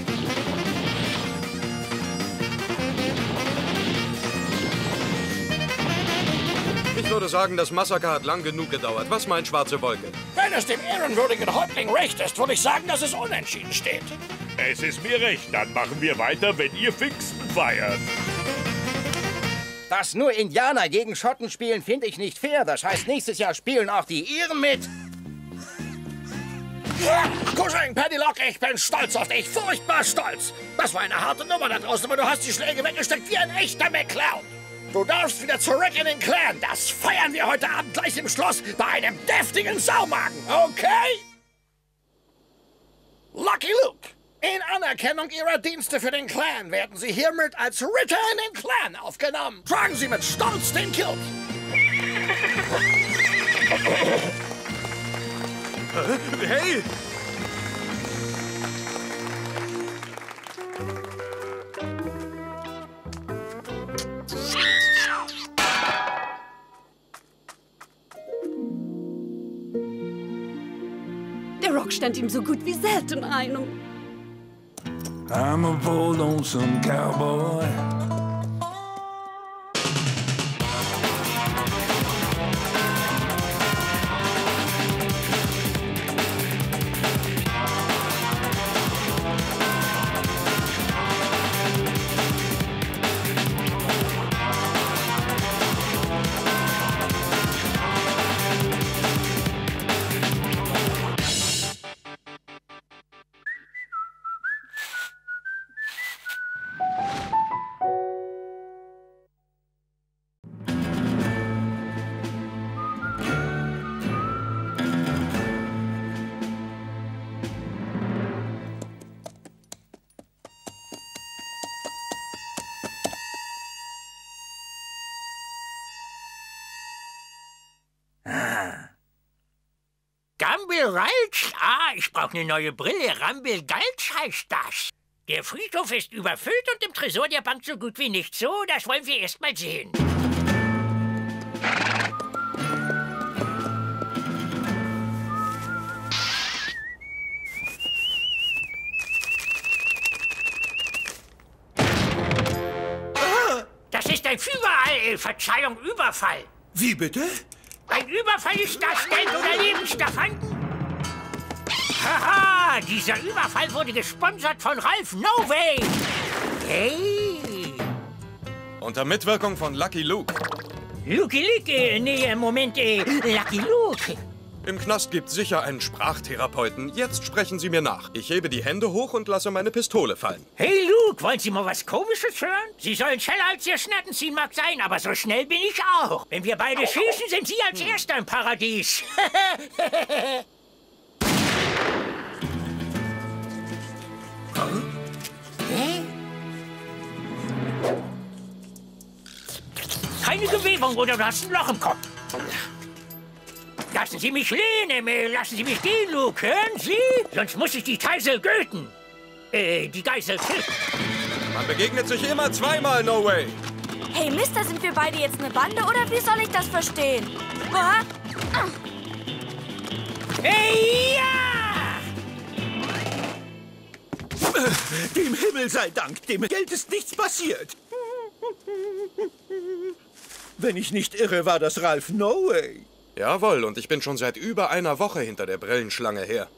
Speaker 7: Ich würde sagen, das Massaker hat lang genug gedauert. Was meint Schwarze Wolke?
Speaker 10: Wenn es dem ehrenwürdigen Häuptling recht ist, würde ich sagen, dass es unentschieden steht.
Speaker 1: Es ist mir recht. Dann machen wir weiter, wenn ihr Pfingsten feiert.
Speaker 13: Dass nur Indianer gegen Schotten spielen, finde ich nicht fair. Das heißt, nächstes Jahr spielen auch die Iren mit.
Speaker 10: Cousin Paddylock, ich bin stolz auf dich. Furchtbar stolz. Das war eine harte Nummer da draußen, aber du hast die Schläge weggesteckt wie ein echter McCloud. Du darfst wieder zurück in den Clan. Das feiern wir heute Abend gleich im Schloss bei einem deftigen Saumagen, okay? Lucky Luke, in Anerkennung Ihrer Dienste für den Clan werden Sie hiermit als Ritter in den Clan aufgenommen. Tragen Sie mit Stolz den Kilt.
Speaker 4: Hey!
Speaker 20: Der Rock stand ihm so gut wie selten ein.
Speaker 15: I'm a poor lonesome cowboy.
Speaker 17: Gamble Ralch? Ah, ich brauche eine neue Brille. Ramble Galch heißt das. Der Friedhof ist überfüllt und im Tresor der Bank so gut wie nicht so. Das wollen wir erst mal sehen. Das ist ein Überall, Verzeihung, Überfall.
Speaker 4: Wie bitte?
Speaker 17: Ein Überfall ist das Geld oder Lebensgaranten? Haha, dieser Überfall wurde gesponsert von Ralph No Way. Hey.
Speaker 7: Unter Mitwirkung von Lucky Luke.
Speaker 17: Lucky Luke, nee, Moment, Lucky Luke.
Speaker 7: Im Knast gibt's sicher einen Sprachtherapeuten. Jetzt sprechen Sie mir nach. Ich hebe die Hände hoch und lasse meine Pistole fallen.
Speaker 17: Hey Luke, wollen Sie mal was Komisches hören? Sie sollen schneller als Ihr Schnatten ziehen mag sein, aber so schnell bin ich auch. Wenn wir beide schießen, sind Sie als Erster im Paradies. Keine Gewebung oder du hast ein Loch im Kopf. Lassen Sie mich lehnen, lassen Sie mich gehen, Luke, hören Sie? Sonst muss ich die Geisel töten. Die Geisel töten.
Speaker 7: Man begegnet sich immer zweimal, No Way.
Speaker 12: Hey, Mister, sind wir beide jetzt eine Bande oder wie soll ich das verstehen? Aha.
Speaker 17: Hey, ja!
Speaker 4: Dem Himmel sei Dank, dem Geld ist nichts passiert. Wenn ich nicht irre, war das Ralph No Way.
Speaker 7: Jawohl, und ich bin schon seit über einer Woche hinter der Brillenschlange her.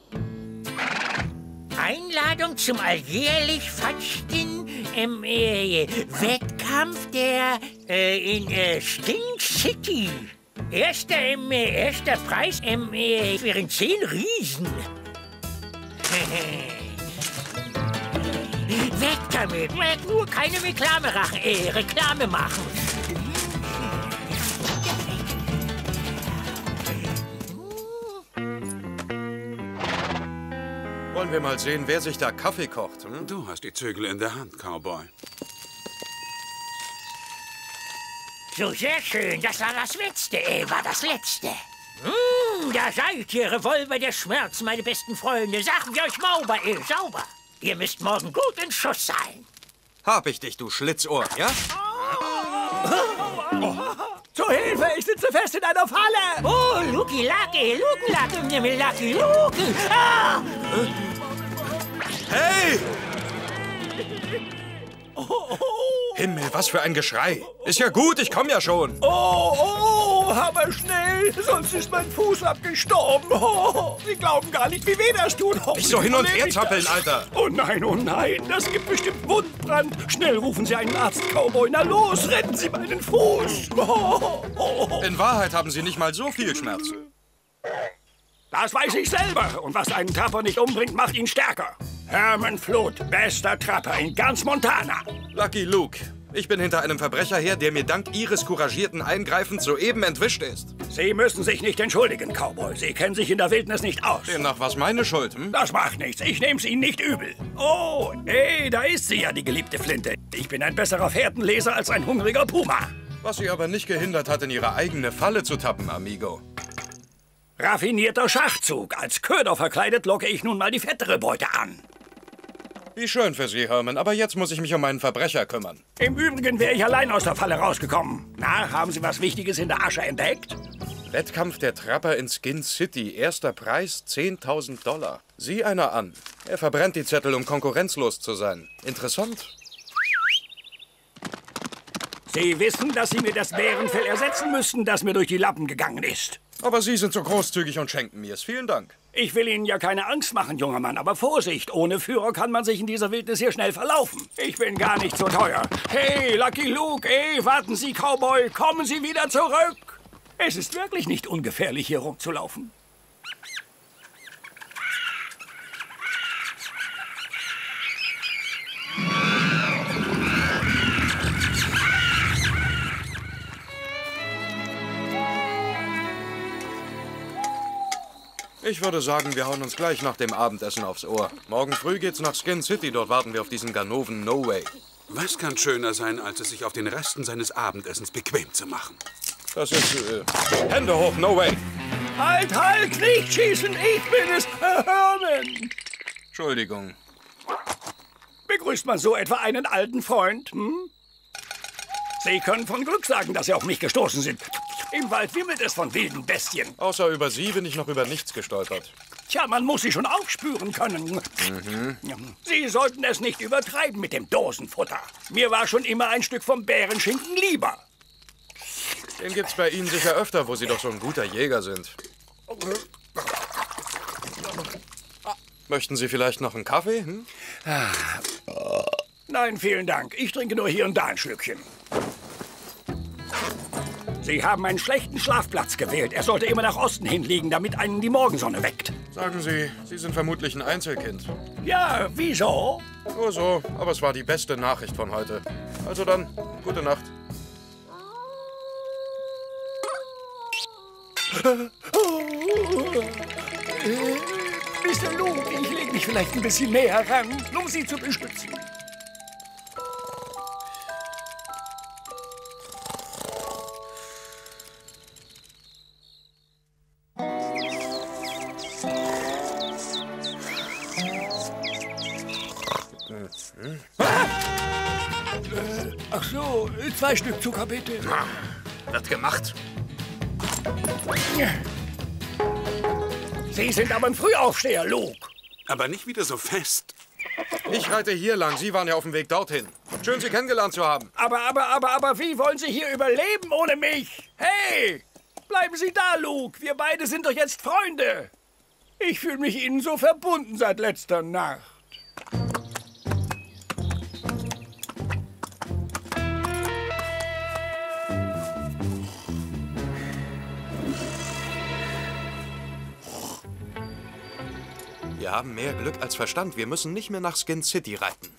Speaker 17: Einladung zum alljährlich fasten Wettkampf in Stink City. Erster Preis wären 10 Riesen. Weg damit! Nur keine Reklame machen.
Speaker 7: Wollen wir mal sehen, wer sich da Kaffee kocht? Hm?
Speaker 11: Du hast die Zügel in der Hand, Cowboy.
Speaker 17: So, sehr schön. Das war das Letzte, war das Letzte. Da seid ihr, Revolver der Schmerz, meine besten Freunde. Sagen wir euch sauber, sauber. Ihr müsst morgen gut in Schuss sein.
Speaker 7: Hab ich dich, du Schlitzohr, ja?
Speaker 4: Zu Hilfe, ich sitze fest in einer Falle!
Speaker 17: Oh, Lucky Lucky, Lucky Lucky! Ah!
Speaker 7: Hey! Himmel, was für ein Geschrei! Ist ja gut, ich komme ja schon!
Speaker 4: Oh, aber schnell, sonst ist mein Fuß abgestorben. Oh, Sie glauben gar nicht, wie weh das tut.
Speaker 7: Nicht so hin und her zappeln, Alter!
Speaker 4: Oh nein, das gibt bestimmt Wundbrand. Schnell rufen Sie einen Arzt, Cowboy. Na los, retten Sie meinen Fuß.
Speaker 7: In Wahrheit haben Sie nicht mal so viel Schmerzen.
Speaker 19: Das weiß ich selber. Und was einen Trapper nicht umbringt, macht ihn stärker. Herman Flood, bester Trapper in ganz Montana.
Speaker 7: Lucky Luke, Ich bin hinter einem Verbrecher her, der mir dank Ihres couragierten Eingreifens soeben entwischt ist.
Speaker 10: Sie müssen sich nicht entschuldigen, Cowboy. Sie kennen sich in der Wildnis nicht aus.
Speaker 7: Demnach war's meine Schuld, hm?
Speaker 10: Das macht nichts. Ich nehm's Ihnen nicht übel. Oh, hey, da ist sie ja, die geliebte Flinte. Ich bin ein besserer Fährtenleser als ein hungriger Puma.
Speaker 7: Was Sie aber nicht gehindert hat, in Ihre eigene Falle zu tappen, Amigo.
Speaker 10: Raffinierter Schachzug. Als Köder verkleidet locke ich nun mal die fettere Beute an.
Speaker 7: Wie schön für Sie, Herman, aber jetzt muss ich mich um meinen Verbrecher kümmern.
Speaker 10: Im Übrigen wäre ich allein aus der Falle rausgekommen. Na, haben Sie was Wichtiges in der Asche entdeckt?
Speaker 7: Wettkampf der Trapper in Skin City. Erster Preis $10.000. Sieh einer an. Er verbrennt die Zettel, um konkurrenzlos zu sein. Interessant.
Speaker 10: Sie wissen, dass Sie mir das Bärenfell ersetzen müssten, das mir durch die Lappen gegangen ist.
Speaker 7: Aber Sie sind so großzügig und schenken mir's. Vielen Dank.
Speaker 10: Ich will Ihnen ja keine Angst machen, junger Mann, aber Vorsicht, ohne Führer kann man sich in dieser Wildnis hier schnell verlaufen. Ich bin gar nicht so teuer. Hey, Lucky Luke, ey, warten Sie, Cowboy, kommen Sie wieder zurück. Es ist wirklich nicht ungefährlich, hier rumzulaufen.
Speaker 7: Ich würde sagen, wir hauen uns gleich nach dem Abendessen aufs Ohr. Morgen früh geht's nach Skin City, dort warten wir auf diesen Ganoven No Way.
Speaker 11: Was kann schöner sein, als es sich auf den Resten seines Abendessens bequem zu machen?
Speaker 7: Das ist, Hände hoch, No Way!
Speaker 10: Halt, halt, nicht schießen, ich bin es, Herman!
Speaker 7: Entschuldigung.
Speaker 10: Begrüßt man so etwa einen alten Freund, hm? Sie können von Glück sagen, dass Sie auf mich gestoßen sind. Im Wald wimmelt es von wilden Bestien.
Speaker 7: Außer über Sie bin ich noch über nichts gestolpert.
Speaker 10: Tja, man muss sie schon aufspüren können.
Speaker 7: Mhm.
Speaker 10: Sie sollten es nicht übertreiben mit dem Dosenfutter. Mir war schon immer ein Stück vom Bärenschinken lieber.
Speaker 7: Den gibt's bei Ihnen sicher öfter, wo Sie doch so ein guter Jäger sind. Möchten Sie vielleicht noch einen Kaffee? Hm?
Speaker 10: Nein, vielen Dank. Ich trinke nur hier und da ein Schlückchen. Sie haben einen schlechten Schlafplatz gewählt. Er sollte immer nach Osten hin liegen, damit einen die Morgensonne weckt.
Speaker 7: Sagen Sie, Sie sind vermutlich ein Einzelkind.
Speaker 10: Ja, wieso?
Speaker 7: Nur so, aber es war die beste Nachricht von heute. Also dann, gute Nacht.
Speaker 10: Mr. Luke, ich lege mich vielleicht ein bisschen näher ran, um Sie zu beschützen. Ach so, 2 Stück Zucker bitte.
Speaker 2: Na, wird gemacht.
Speaker 10: Sie sind aber ein Frühaufsteher, Luke.
Speaker 11: Aber nicht wieder so fest.
Speaker 7: Ich reite hier lang. Sie waren ja auf dem Weg dorthin. Schön, Sie kennengelernt zu haben.
Speaker 10: Aber wie wollen Sie hier überleben ohne mich? Hey, bleiben Sie da, Luke. Wir beide sind doch jetzt Freunde. Ich fühle mich Ihnen so verbunden seit letzter Nacht.
Speaker 7: Wir haben mehr Glück als Verstand. Wir müssen nicht mehr nach Skin City reiten.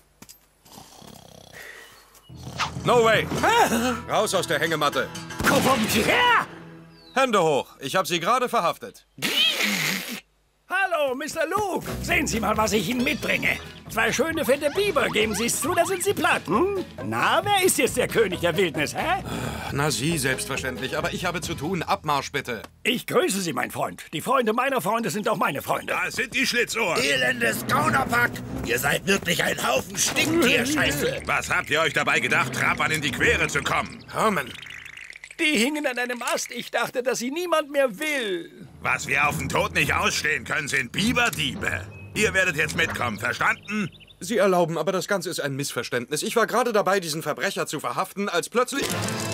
Speaker 7: No way! Raus aus der Hängematte!
Speaker 10: Kommen Sie her!
Speaker 7: Hände hoch! Ich habe Sie gerade verhaftet.
Speaker 10: Hallo, Mr. Luke. Sehen Sie mal, was ich Ihnen mitbringe. 2 schöne, fette Biber. Geben Sie es zu, da sind Sie platt. Hm? Na, wer ist jetzt der König der Wildnis, hä?
Speaker 7: Na, Sie selbstverständlich. Aber ich habe zu tun. Abmarsch, bitte.
Speaker 10: Ich grüße Sie, mein Freund. Die Freunde meiner Freunde sind auch meine Freunde.
Speaker 1: Da sind die Schlitzohren.
Speaker 10: Elendes Gaunerpack. Ihr seid wirklich ein Haufen Stinktierscheiße.
Speaker 1: Was habt ihr euch dabei gedacht, Trappern in die Quere zu kommen?
Speaker 7: Herman.
Speaker 10: Die hingen an einem Ast. Ich dachte, dass sie niemand mehr will.
Speaker 1: Was wir auf den Tod nicht ausstehen können, sind Biberdiebe. Ihr werdet jetzt mitkommen, verstanden?
Speaker 7: Sie erlauben, aber das Ganze ist ein Missverständnis. Ich war gerade dabei, diesen Verbrecher zu verhaften, als plötzlich...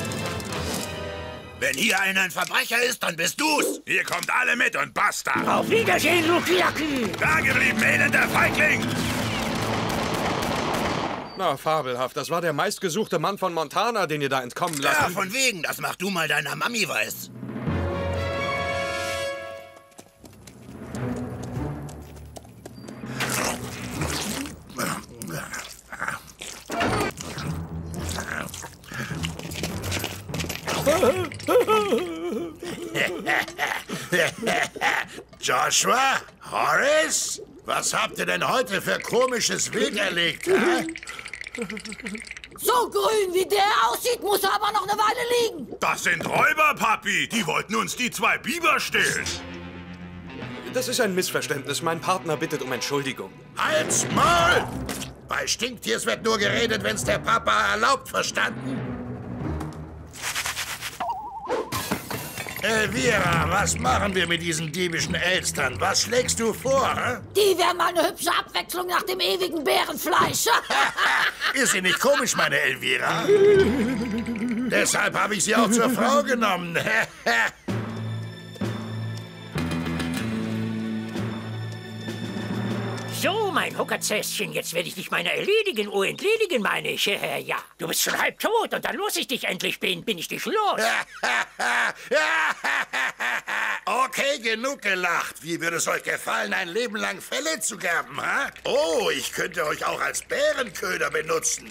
Speaker 1: Wenn hier einer ein Verbrecher ist, dann bist du's. Ihr kommt alle mit und basta.
Speaker 17: Auf Wiedersehen, Lukiaki.
Speaker 1: Da geblieben, elender Feigling.
Speaker 7: Na, fabelhaft. Das war der meistgesuchte Mann von Montana, den ihr da entkommen lasst.
Speaker 10: Ja, von wegen. Das mach du mal deiner Mami weiß. Joshua? Horace? Was habt ihr denn heute für komisches Wild erlegt, hä?
Speaker 5: So grün wie der aussieht, muss er aber noch eine Weile liegen.
Speaker 2: Das sind Räuber, Papi. Die wollten uns die 2 Biber stehlen.
Speaker 7: Das ist ein Missverständnis. Mein Partner bittet um Entschuldigung.
Speaker 10: Halt's Maul! Bei Stinktiers wird nur geredet, wenn's der Papa erlaubt, verstanden? Elvira, was machen wir mit diesen diebischen Elstern? Was schlägst du vor, hä?
Speaker 5: Die wären mal eine hübsche Abwechslung nach dem ewigen Bärenfleisch.
Speaker 10: Ist sie nicht komisch, meine Elvira? Deshalb habe ich sie auch zur Frau genommen.
Speaker 17: So, mein Huckerzäschen, jetzt werde ich dich meiner erledigen. Oh, entledigen, meine ich. Ja, du bist schon halb tot und dann los ich dich endlich bin ich dich los.
Speaker 10: Okay, genug gelacht. Wie würde es euch gefallen, ein Leben lang Felle zu gerben, ha? Oh, ich könnte euch auch als Bärenköder benutzen.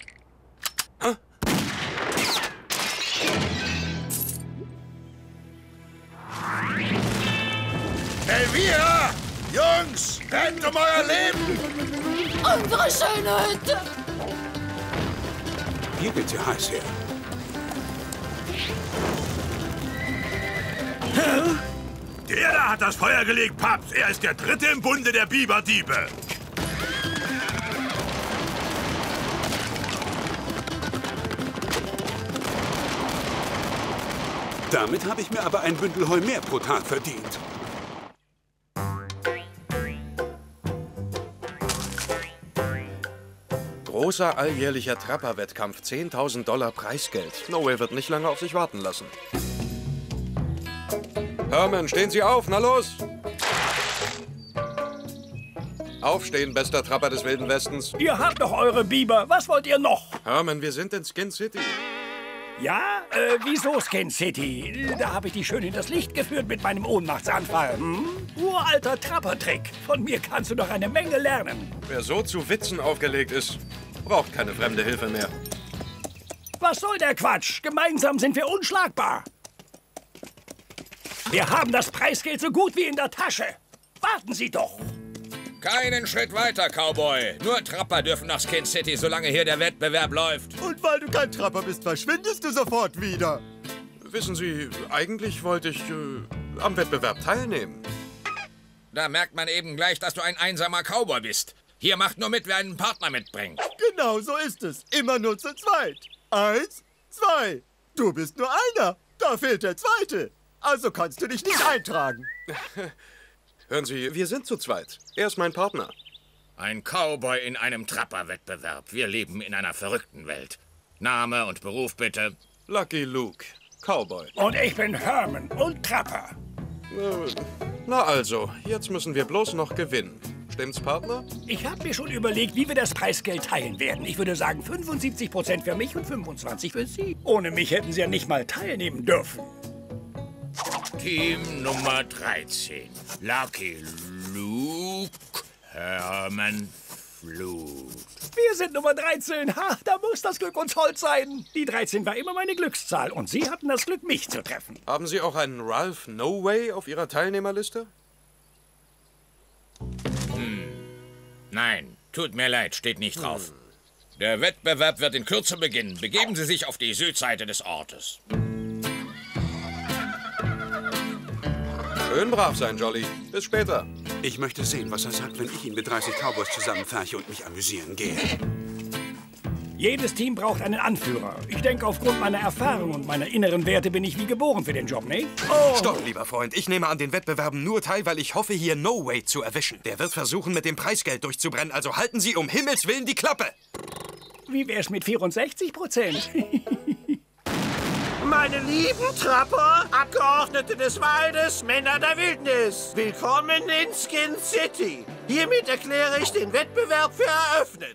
Speaker 10: Elvira! Jungs, rennt um euer Leben!
Speaker 5: Unsere schöne Hütte!
Speaker 11: Hier geht's ja heiß her.
Speaker 2: Der da hat das Feuer gelegt, Paps. Er ist der Dritte im Bunde der Biberdiebe.
Speaker 11: Damit habe ich mir aber ein Bündel Heu mehr pro Tag verdient.
Speaker 7: Großer alljährlicher Trapper-Wettkampf, $10.000 Preisgeld. No Way wird nicht lange auf sich warten lassen. Herman, stehen Sie auf, na los! Aufstehen, bester Trapper des Wilden Westens.
Speaker 4: Ihr habt doch eure Biber. Was wollt ihr noch?
Speaker 7: Herman, wir sind in Skin City.
Speaker 4: Ja? Wieso Skin City? Da habe ich dich schön hinters Licht geführt mit meinem Ohnmachtsanfall. Uralter Trappertrick. Von mir kannst du doch eine Menge lernen.
Speaker 7: Wer so zu Witzen aufgelegt ist, braucht keine fremde Hilfe mehr.
Speaker 4: Was soll der Quatsch? Gemeinsam sind wir unschlagbar. Wir haben das Preisgeld so gut wie in der Tasche. Warten Sie doch.
Speaker 22: Keinen Schritt weiter, Cowboy. Nur Trapper dürfen nach Skin City, solange hier der Wettbewerb läuft.
Speaker 23: Und weil du kein Trapper bist, verschwindest du sofort wieder.
Speaker 7: Wissen Sie, eigentlich wollte ich am Wettbewerb teilnehmen.
Speaker 22: Da merkt man eben gleich, dass du ein einsamer Cowboy bist. Hier macht nur mit, wer einen Partner mitbringt.
Speaker 23: Genau so ist es. Immer nur zu zweit. 1, 2. Du bist nur einer. Da fehlt der Zweite. Also kannst du dich nicht eintragen.
Speaker 7: Hören Sie, wir sind zu zweit. Er ist mein Partner.
Speaker 22: Ein Cowboy in einem Trapper-Wettbewerb. Wir leben in einer verrückten Welt. Name und Beruf bitte?
Speaker 7: Lucky Luke, Cowboy.
Speaker 4: Und ich bin Herman und Trapper.
Speaker 7: Na also, jetzt müssen wir bloß noch gewinnen. Stimmt's, Partner?
Speaker 4: Ich habe mir schon überlegt, wie wir das Preisgeld teilen werden. Ich würde sagen 75% für mich und 25% für Sie. Ohne mich hätten Sie ja nicht mal teilnehmen dürfen.
Speaker 22: Team Nummer 13. Lucky Luke, Herman Flut.
Speaker 4: Wir sind Nummer 13. Ha, da muss das Glück uns hold sein. Die 13 war immer meine Glückszahl und Sie hatten das Glück, mich zu treffen.
Speaker 7: Haben Sie auch einen Ralph No Way auf Ihrer Teilnehmerliste?
Speaker 22: Nein, tut mir leid, steht nicht drauf. Der Wettbewerb wird in Kürze beginnen. Begeben Sie sich auf die Südseite des Ortes.
Speaker 7: Schön brav sein, Jolly. Bis später.
Speaker 11: Ich möchte sehen, was er sagt, wenn ich ihn mit 30 Cowboys zusammenpferche und mich amüsieren gehe.
Speaker 4: Jedes Team braucht einen Anführer. Ich denke, aufgrund meiner Erfahrung und meiner inneren Werte bin ich wie geboren für den Job, nicht?
Speaker 7: Oh. Stopp, lieber Freund. Ich nehme an den Wettbewerben nur teil, weil ich hoffe, hier No Way zu erwischen. Der wird versuchen, mit dem Preisgeld durchzubrennen, also halten Sie um Himmels Willen die Klappe.
Speaker 4: Wie wär's mit 64%?
Speaker 13: Meine lieben Trapper, Abgeordnete des Waldes, Männer der Wildnis, willkommen in Skin City. Hiermit erkläre ich den Wettbewerb für eröffnet.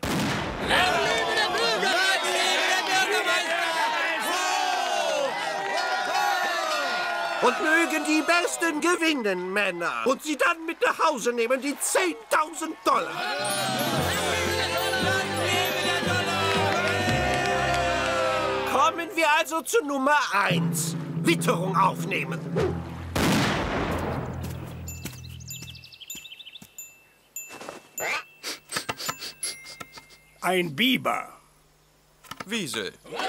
Speaker 13: Und mögen die Besten gewinnen, Männer. Und sie dann mit nach Hause nehmen, die $10.000. Kommen wir also zu Nummer 1. Witterung aufnehmen.
Speaker 23: Ein Biber.
Speaker 7: Wiesel.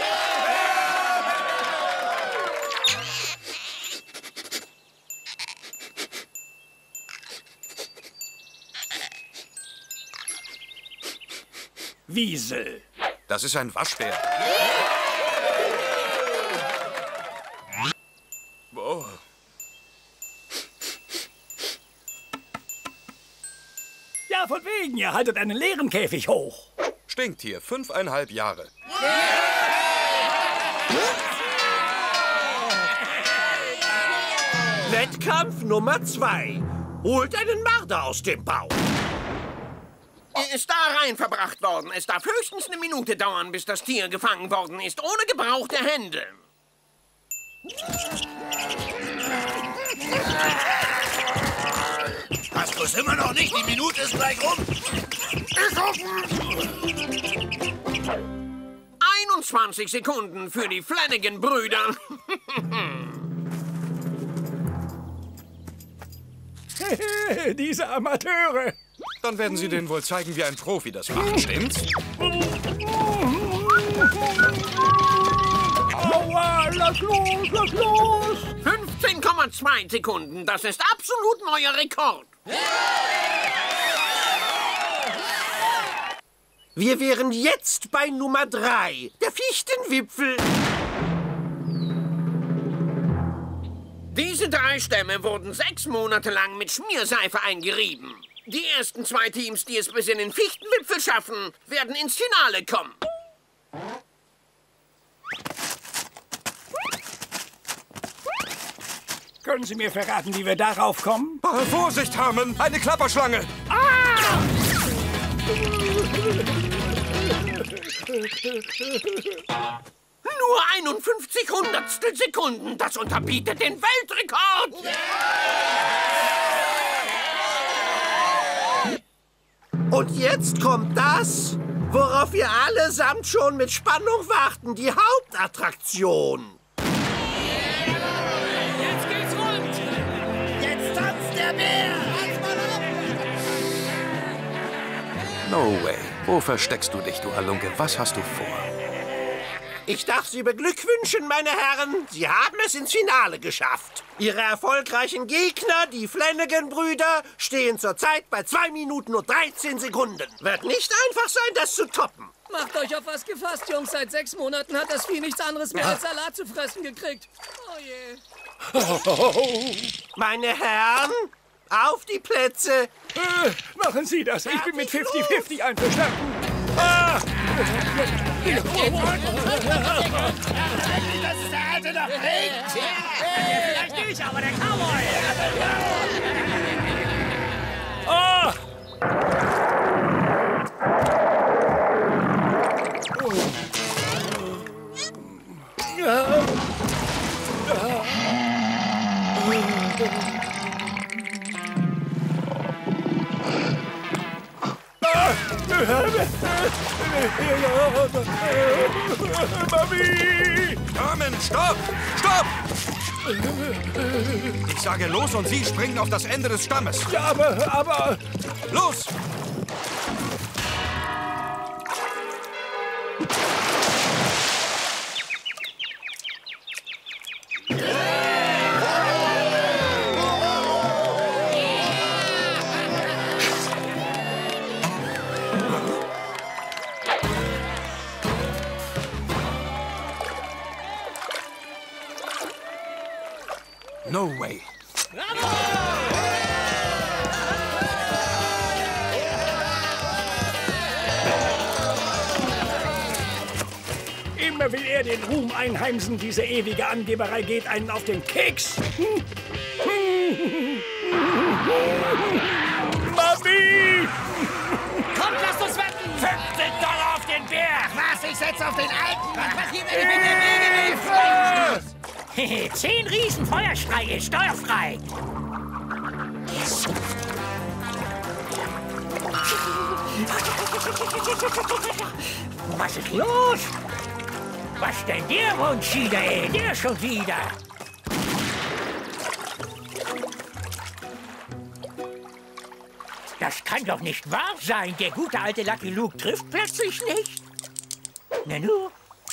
Speaker 23: Wiesel.
Speaker 7: Das ist ein Waschbär. Oh.
Speaker 23: Ja, von wegen, ihr haltet einen leeren Käfig hoch.
Speaker 7: Stinktier, 5,5 Jahre.
Speaker 13: Wettkampf Nummer 2. Holt einen Marder aus dem Bauch.
Speaker 10: Er ist da rein verbracht worden. Es darf höchstens eine Minute dauern, bis das Tier gefangen worden ist, ohne Gebrauch der Hände.
Speaker 18: Hast du es immer noch nicht? Die Minute ist gleich rum.
Speaker 10: 21 Sekunden für die Flanagan-Brüder.
Speaker 23: Diese Amateure.
Speaker 7: Dann werden Sie denen wohl zeigen, wie ein Profi das macht, stimmt's?
Speaker 23: Aua, lass los, lass los!
Speaker 10: 15,2 Sekunden, das ist absolut neuer Rekord.
Speaker 13: Wir wären jetzt bei Nummer 3, der Fichtenwipfel.
Speaker 10: Diese 3 Stämme wurden 6 Monate lang mit Schmierseife eingerieben. Die ersten 2 Teams, die es bis in den Fichtenwipfel schaffen, werden ins Finale kommen.
Speaker 23: Können Sie mir verraten, wie wir darauf kommen?
Speaker 7: Vorsicht, Harmon! Eine Klapperschlange!
Speaker 23: Ah!
Speaker 10: Nur 51 Hundertstel Sekunden, das unterbietet den Weltrekord!
Speaker 13: Und jetzt kommt das, worauf wir allesamt schon mit Spannung warten, die Hauptattraktion.
Speaker 18: Jetzt geht's rund. Jetzt tanzt der Bär.
Speaker 7: No way. Wo versteckst du dich, du Halunke? Was hast du vor?
Speaker 13: Ich darf Sie beglückwünschen, meine Herren. Sie haben es ins Finale geschafft. Ihre erfolgreichen Gegner, die Flanagan-Brüder, stehen zurzeit bei 2 Minuten und 13 Sekunden. Wird nicht einfach sein, das zu toppen.
Speaker 3: Macht euch auf was gefasst, Jungs. Seit 6 Monaten hat das Vieh nichts anderes mehr als Salat zu fressen gekriegt. Oh je.
Speaker 13: Meine Herren, auf die Plätze.
Speaker 23: Machen Sie das. Ich bin mit 50-50 einverstanden. Ah!
Speaker 18: Das ist der alte noch nicht. Vielleicht nicht, aber der Cowboy.
Speaker 23: Ah!
Speaker 7: Mami! Carmen, stopp! Stopp! Ich sage los und Sie springen auf das Ende des Stammes.
Speaker 23: Ja, aber...
Speaker 7: Los! No way.
Speaker 23: Immer will er den Ruhm einheimsen. Diese ewige Angeberei geht einen auf den Keks. Mami!
Speaker 18: Kommt, lasst uns wetten! $50 auf den Bär! Was, ich setze auf den Alten! Was passiert, wenn ich mit der Wege
Speaker 17: 10 Riesenfeuerschreie, steuerfrei. Was ist los? Was denn der Wunsch wieder, ey? Der schon wieder. Das kann doch nicht wahr sein. Der gute alte Lucky Luke trifft plötzlich nicht. Na nu?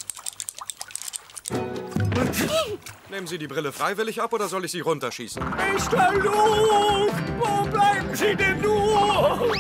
Speaker 7: Nehmen Sie die Brille freiwillig ab oder soll ich Sie runterschießen?
Speaker 17: Mr. Luke, wo bleiben Sie denn nur?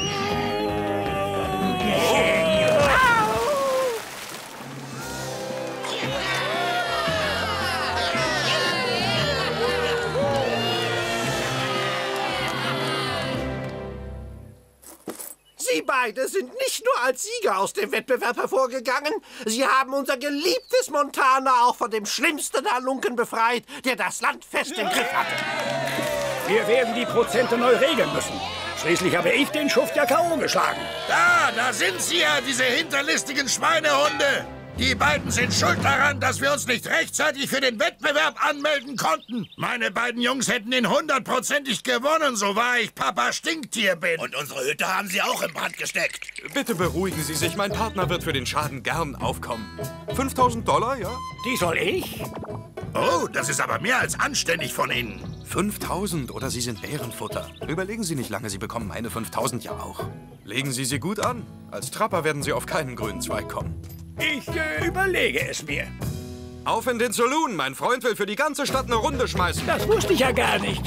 Speaker 13: Sie beide sind nicht nur als Sieger aus dem Wettbewerb hervorgegangen, Sie haben unser geliebtes Montana auch von dem schlimmsten Halunken befreit, der das Land fest im Griff hatte.
Speaker 14: Wir werden die Prozente neu regeln müssen. Schließlich habe ich den Schuft ja K.O. geschlagen.
Speaker 2: Da sind sie ja, diese hinterlistigen Schweinehunde. Die beiden sind schuld daran, dass wir uns nicht rechtzeitig für den Wettbewerb anmelden konnten. Meine beiden Jungs hätten ihn 100%ig gewonnen, so wahr ich Papa Stinktier bin.
Speaker 10: Und unsere Hütte haben sie auch in Brand gesteckt.
Speaker 7: Bitte beruhigen Sie sich, mein Partner wird für den Schaden gern aufkommen. $5.000, ja?
Speaker 14: Die soll ich?
Speaker 2: Oh, das ist aber mehr als anständig von Ihnen.
Speaker 7: 5.000 oder Sie sind Bärenfutter. Überlegen Sie nicht lange, Sie bekommen meine 5.000 ja auch. Legen Sie sie gut an. Als Trapper werden Sie auf keinen grünen Zweig kommen.
Speaker 14: Ich überlege es mir.
Speaker 7: Auf in den Saloon. Mein Freund will für die ganze Stadt eine Runde schmeißen.
Speaker 14: Das wusste ich ja gar nicht.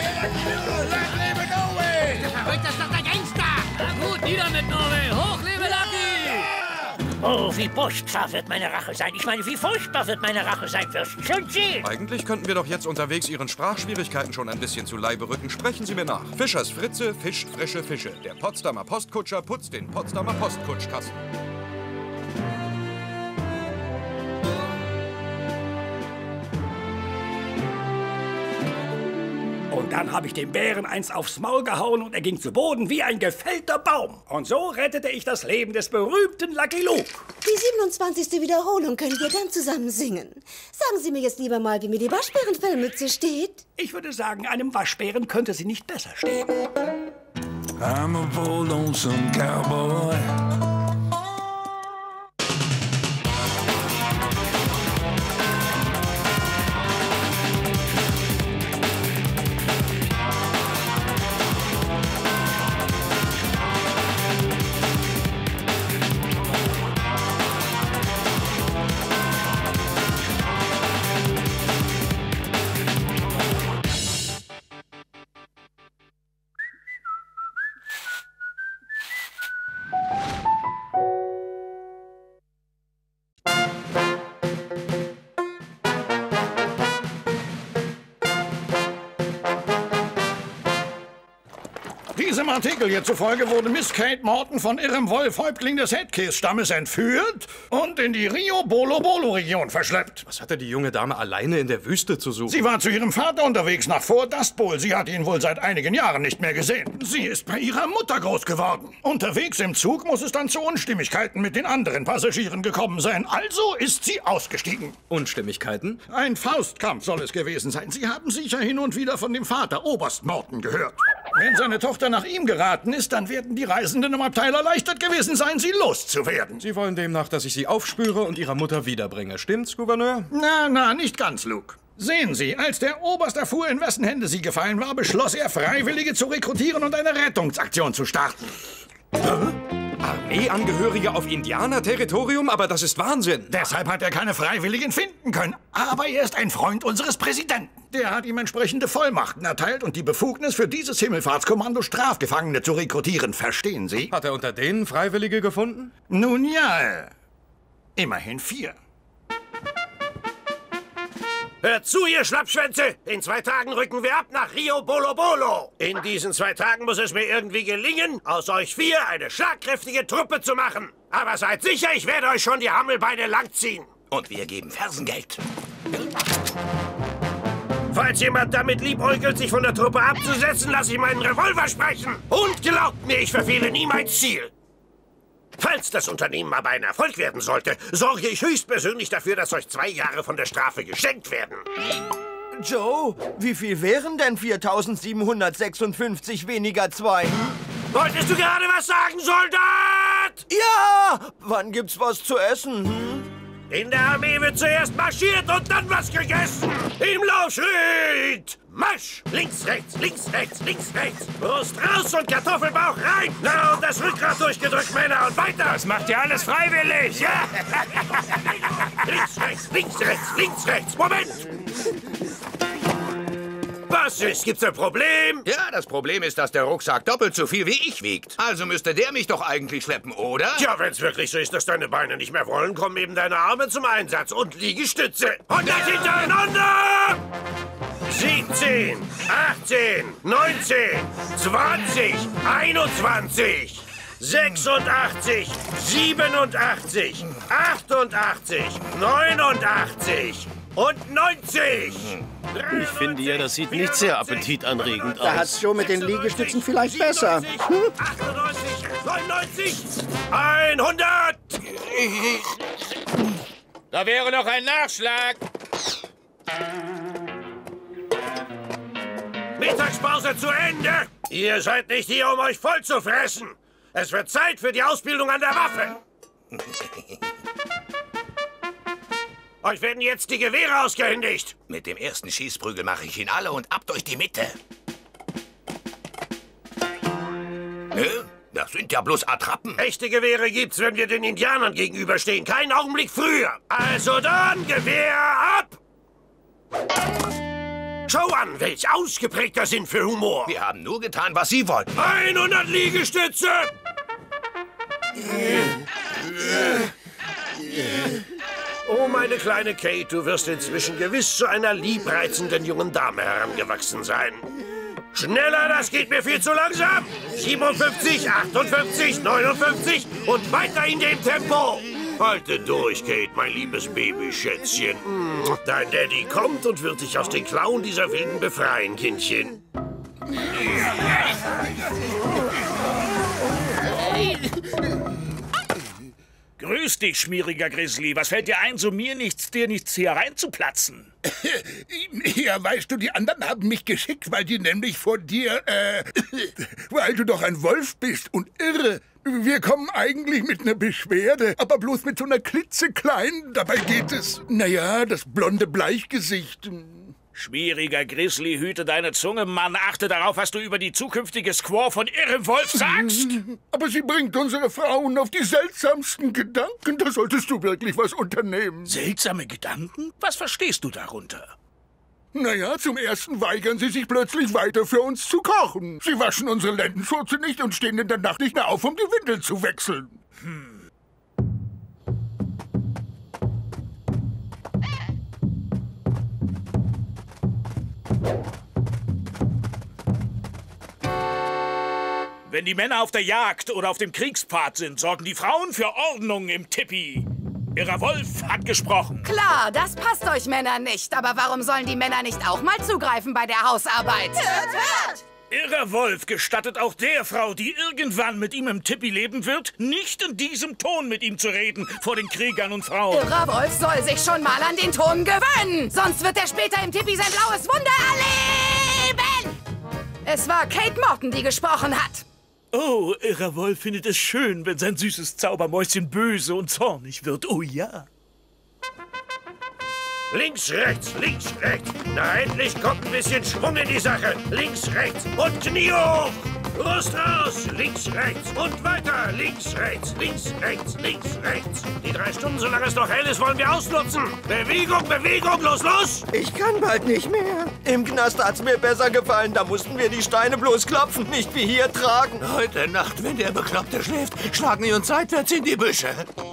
Speaker 5: Verrückt, das ist doch der Gangster!
Speaker 3: Na gut, nieder mit Norway. Hoch, lebe Lucky!
Speaker 17: Oh, wie furchtbar wird meine Rache sein. Ich meine, wie furchtbar wird meine Rache sein, Fürsten. Schön sehen.
Speaker 7: Eigentlich könnten wir doch jetzt unterwegs Ihren Sprachschwierigkeiten schon ein bisschen zu Leibe rücken. Sprechen Sie mir nach. Fischers Fritze fischt frische Fische. Der Potsdamer Postkutscher putzt den Potsdamer Postkutschkasten.
Speaker 14: Und dann habe ich dem Bären eins aufs Maul gehauen und er ging zu Boden wie ein gefällter Baum. Und so rettete ich das Leben des berühmten Lucky Luke.
Speaker 16: Die 27. Wiederholung können wir dann zusammen singen. Sagen Sie mir jetzt lieber mal, wie mir die Waschbärenfellmütze steht.
Speaker 14: Ich würde sagen, einem Waschbären könnte sie nicht besser stehen.
Speaker 15: I'm a poor lonesome cowboy.
Speaker 19: Diesem Artikel hier zufolge wurde Miss Kate Morton von Irrem Wolf, Häuptling des Headcase-Stammes, entführt und in die Rio-Bolo-Bolo-Region verschleppt.
Speaker 7: Was hatte die junge Dame alleine in der Wüste zu suchen?
Speaker 19: Sie war zu ihrem Vater unterwegs nach Fort Dust Bowl. Sie hat ihn wohl seit einigen Jahren nicht mehr gesehen. Sie ist bei ihrer Mutter groß geworden. Unterwegs im Zug muss es dann zu Unstimmigkeiten mit den anderen Passagieren gekommen sein. Also ist sie ausgestiegen.
Speaker 7: Unstimmigkeiten?
Speaker 19: Ein Faustkampf soll es gewesen sein. Sie haben sicher hin und wieder von dem Vater, Oberst Morton, gehört. Wenn seine Tochter nach ihm geraten ist, dann werden die Reisenden im Abteil erleichtert gewesen sein, sie loszuwerden.
Speaker 7: Sie wollen demnach, dass ich sie aufspüre und ihrer Mutter wiederbringe. Stimmt's, Gouverneur?
Speaker 19: Na, nicht ganz, Luke. Sehen Sie, als der Oberst erfuhr, in wessen Hände sie gefallen war, beschloss er, Freiwillige zu rekrutieren und eine Rettungsaktion zu starten.
Speaker 7: Armeeangehörige auf Indianerterritorium? Aber das ist Wahnsinn.
Speaker 19: Deshalb hat er keine Freiwilligen finden können. Aber er ist ein Freund unseres Präsidenten. Der hat ihm entsprechende Vollmachten erteilt und die Befugnis, für dieses Himmelfahrtskommando Strafgefangene zu rekrutieren. Verstehen Sie?
Speaker 7: Hat er unter denen Freiwillige gefunden?
Speaker 19: Nun ja, immerhin 4.
Speaker 13: Hört zu, ihr Schlappschwänze! In 2 Tagen rücken wir ab nach Rio Bolo Bolo. In diesen 2 Tagen muss es mir irgendwie gelingen, aus euch 4 eine schlagkräftige Truppe zu machen. Aber seid sicher, ich werde euch schon die Hammelbeine langziehen.
Speaker 10: Und wir geben Fersengeld.
Speaker 13: Falls jemand damit liebäugelt, sich von der Truppe abzusetzen, lasse ich meinen Revolver sprechen. Und glaubt mir, ich verfehle nie mein Ziel. Falls das Unternehmen aber ein Erfolg werden sollte, sorge ich höchstpersönlich dafür, dass euch 2 Jahre von der Strafe geschenkt werden.
Speaker 23: Joe, wie viel wären denn 4.756 weniger 2?
Speaker 13: Wolltest du gerade was sagen, Soldat?
Speaker 23: Ja! Wann gibt's was zu essen?
Speaker 13: In der Armee wird zuerst marschiert und dann was gegessen. Im Laufschritt. Marsch! Links, rechts, links, rechts, links, rechts. Brust raus und Kartoffelbauch rein. Na, und das Rückgrat durchgedrückt, Männer, und weiter.
Speaker 22: Das macht ihr alles freiwillig. Ja.
Speaker 13: Links, rechts, links, rechts, links, rechts. Moment! Was ist? Gibt's ein Problem?
Speaker 10: Ja, das Problem ist, dass der Rucksack doppelt so viel wie ich wiegt. Also müsste der mich doch eigentlich schleppen, oder?
Speaker 13: Tja, wenn's wirklich so ist, dass deine Beine nicht mehr wollen, kommen eben deine Arme zum Einsatz und Liegestütze. Und das hintereinander! 17, 18, 19, 20, 21, 86, 87, 88, 89 und 90.
Speaker 6: Ich finde ja, das sieht nicht sehr appetitanregend aus.
Speaker 13: Da hat's
Speaker 6: Joe mit den Liegestützen vielleicht besser.
Speaker 13: 98, 99, 100.
Speaker 22: Da wäre noch ein Nachschlag.
Speaker 13: Mittagspause zu Ende. Ihr seid nicht hier, um euch voll zu fressen. Es wird Zeit für die Ausbildung an der Waffe. Euch werden jetzt die Gewehre ausgehändigt.
Speaker 10: Mit dem ersten Schießprügel mache ich ihn alle und ab durch die Mitte. Das sind ja bloß Attrappen.
Speaker 13: Echte Gewehre gibt's, wenn wir den Indianern gegenüberstehen. Keinen Augenblick früher. Also dann, Gewehr ab! Schau an, welch ausgeprägter Sinn für Humor.
Speaker 10: Wir haben nur getan, was Sie wollten.
Speaker 13: 100 Liegestütze! Oh, meine kleine Kate, du wirst inzwischen gewiss zu einer liebreizenden jungen Dame herangewachsen sein. Schneller, das geht mir viel zu langsam. 57, 58, 59 und weiter in dem Tempo. Halte durch, Kate, mein liebes Babyschätzchen. Dein Daddy kommt und wird dich aus den Klauen dieser Wilden befreien, Kindchen.
Speaker 9: Grüß dich, schmieriger Grizzly. Was fällt dir ein, so mir nichts, dir nichts hier reinzuplatzen?
Speaker 19: Ja, weißt du, die anderen haben mich geschickt, weil die nämlich vor dir, weil du doch ein Wolf bist und irre. Wir kommen eigentlich mit einer Beschwerde, aber bloß mit so einer klitzekleinen. Dabei geht es, naja, das blonde Bleichgesicht.
Speaker 9: Schmieriger Grizzly, hüte deine Zunge, Mann. Achte darauf, was du über die zukünftige Squaw von Irrem Wolf sagst.
Speaker 19: Aber sie bringt unsere Frauen auf die seltsamsten Gedanken. Da solltest du wirklich was unternehmen.
Speaker 9: Seltsame Gedanken? Was verstehst du darunter?
Speaker 19: Naja, zum Ersten weigern sie sich plötzlich weiter für uns zu kochen. Sie waschen unsere Lendenschurze nicht und stehen in der Nacht nicht mehr auf, um die Windel zu wechseln.
Speaker 9: Wenn die Männer auf der Jagd oder auf dem Kriegspfad sind, sorgen die Frauen für Ordnung im Tipi. Irrer Wolf hat gesprochen.
Speaker 21: Klar, das passt euch Männer nicht. Aber warum sollen die Männer nicht auch mal zugreifen bei der Hausarbeit? Hört!
Speaker 9: Irrer Wolf gestattet auch der Frau, die irgendwann mit ihm im Tipi leben wird, nicht in diesem Ton mit ihm zu reden vor den Kriegern und Frauen.
Speaker 21: Irrer Wolf soll sich schon mal an den Ton gewöhnen. Sonst wird er später im Tipi sein blaues Wunder erleben. Es war Kate Morton, die gesprochen hat.
Speaker 9: Oh, Irrer Wolf findet es schön, wenn sein süßes Zaubermäuschen böse und zornig wird. Oh ja.
Speaker 13: Links, rechts, links, rechts. Na, endlich kommt ein bisschen Schwung in die Sache. Links, rechts und Knie hoch. Brust raus. Links, rechts und weiter. Links, rechts, links, rechts, links, rechts. Die 3 Stunden, solange es noch hell ist, wollen wir ausnutzen. Bewegung, Bewegung, los, los.
Speaker 6: Ich kann bald nicht mehr. Im Knast hat's mir besser gefallen. Da mussten wir die Steine bloß klopfen, nicht wie hier tragen.
Speaker 10: Heute Nacht, wenn der Bekloppte schläft, schlagen wir uns seitwärts in die Büsche.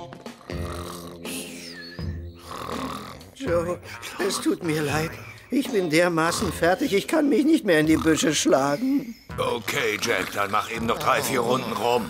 Speaker 6: Joe, es tut mir leid. Ich bin dermaßen fertig, ich kann mich nicht mehr in die Büsche schlagen.
Speaker 10: Okay, Jack, dann mach eben noch 3, 4 Runden rum.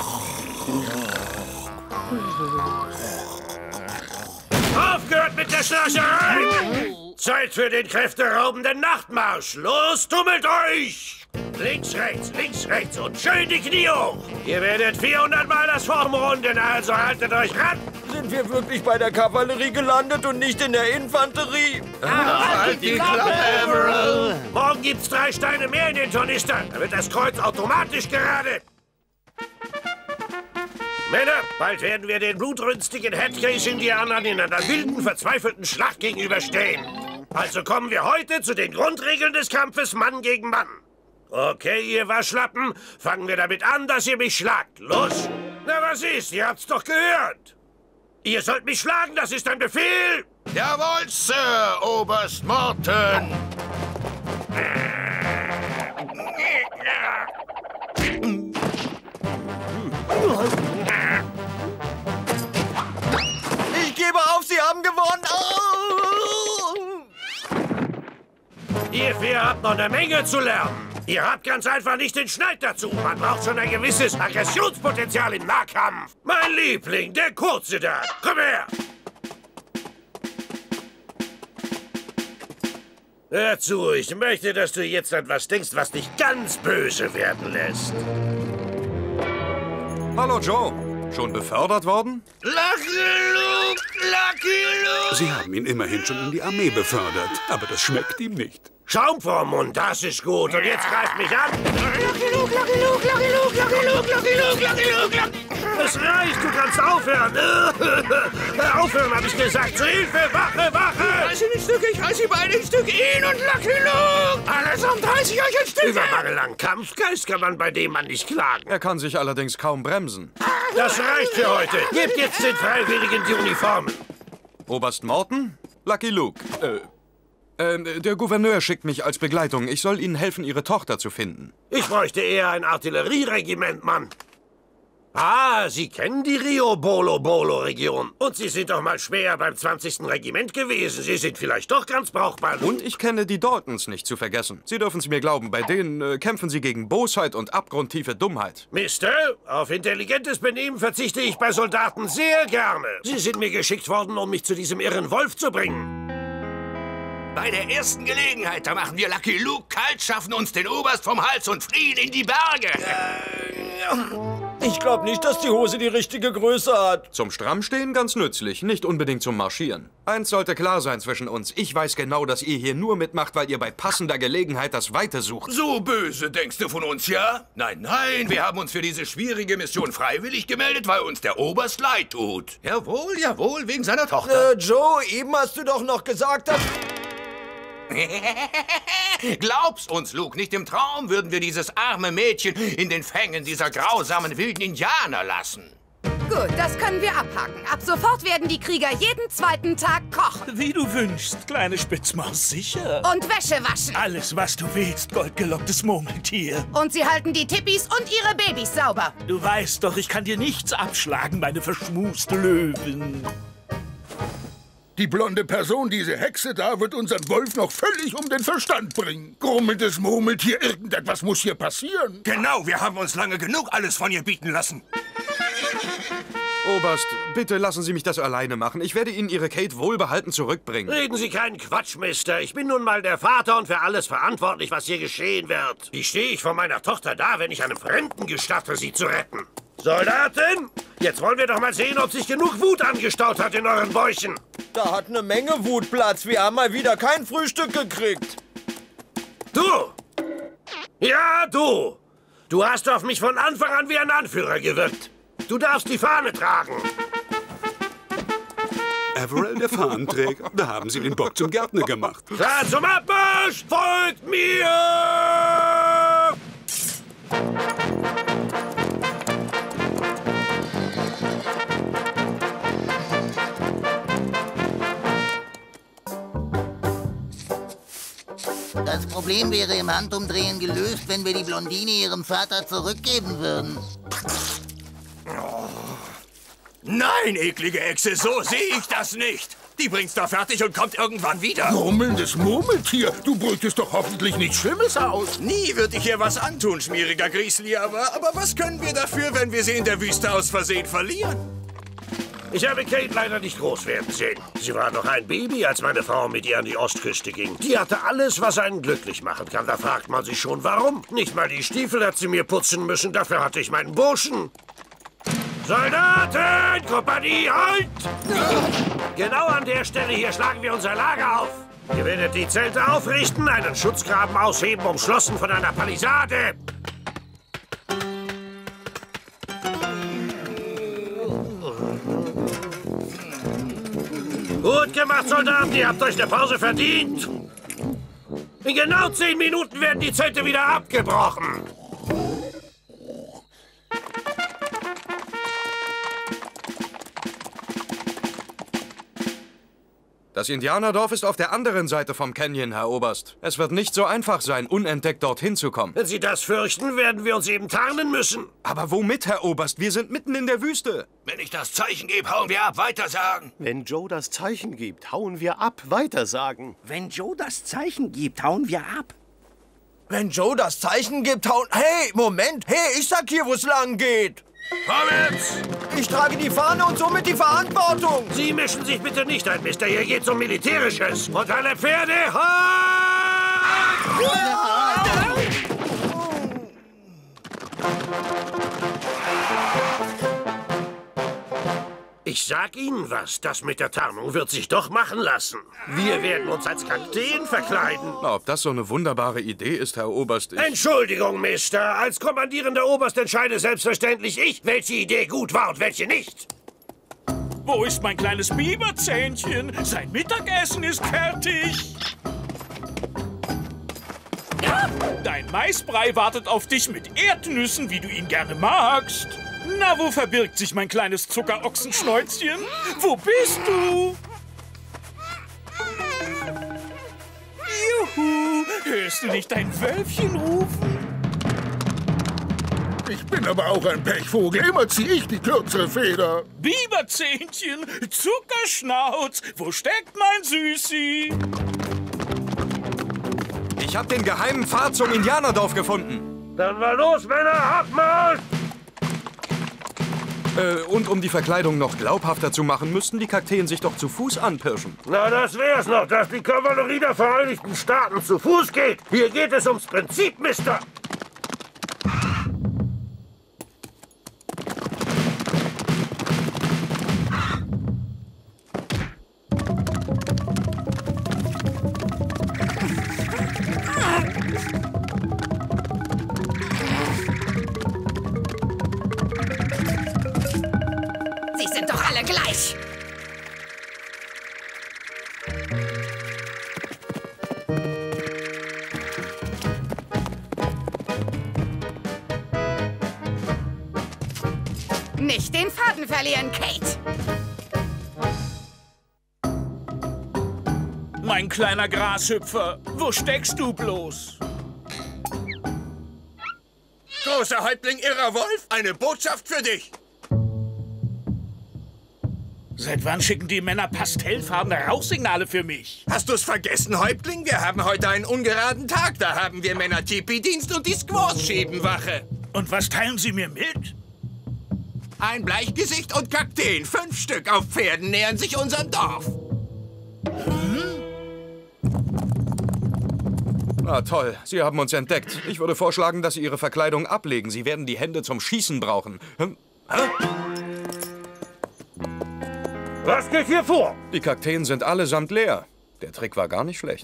Speaker 13: Aufgehört mit der Schnarcherei! Zeit für den kräfteraubenden Nachtmarsch. Los, tummelt euch! Links, rechts und schön die Knie hoch. Ihr werdet 400 Mal das Formrunden, also haltet euch ran.
Speaker 6: Sind wir wirklich bei der Kavallerie gelandet und nicht in der Infanterie?
Speaker 13: Halt die Klappe, Everall! Morgen gibt's 3 Steine mehr in den Tornister. Da wird das Kreuz automatisch gerade.
Speaker 10: Männer, bald werden wir den blutrünstigen Headcase-Indianern in einer wilden, verzweifelten Schlacht gegenüberstehen. Also kommen wir heute zu den Grundregeln des Kampfes Mann gegen Mann. Okay, ihr Waschlappen, fangen wir damit an, dass ihr mich schlagt. Los! Na, was ist? Ihr habt's doch gehört. Ihr sollt mich schlagen, das ist ein Befehl!
Speaker 2: Jawohl, Sir, Oberst Morton!
Speaker 6: Ich gebe auf, Sie haben gewonnen!
Speaker 10: Ihr vier habt noch eine Menge zu lernen. Ihr habt ganz einfach nicht den Schneid dazu. Man braucht schon ein gewisses Aggressionspotenzial im Nahkampf. Mein Liebling, der Kurze da. Komm her! Hör zu, ich möchte, dass du jetzt an was denkst, was dich ganz böse werden lässt.
Speaker 7: Hallo, Joe. Schon befördert worden?
Speaker 2: Lucky Luke! Lucky Luke!
Speaker 11: Sie haben ihn immerhin schon in die Armee befördert, aber das schmeckt ihm nicht.
Speaker 10: Schaum vorm Mund, das ist gut. Und jetzt greift mich an.
Speaker 2: Lucky Luke, Lucky Luke, Lucky Luke, Lucky Luke, Lucky Luke, Lucky Luke, Lucky.
Speaker 10: Es reicht, du kannst aufhören. Aufhören, hab ich gesagt. Zu Hilfe, Wache, Wache!
Speaker 2: Ich reiß ihn in Stücke, ich reiß ihn beide in Stücke. Ihn und Lucky Luke! Allesamt reiß ich euch in Stücke!
Speaker 10: Über jahrelang Kampfgeist kann man bei dem Mann nicht klagen.
Speaker 7: Er kann sich allerdings kaum bremsen.
Speaker 10: Das reicht für heute. Gebt jetzt den Freiwilligen die Uniformen.
Speaker 7: Oberst Morton? Lucky Luke. Der Gouverneur schickt mich als Begleitung. Ich soll Ihnen helfen, Ihre Tochter zu finden.
Speaker 10: Ich bräuchte eher ein Artillerieregiment, Mann. Ah, Sie kennen die Rio-Bolo-Bolo-Region. Und Sie sind doch mal schwer beim 20. Regiment gewesen. Sie sind vielleicht doch ganz brauchbar.
Speaker 7: Und ich kenne die Daltons nicht zu vergessen. Sie dürfen es mir glauben, bei denen kämpfen Sie gegen Bosheit und abgrundtiefe Dummheit.
Speaker 10: Mister, auf intelligentes Benehmen verzichte ich bei Soldaten sehr gerne. Sie sind mir geschickt worden, um mich zu diesem irren Wolf zu bringen.
Speaker 2: Bei der ersten Gelegenheit, da machen wir Lucky Luke kalt, schaffen uns den Oberst vom Hals und fliehen in die Berge.
Speaker 6: Ich glaube nicht, dass die Hose die richtige Größe hat.
Speaker 7: Zum Strammstehen ganz nützlich, nicht unbedingt zum Marschieren. Eins sollte klar sein zwischen uns. Ich weiß genau, dass ihr hier nur mitmacht, weil ihr bei passender Gelegenheit das Weite sucht.
Speaker 2: So böse denkst du von uns, ja? Nein, nein, wir haben uns für diese schwierige Mission freiwillig gemeldet, weil uns der Oberst leid tut. Jawohl, jawohl, wegen seiner Tochter.
Speaker 6: Joe, eben hast du doch noch gesagt, dass...
Speaker 2: Glaub's uns, Luke, nicht im Traum würden wir dieses arme Mädchen in den Fängen dieser grausamen wilden Indianer lassen.
Speaker 21: Gut, das können wir abhaken. Ab sofort werden die Krieger jeden zweiten Tag kochen.
Speaker 9: Wie du wünschst, kleine Spitzmaus, sicher.
Speaker 21: Und Wäsche waschen.
Speaker 9: Alles, was du willst, goldgelocktes Murmeltier.
Speaker 21: Und sie halten die Tippis und ihre Babys sauber.
Speaker 9: Du weißt doch, ich kann dir nichts abschlagen, meine verschmuste Löwin.
Speaker 19: Die blonde Person, diese Hexe da, wird unseren Wolf noch völlig um den Verstand bringen. Grummelndes Murmeltier, irgendetwas muss hier passieren.
Speaker 2: Genau, wir haben uns lange genug alles von ihr bieten lassen.
Speaker 7: Oberst, bitte lassen Sie mich das alleine machen. Ich werde Ihnen Ihre Kate wohlbehalten zurückbringen.
Speaker 10: Reden Sie keinen Quatsch, Mister. Ich bin nun mal der Vater und für alles verantwortlich, was hier geschehen wird. Wie stehe ich vor meiner Tochter da, wenn ich einem Fremden gestatte, sie zu retten? Soldaten, jetzt wollen wir doch mal sehen, ob sich genug Wut angestaut hat in euren Bäuchen.
Speaker 6: Da hat eine Menge Wut Platz. Wir haben mal wieder kein Frühstück gekriegt.
Speaker 10: Du! Ja, du! Du hast auf mich von Anfang an wie ein Anführer gewirkt. Du darfst die Fahne tragen.
Speaker 11: Averell, der Fahnenträger. Da haben Sie den Bock zum Gärtner gemacht.
Speaker 10: Klar zum Abmarsch! Folgt mir!
Speaker 8: Das Problem wäre im Handumdrehen gelöst, wenn wir die Blondine ihrem Vater zurückgeben würden.
Speaker 2: Nein, eklige Echse, so sehe ich das nicht. Die bringt's da fertig und kommt irgendwann wieder.
Speaker 19: Grummelndes Murmeltier, du brütest doch hoffentlich nichts Schlimmes aus.
Speaker 2: Nie würde ich ihr was antun, schmieriger Griesli, aber was können wir dafür, wenn wir sie in der Wüste aus Versehen verlieren?
Speaker 10: Ich habe Kate leider nicht groß werden sehen. Sie war noch ein Baby, als meine Frau mit ihr an die Ostküste ging. Die hatte alles, was einen glücklich machen kann. Da fragt man sich schon, warum. Nicht mal die Stiefel hat sie mir putzen müssen, dafür hatte ich meinen Burschen. Soldaten, Kompanie, halt! Genau an der Stelle hier schlagen wir unser Lager auf. Ihr werdet die Zelte aufrichten, einen Schutzgraben ausheben, umschlossen von einer Palisade.
Speaker 13: Gut gemacht, Soldaten. Ihr habt euch eine Pause verdient. In genau 10 Minuten werden die Zelte wieder abgebrochen.
Speaker 7: Das Indianerdorf ist auf der anderen Seite vom Canyon, Herr Oberst. Es wird nicht so einfach sein, unentdeckt dorthin zu kommen.
Speaker 13: Wenn Sie das fürchten, werden wir uns eben tarnen müssen.
Speaker 7: Aber womit, Herr Oberst? Wir sind mitten in der Wüste.
Speaker 10: Wenn ich das Zeichen gebe, hauen wir ab. Weitersagen.
Speaker 1: Wenn Joe das Zeichen gibt, hauen wir ab. Weitersagen.
Speaker 14: Wenn Joe das Zeichen gibt, hauen wir ab.
Speaker 6: Wenn Joe das Zeichen gibt, hauen... Hey, Moment. Hey, ich sag hier, wo es lang geht.
Speaker 13: Vorwärts!
Speaker 6: Ich trage die Fahne und somit die Verantwortung.
Speaker 13: Sie mischen sich bitte nicht ein, Mister. Hier geht's um Militärisches. Und alle Pferde, halt! Ich sag Ihnen was. Das mit der Tarnung wird sich doch machen lassen. Wir werden uns als Kakteen verkleiden.
Speaker 7: Na, ob das so eine wunderbare Idee ist, Herr Oberst,
Speaker 13: Entschuldigung, Mister. Als kommandierender Oberst entscheide selbstverständlich ich, welche Idee gut war und welche nicht.
Speaker 9: Wo ist mein kleines Biberzähnchen? Sein Mittagessen ist fertig. Dein Maisbrei wartet auf dich mit Erdnüssen, wie du ihn gerne magst. Na, wo verbirgt sich mein kleines Zuckerochsenschnäuzchen? Wo bist du? Juhu, hörst du nicht dein Wölfchen rufen?
Speaker 19: Ich bin aber auch ein Pechvogel. Immer ziehe ich die kürzere Feder.
Speaker 9: Biberzähnchen, Zuckerschnauz, wo steckt mein Süßi?
Speaker 7: Ich hab den geheimen Pfad zum Indianerdorf gefunden.
Speaker 13: Dann mal los, Männer, habt mal!
Speaker 7: Und um die Verkleidung noch glaubhafter zu machen, müssten die Kakteen sich doch zu Fuß anpirschen.
Speaker 13: Na, das wär's noch, dass die Kavallerie der Vereinigten Staaten zu Fuß geht. Hier geht es ums Prinzip, Mister.
Speaker 21: Gleich! Nicht den Faden verlieren, Kate!
Speaker 9: Mein kleiner Grashüpfer, wo steckst du bloß?
Speaker 10: Großer Häuptling Irrer Wolf, eine Botschaft für dich.
Speaker 9: Seit wann schicken die Männer pastellfarbene Rauchsignale für mich?
Speaker 10: Hast du's vergessen, Häuptling? Wir haben heute einen ungeraden Tag. Da haben wir Männer Tipi-Dienst und die Squaws-Schiebenwache.
Speaker 9: Und was teilen Sie mir mit?
Speaker 10: Ein Bleichgesicht und Kakteen. 5 Stück auf Pferden nähern sich unserem Dorf.
Speaker 7: Ah, toll. Sie haben uns entdeckt. Ich würde vorschlagen, dass Sie Ihre Verkleidung ablegen. Sie werden die Hände zum Schießen brauchen.
Speaker 13: Was geht hier vor?
Speaker 7: Die Kakteen sind allesamt leer. Der Trick war gar nicht schlecht.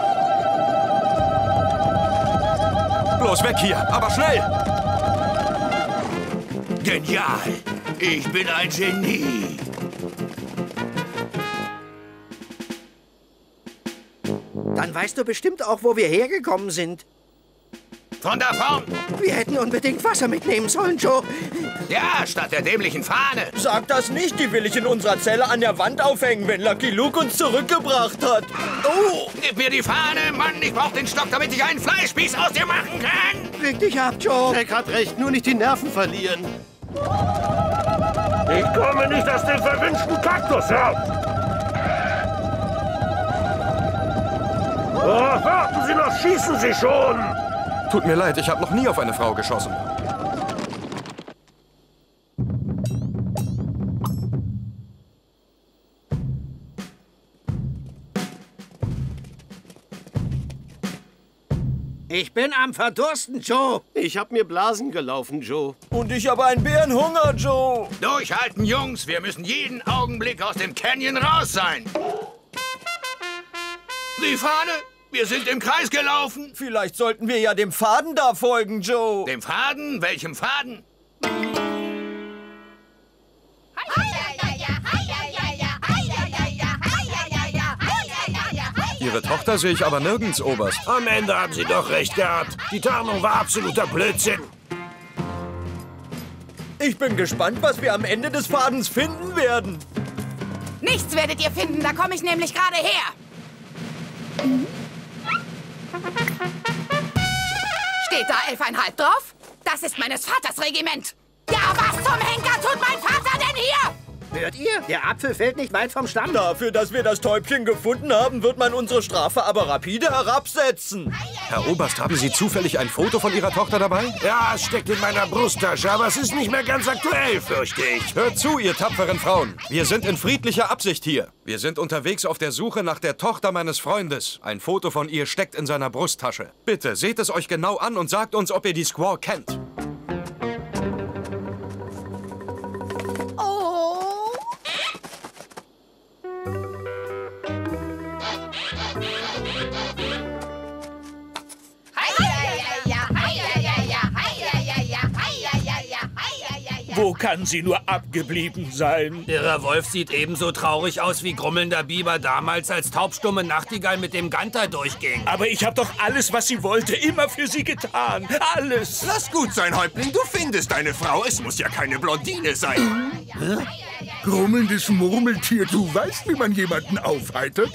Speaker 7: Bloß weg hier, aber schnell!
Speaker 10: Genial! Ich bin ein Genie!
Speaker 12: Dann weißt du bestimmt auch, wo wir hergekommen sind.
Speaker 10: Von da vorn!
Speaker 12: Wir hätten unbedingt Wasser mitnehmen sollen, Joe.
Speaker 10: Ja, statt der dämlichen Fahne.
Speaker 6: Sag das nicht, die will ich in unserer Zelle an der Wand aufhängen, wenn Lucky Luke uns zurückgebracht hat.
Speaker 10: Oh, gib mir die Fahne, Mann, ich brauch den Stock, damit ich einen Fleischspieß aus dir machen kann.
Speaker 12: Leg dich ab, Joe.
Speaker 1: Jack hat recht, nur nicht die Nerven verlieren.
Speaker 13: Ich komme nicht aus dem verwünschten Kaktus raus. Oh, warten Sie noch, schießen Sie schon.
Speaker 7: Tut mir leid, ich habe noch nie auf eine Frau geschossen.
Speaker 12: Ich bin am Verdursten, Joe.
Speaker 1: Ich hab mir Blasen gelaufen, Joe.
Speaker 6: Und ich habe einen Bärenhunger, Joe.
Speaker 10: Durchhalten, Jungs. Wir müssen jeden Augenblick aus dem Canyon raus sein. Die Fahne? Wir sind im Kreis gelaufen.
Speaker 6: Vielleicht sollten wir ja dem Faden da folgen, Joe.
Speaker 10: Dem Faden? Welchem Faden?
Speaker 7: Ihre Tochter sehe ich aber nirgends, Oberst.
Speaker 13: Am Ende haben Sie doch recht gehabt. Die Tarnung war absoluter Blödsinn.
Speaker 6: Ich bin gespannt, was wir am Ende des Fadens finden werden.
Speaker 21: Nichts werdet ihr finden, da komme ich nämlich gerade her. Steht da 11,5 drauf? Das ist meines Vaters Regiment. Ja, was zum Henker tut mein Vater denn hier?
Speaker 12: Hört ihr? Der Apfel fällt nicht weit vom Stamm.
Speaker 6: Dafür, dass wir das Täubchen gefunden haben, wird man unsere Strafe aber rapide herabsetzen.
Speaker 7: Herr Oberst, haben Sie zufällig ein Foto von Ihrer Tochter dabei?
Speaker 13: Ja, es steckt in meiner Brusttasche, aber es ist nicht mehr ganz aktuell, fürchte ich.
Speaker 7: Hört zu, ihr tapferen Frauen. Wir sind in friedlicher Absicht hier. Wir sind unterwegs auf der Suche nach der Tochter meines Freundes. Ein Foto von ihr steckt in seiner Brusttasche. Bitte, seht es euch genau an und sagt uns, ob ihr die Squaw kennt.
Speaker 9: Wo kann sie nur abgeblieben sein?
Speaker 14: Ihrer Wolf sieht ebenso traurig aus wie grummelnder Biber damals, als taubstumme Nachtigall mit dem Ganter durchging.
Speaker 9: Aber ich habe doch alles, was sie wollte, immer für sie getan. Alles.
Speaker 4: Lass gut sein, Häuptling. Du findest deine Frau. Es muss ja keine Blondine sein.
Speaker 19: Grummelndes Murmeltier, du weißt, wie man jemanden aufheitert?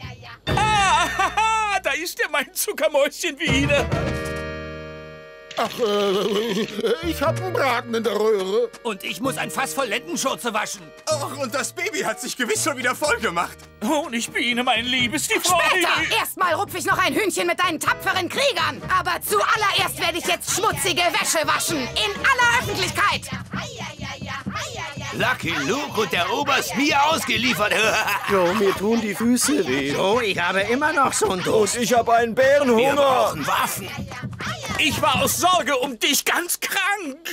Speaker 9: Ah, da ist ja mein Zuckermäuschen wieder.
Speaker 19: Ach, ich hab einen Braten in der Röhre.
Speaker 14: Und ich muss ein Fass voll Lendenschurze waschen.
Speaker 4: Och, und das Baby hat sich gewiss schon wieder voll gemacht.
Speaker 9: Honigbiene, mein Liebes, die Freude.
Speaker 21: Später! Erstmal rupf ich noch ein Hühnchen mit deinen tapferen Kriegern. Aber zuallererst werde ich jetzt schmutzige Wäsche waschen. In aller Öffentlichkeit.
Speaker 10: Lucky Luke und der Oberst mir ausgeliefert.
Speaker 12: Jo, mir tun die Füße weh. Jo, ich habe immer noch so einen Durst.
Speaker 6: Und ich habe einen Bärenhunger.
Speaker 10: Wir brauchen Waffen.
Speaker 9: Ich war aus Sorge um dich ganz krank.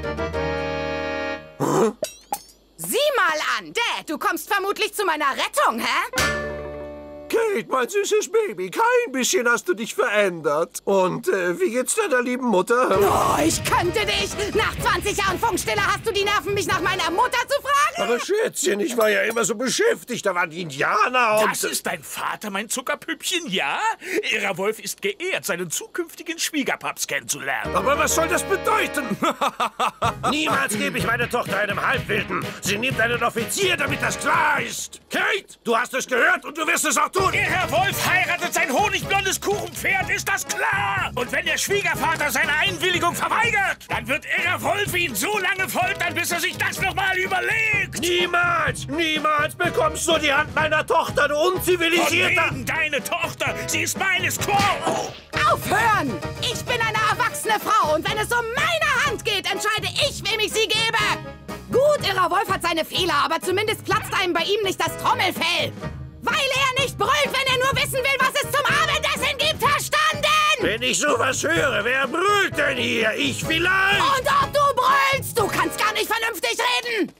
Speaker 21: Sieh mal an, Dad, du kommst vermutlich zu meiner Rettung, hä?
Speaker 13: Kate, mein süßes Baby, kein bisschen hast du dich verändert. Und wie geht's deiner lieben Mutter?
Speaker 21: Oh, ich könnte dich. Nach 20 Jahren Funkstille hast du die Nerven, mich nach meiner Mutter zu fragen?
Speaker 13: Aber Schätzchen, ich war ja immer so beschäftigt. Da waren die Indianer und...
Speaker 9: Das ist dein Vater, mein Zuckerpüppchen, ja? Ihrer Wolf ist geehrt, seinen zukünftigen Schwiegerpaps kennenzulernen.
Speaker 13: Aber was soll das bedeuten? Niemals gebe ich meine Tochter einem Halbwilden. Sie nimmt einen Offizier, damit das klar ist. Kate, du hast es gehört und du wirst es auch tun.
Speaker 9: Ihr Herr Wolf heiratet sein honigblondes Kuchenpferd, ist das klar? Und wenn der Schwiegervater seine Einwilligung verweigert, dann wird Ihrer Wolf ihn so lange foltern, bis er sich das nochmal überlegt.
Speaker 13: Niemals, niemals bekommst du die Hand meiner Tochter, du unzivilisierter...
Speaker 9: Von wegen deine Tochter, sie ist meine Squaw.
Speaker 21: Aufhören! Ich bin eine erwachsene Frau und wenn es um meine Hand geht, entscheide ich, wem ich sie gebe. Gut, Ihrer Wolf hat seine Fehler, aber zumindest platzt einem bei ihm nicht das Trommelfell. Weil er nicht brüllt, wenn er nur wissen will, was es zum Abendessen gibt, verstanden?
Speaker 13: Wenn ich sowas höre, wer brüllt denn hier? Ich vielleicht?
Speaker 21: Und ob du brüllst, du kannst gar nicht vernünftig reden.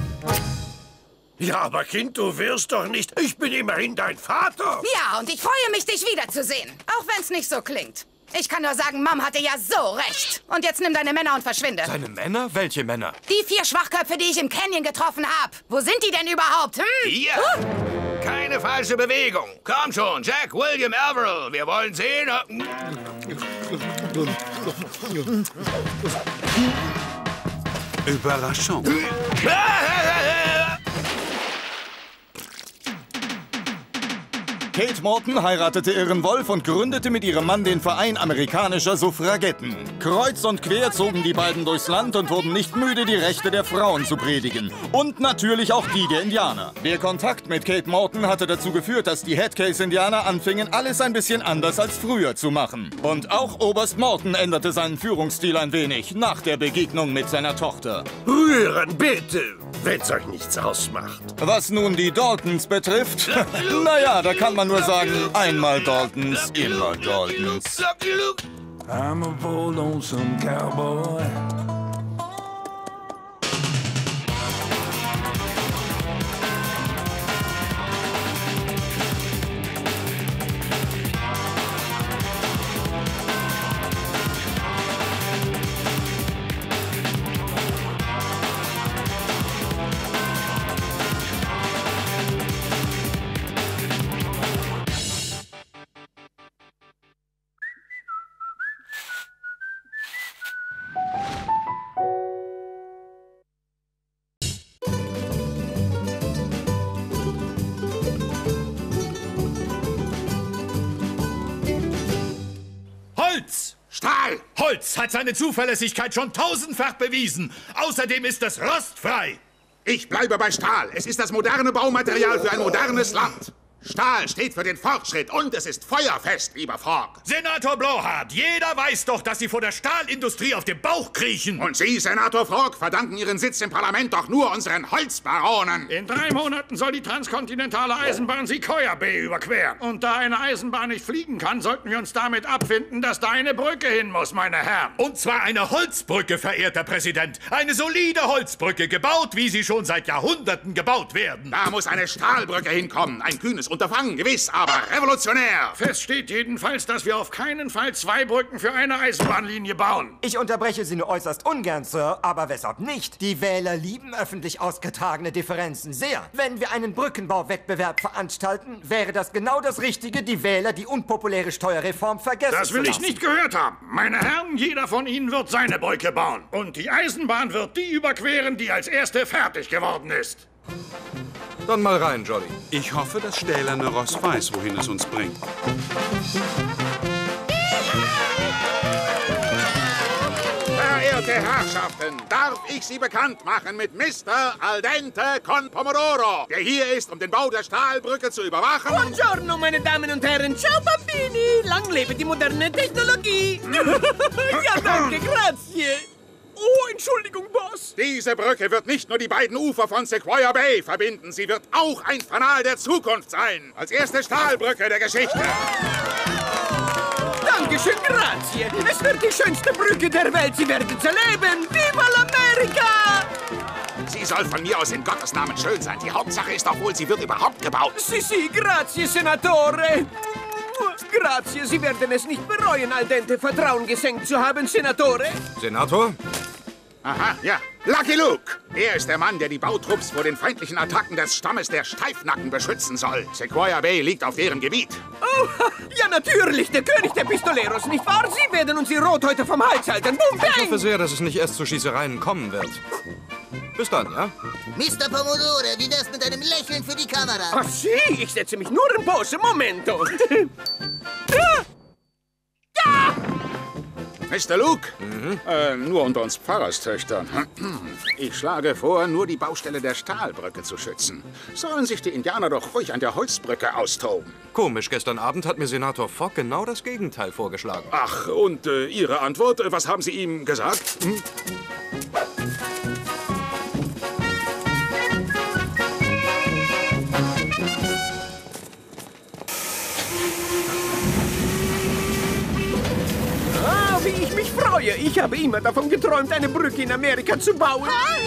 Speaker 13: Ja, aber Kind, du wirst doch nicht... Ich bin immerhin dein Vater.
Speaker 21: Ja, und ich freue mich, dich wiederzusehen. Auch wenn es nicht so klingt. Ich kann nur sagen, Mom hatte ja so recht. Und jetzt nimm deine Männer und verschwinde.
Speaker 7: Seine Männer? Welche Männer?
Speaker 21: Die 4 Schwachköpfe, die ich im Canyon getroffen habe. Wo sind die denn überhaupt?
Speaker 10: Hier! Keine falsche Bewegung. Komm schon, Jack, William, Averill. Wir wollen sehen...
Speaker 11: Überraschung.
Speaker 18: Kate Morton heiratete ihren Wolf und gründete mit ihrem Mann den Verein amerikanischer Suffragetten. Kreuz und quer zogen die beiden durchs Land und wurden nicht müde, die Rechte der Frauen zu predigen. Und natürlich auch die der Indianer. Der Kontakt mit Kate Morton hatte dazu geführt, dass die Headcase-Indianer anfingen, alles ein bisschen anders als früher zu machen. Und auch Oberst Morton änderte seinen Führungsstil ein wenig, nach der Begegnung mit seiner Tochter.
Speaker 13: Rühren, bitte, wenn's euch nichts ausmacht.
Speaker 18: Was nun die Daltons betrifft, naja, da kann man nur sagen, einmal Daltons, immer Daltons.
Speaker 15: I'm a bold lonesome cowboy.
Speaker 3: Holz!
Speaker 5: Stahl!
Speaker 3: Holz hat seine Zuverlässigkeit schon tausendfach bewiesen. Außerdem ist es rostfrei.
Speaker 5: Ich bleibe bei Stahl. Es ist das moderne Baumaterial für ein modernes Land. Stahl steht für den Fortschritt und es ist feuerfest, lieber Fogg.
Speaker 3: Senator Blowhard, jeder weiß doch, dass Sie vor der Stahlindustrie auf dem Bauch kriechen.
Speaker 5: Und Sie, Senator Fogg, verdanken Ihren Sitz im Parlament doch nur unseren Holzbaronen.
Speaker 19: In 3 Monaten soll die transkontinentale Eisenbahn Sequoia Bay überqueren. Und da eine Eisenbahn nicht fliegen kann, sollten wir uns damit abfinden, dass da eine Brücke hin muss, meine Herren.
Speaker 3: Und zwar eine Holzbrücke, verehrter Präsident. Eine solide Holzbrücke, gebaut, wie sie schon seit Jahrhunderten gebaut werden.
Speaker 5: Da muss eine Stahlbrücke hinkommen. Ein kühnes Unterfangen, gewiss, aber revolutionär.
Speaker 19: Fest steht jedenfalls, dass wir auf keinen Fall 2 Brücken für eine Eisenbahnlinie bauen.
Speaker 6: Ich unterbreche Sie nur äußerst ungern, Sir, aber weshalb nicht? Die Wähler lieben öffentlich ausgetragene Differenzen sehr. Wenn wir einen Brückenbauwettbewerb veranstalten, wäre das genau das Richtige, die Wähler die unpopuläre Steuerreform vergessen zu lassen.
Speaker 19: Das will ich nicht gehört haben. Meine Herren, jeder von Ihnen wird seine Brücke bauen. Und die Eisenbahn wird die überqueren, die als erste fertig geworden ist.
Speaker 7: Dann mal rein, Jolly.
Speaker 11: Ich hoffe, das stählerne Ross weiß, wohin es uns bringt.
Speaker 5: Verehrte Herrschaften, darf ich Sie bekannt machen mit Mr. Al Dente con Pomodoro, der hier ist, um den Bau der Stahlbrücke zu überwachen.
Speaker 13: Buongiorno, meine Damen und Herren. Ciao, Bambini. Lang lebe die moderne Technologie. Ja, danke, grazie. Oh, Entschuldigung, Boss.
Speaker 5: Diese Brücke wird nicht nur die beiden Ufer von Sequoia Bay verbinden, sie wird auch ein Fanal der Zukunft sein. Als erste Stahlbrücke der Geschichte.
Speaker 13: Dankeschön, grazie. Es wird die schönste Brücke der Welt. Sie werden sie erleben. Viva l'America!
Speaker 5: Sie soll von mir aus in Gottes Namen schön sein. Die Hauptsache ist doch wohl, sie wird überhaupt gebaut.
Speaker 13: Sì, grazie, Senatore. Grazie, Sie werden es nicht bereuen, Al Dente Vertrauen geschenkt zu haben, Senatore.
Speaker 7: Senator?
Speaker 5: Aha, ja. Lucky Luke. Er ist der Mann, der die Bautrupps vor den feindlichen Attacken des Stammes der Steifnacken beschützen soll. Sequoia Bay liegt auf deren Gebiet.
Speaker 13: Oh, ja natürlich, der König der Pistoleros, nicht wahr? Sie werden uns die Rothäute vom Hals halten. Boom, bang!
Speaker 7: Ich hoffe sehr, dass es nicht erst zu Schießereien kommen wird. Bis dann, ja?
Speaker 8: Mr. Pomodoro, wie wär's mit einem Lächeln für die Kamera?
Speaker 13: Ach, Sie, ich setze mich nur in Pose. Momento. Ja!
Speaker 5: Mr. Luke? Nur unter uns Pfarrerstöchtern. Ich schlage vor, nur die Baustelle der Stahlbrücke zu schützen. Sollen sich die Indianer doch ruhig an der Holzbrücke austoben.
Speaker 7: Komisch, gestern Abend hat mir Senator Fogg genau das Gegenteil vorgeschlagen.
Speaker 2: Ach, und Ihre Antwort? Was haben Sie ihm gesagt?
Speaker 13: Wie ich mich freue. Ich habe immer davon geträumt, eine Brücke in Amerika zu bauen.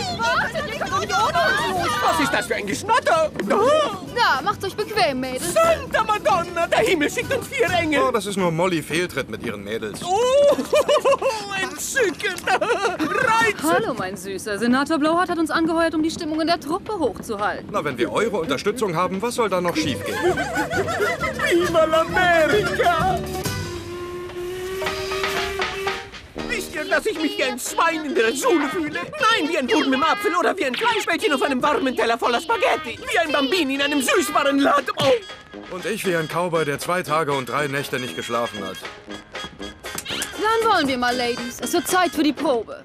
Speaker 13: Was ist das für ein Geschnatter?
Speaker 20: Na, macht euch bequem, Mädels.
Speaker 13: Santa Madonna, der Himmel schickt uns 4 Engel.
Speaker 7: Oh, das ist nur Molly Fehltritt mit ihren Mädels.
Speaker 13: Oh, entzückend. Reizend.
Speaker 20: Hallo, mein Süßer. Senator Blowhard hat uns angeheuert, um die Stimmung in der Truppe hochzuhalten.
Speaker 7: Na, wenn wir eure Unterstützung haben, was soll da noch schiefgehen?
Speaker 13: Viva l'America! Wisst ihr, dass ich mich wie ein Schwein in der Schule fühle? Nein, wie ein Wurm im Apfel oder wie ein Fleischbällchen auf einem warmen Teller voller Spaghetti. Wie ein Bambini in einem Süßwarenladen. Oh.
Speaker 7: Und ich wie ein Cowboy, der 2 Tage und 3 Nächte nicht geschlafen hat.
Speaker 20: Dann wollen wir mal, Ladies. Es wird Zeit für die Probe.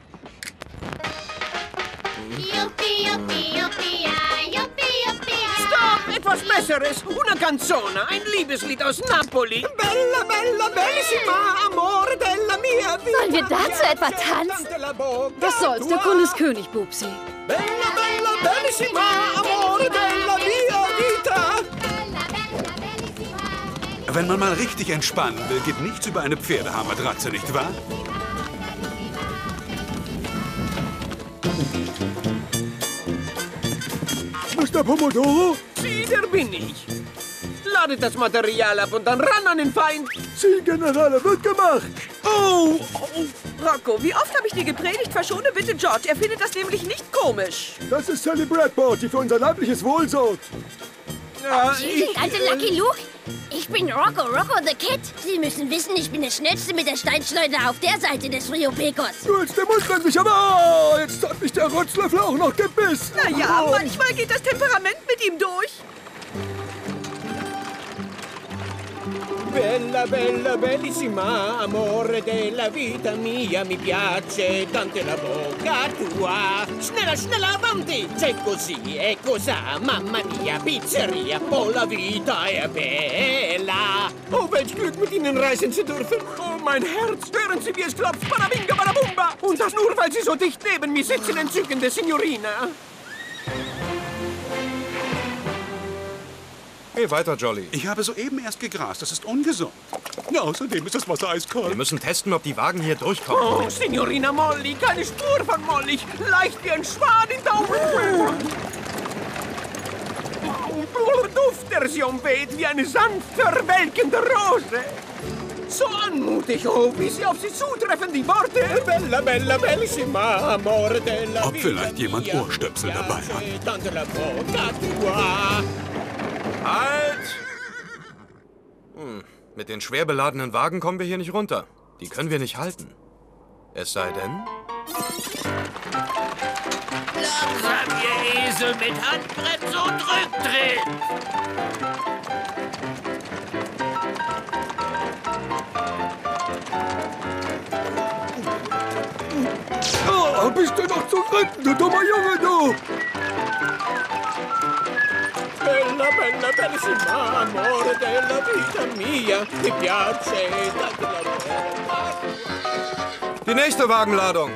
Speaker 24: Juppie, juppie, juppie, juppie, juppie.
Speaker 13: Stopp! Etwas Besseres. Una canzone. Ein Liebeslied aus Napoli. Bella, bella, bellissima, amore della mia vita.
Speaker 20: Sollen wir dazu etwa tanzen? Was soll's, der Kunde ist König, Bubsi.
Speaker 13: Bella, bella, bellissima, amore della mia vita.
Speaker 11: Wenn man mal richtig entspannen will, geht nichts über eine Pferdehaarmatratze, nicht wahr?
Speaker 13: Mr. Pomodoro? Sie, der bin ich. Ladet das Material ab und dann ran an den Feind.
Speaker 23: Sie, Generale, wird gemacht.
Speaker 13: Oh!
Speaker 25: Rocco, wie oft habe ich dir gepredigt? Verschone bitte George. Er findet das nämlich nicht komisch.
Speaker 23: Das ist Sally Bradford, die für unser leibliches Wohl sorgt.
Speaker 24: Ja, Sie sind also Lucky Luke? Ich bin Rocco the Kid. Sie müssen wissen, ich bin der Schnellste mit der Steinschleuder auf der Seite des Rio Pecos.
Speaker 23: Du hältst den Mund an mich, aber jetzt hat mich der Rotzlöffel auch noch gebissen.
Speaker 25: Naja, manchmal geht das Temperament mit ihm durch.
Speaker 13: Bella, bella, bellissima, amore della vita mia, mi piace tanto la bocca tua. Schnella, schnella, avanti! C'è così e cos'ha, mamma mia, pizzeria, oh, la Vita è bella. Oh, welch Glück, mit Ihnen reisen zu dürfen. Oh, mein Herz, hören Sie, wie es klopft, badabinga, badabumba. Und das nur, weil Sie so dicht neben mir sitzen, entzückende Signorina.
Speaker 7: Geh weiter, Jolly.
Speaker 11: Ich habe soeben erst gegrast. Das ist ungesund. Ja, außerdem ist das Wasser eiskalt.
Speaker 7: Wir müssen testen, ob die Wagen hier durchkommen.
Speaker 13: Oh, Signorina Molly, keine Spur von Molly. Leicht wie ein Schwan in Daumen. Duft, der sie umweht wie eine sanft verwelkende Rose. So anmutig, oh, wie sie auf sie zutreffen, die Worte. Bella, bella, bellissima, amore della
Speaker 11: Ob vielleicht jemand Ohrstöpsel dabei hat.
Speaker 7: Halt! Mit den schwer beladenen Wagen kommen wir hier nicht runter. Die können wir nicht halten. Es sei denn...
Speaker 10: Langsam, ihr Esel mit Handbremse und Rücktritt!
Speaker 13: Oh, bist du noch zu retten, du dummer Junge, du! Bella, bella, bellissima, amore della vita mia, mi piace tanto la bocca.
Speaker 7: Die nächste Wagenladung.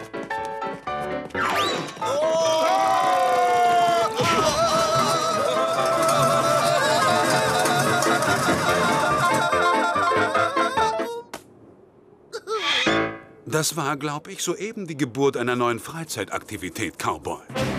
Speaker 11: Das war, glaube ich, soeben die Geburt einer neuen Freizeitaktivität, Cowboy.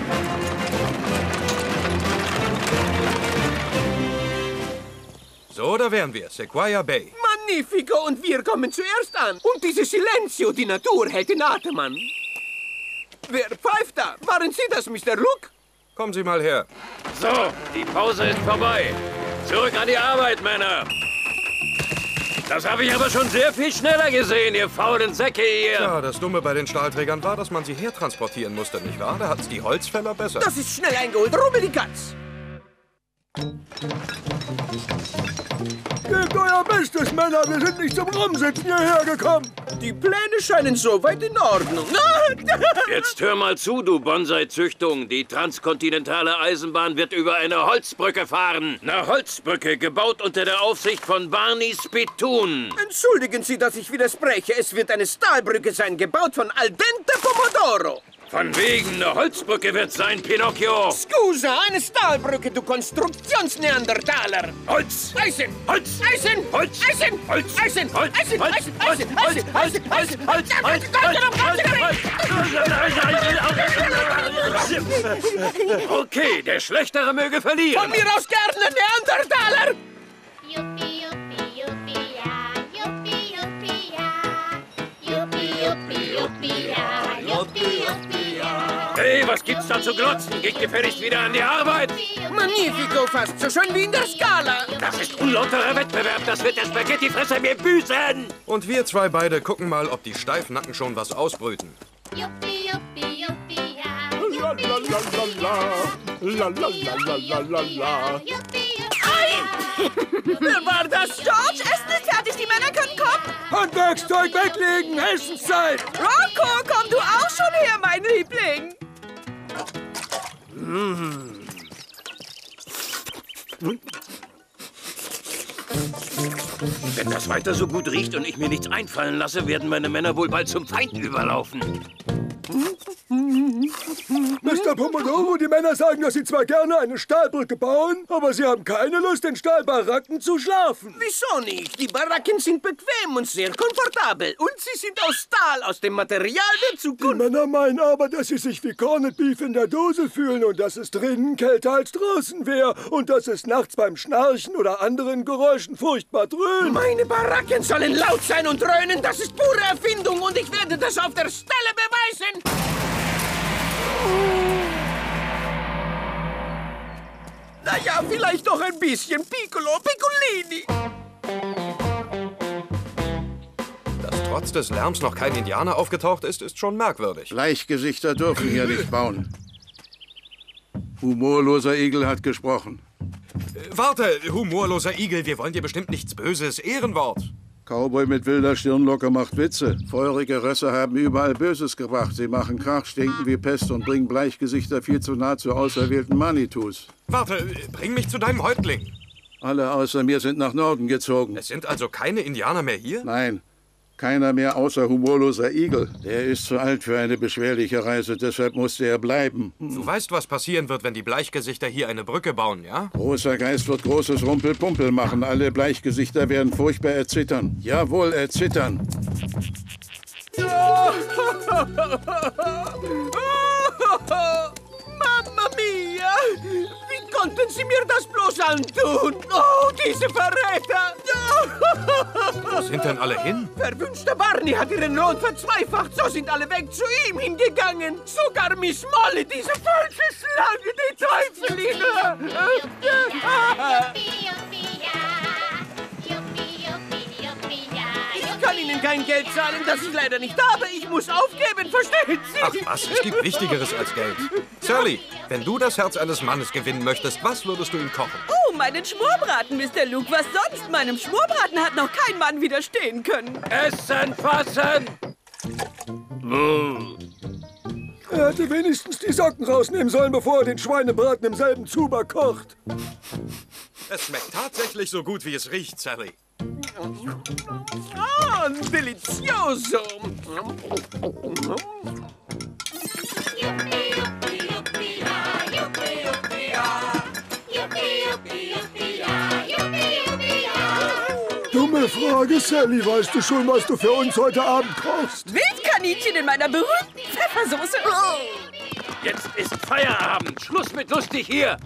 Speaker 7: So, da wären wir. Sequoia Bay.
Speaker 13: Magnifico, und wir kommen zuerst an. Und dieses Silenzio, die Natur hält den Atem an. Wer pfeift da? Waren Sie das, Mr. Luke?
Speaker 7: Kommen Sie mal her.
Speaker 1: So, die Pause ist vorbei. Zurück an die Arbeit, Männer. Das habe ich aber schon sehr viel schneller gesehen, ihr faulen Säcke hier.
Speaker 7: Ja, das Dumme bei den Stahlträgern war, dass man sie hertransportieren musste, nicht wahr? Da hat's die Holzfäller besser.
Speaker 13: Das ist schnell eingeholt. Rubbel die Katz.
Speaker 14: Gebt euer Bestes, Männer. Wir sind nicht zum Rumsitzen hierher gekommen.
Speaker 13: Die Pläne scheinen soweit in Ordnung.
Speaker 1: Jetzt hör mal zu, du Bonsai-Züchtung. Die transkontinentale Eisenbahn wird über eine Holzbrücke fahren. Eine Holzbrücke, gebaut unter der Aufsicht von Barney Spittoon.
Speaker 13: Entschuldigen Sie, dass ich widerspreche. Es wird eine Stahlbrücke sein, gebaut von Al dente Pomodoro.
Speaker 1: Von wegen, eine Holzbrücke wird sein, Pinocchio.
Speaker 13: Scusa, eine Stahlbrücke, du Konstruktionsneandertaler.
Speaker 1: Holz!
Speaker 13: Eisen!
Speaker 1: Holz!
Speaker 13: Eisen!
Speaker 1: Holz!
Speaker 13: Eisen!
Speaker 1: Holz!
Speaker 13: Eisen!
Speaker 1: Holz!
Speaker 13: Eisen!
Speaker 1: Holz!
Speaker 13: Eisen!
Speaker 1: Holz!
Speaker 13: Eisen!
Speaker 1: Holz!
Speaker 13: Eisen!
Speaker 1: Holz! Holz! Okay, der Schlechtere möge verlieren.
Speaker 13: Von mir aus gerne, Neandertaler!
Speaker 24: Juppie, juppie, juppie, ja. Juppie, juppie, ja. Juppie, juppie, juppie, ja. Juppie, juppie, ja.
Speaker 1: Hey, was gibt's da zu glotzen? Geht gefälligst wieder an die Arbeit.
Speaker 13: Magnifico, fast so schön wie in der Skala.
Speaker 1: Das ist unlauterer Wettbewerb. Das wird der Spaghettifresser mir büßen.
Speaker 7: Und wir zwei beide gucken mal, ob die Steifnacken schon was ausbrüten.
Speaker 24: Juppie, juppie, juppie, ja.
Speaker 13: Wer war das?
Speaker 25: George, Essen ist fertig. Die Männer können kommen.
Speaker 14: Handwerkszeug weglegen. Essenszeit.
Speaker 25: Rocco, komm du auch schon her, mein Liebling.
Speaker 1: Wenn das weiter so gut riecht und ich mir nichts einfallen lasse, werden meine Männer wohl bald zum Feind überlaufen.
Speaker 14: Mr. Pomodoro, die Männer sagen, dass sie zwar gerne eine Stahlbrücke bauen, aber sie haben keine Lust, in Stahlbaracken zu schlafen.
Speaker 13: Wieso nicht? Die Baracken sind bequem und sehr komfortabel. Und sie sind aus Stahl, aus dem Material der Zukunft.
Speaker 14: Die Männer meinen aber, dass sie sich wie Corned Beef in der Dose fühlen und dass es drinnen kälter als draußen wäre und dass es nachts beim Schnarchen oder anderen Geräuschen furchtbar dröhnt.
Speaker 13: Meine Baracken sollen laut sein und dröhnen. Das ist pure Erfindung und ich werde das auf der Stelle beweisen. Naja, vielleicht noch ein bisschen Piccolo, Piccolini.
Speaker 7: Dass trotz des Lärms noch kein Indianer aufgetaucht ist, ist schon merkwürdig.
Speaker 16: Bleichgesichter dürfen hier nicht bauen. Humorloser Igel hat gesprochen.
Speaker 7: Warte, humorloser Igel, wir wollen dir bestimmt nichts Böses. Ehrenwort.
Speaker 4: Cowboy mit wilder Stirnlocke macht Witze. Feurige Rösser haben überall Böses gebracht. Sie machen Krach, stinken wie Pest und bringen Bleichgesichter viel zu nah zu auserwählten Manitus.
Speaker 7: Warte, bring mich zu deinem Häuptling.
Speaker 4: Alle außer mir sind nach Norden gezogen.
Speaker 7: Es sind also keine Indianer mehr hier?
Speaker 4: Nein, keiner mehr außer humorloser Igel. Der ist zu alt für eine beschwerliche Reise, deshalb musste er bleiben.
Speaker 7: Du weißt, was passieren wird, wenn die Bleichgesichter hier eine Brücke bauen, ja?
Speaker 4: Großer Geist wird großes Rumpelpumpel machen. Alle Bleichgesichter werden furchtbar erzittern. Jawohl, erzittern.
Speaker 13: Mamma mia! Wie konnten Sie mir das bloß antun? Oh, diese Verräter!
Speaker 7: Wo sind denn alle hin?
Speaker 13: Verwünschter Barney hat ihren Lohn verzweifacht. So sind alle weg zu ihm hingegangen. Sogar Miss Molly, diese falsche Schlange, die Teufelin. Ich kann Ihnen kein Geld zahlen, das ich leider nicht habe. Ich muss aufgeben, verstehen Sie?
Speaker 7: Ach was, es gibt Wichtigeres als Geld. Sally, wenn du das Herz eines Mannes gewinnen möchtest, was würdest du ihm kochen?
Speaker 25: Oh, meinen Schmorbraten, Mr. Luke. Was sonst? Meinem Schmorbraten hat noch kein Mann widerstehen können.
Speaker 1: Essen, fassen!
Speaker 14: Er hätte wenigstens die Socken rausnehmen sollen, bevor er den Schweinebraten im selben Zuber kocht.
Speaker 7: Es schmeckt tatsächlich so gut, wie es riecht, Sally.
Speaker 13: Ah, delizioso!
Speaker 14: Dumme Frage, Sally. Weißt du schon, was du für uns heute Abend kochst?
Speaker 25: Wildkaninchen in meiner berühmten Pfeffersoße.
Speaker 1: Jetzt ist Feierabend. Schluss mit lustig hier.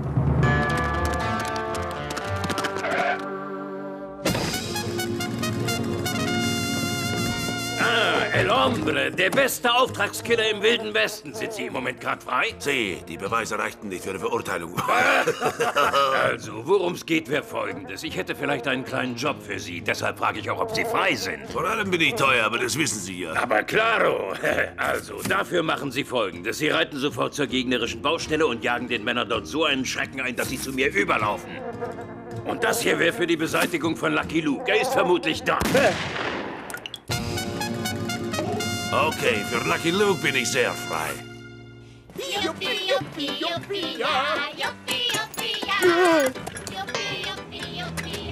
Speaker 1: El Hombre, der beste Auftragskiller im Wilden Westen. Sind Sie im Moment gerade frei?
Speaker 12: Sie, die Beweise reichten nicht für eine Verurteilung.
Speaker 1: Also, worum es geht, wäre Folgendes. Ich hätte vielleicht einen kleinen Job für Sie. Deshalb frage ich auch, ob Sie frei sind.
Speaker 12: Vor allem bin ich teuer, aber das wissen Sie ja.
Speaker 1: Aber klaro. Also, dafür machen Sie Folgendes. Sie reiten sofort zur gegnerischen Baustelle und jagen den Männern dort so einen Schrecken ein, dass sie zu mir überlaufen. Und das hier wäre für die Beseitigung von Lucky Luke. Er ist vermutlich da.
Speaker 12: Okay, für Lucky Luke bin ich sehr frei.
Speaker 24: Juppie, juppie, juppie, ja. Juppie, juppie, ja. Juppie, juppie, juppie,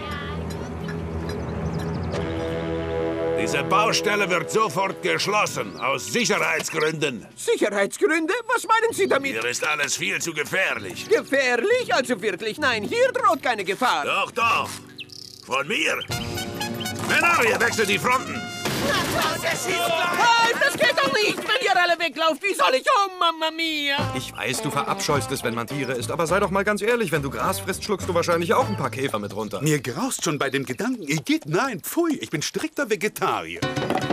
Speaker 24: ja.
Speaker 12: Diese Baustelle wird sofort geschlossen, aus Sicherheitsgründen.
Speaker 13: Sicherheitsgründe? Was meinen Sie damit?
Speaker 12: Hier ist alles viel zu gefährlich.
Speaker 13: Gefährlich? Also wirklich? Nein, hier droht keine Gefahr.
Speaker 12: Doch, doch. Von mir. Männer, ihr wechselt die Fronten.
Speaker 13: Halt, das geht doch nicht! Wenn ihr alle weglauft, wie soll ich? Oh, Mamma mia!
Speaker 7: Ich weiß, du verabscheust es, wenn man Tiere isst, aber sei doch mal ganz ehrlich, wenn du Gras frisst, schluckst du wahrscheinlich auch ein paar Käfer mit runter.
Speaker 11: Mir graust schon bei dem Gedanken. Igitt, nein, pfui, ich bin strikter Vegetarier.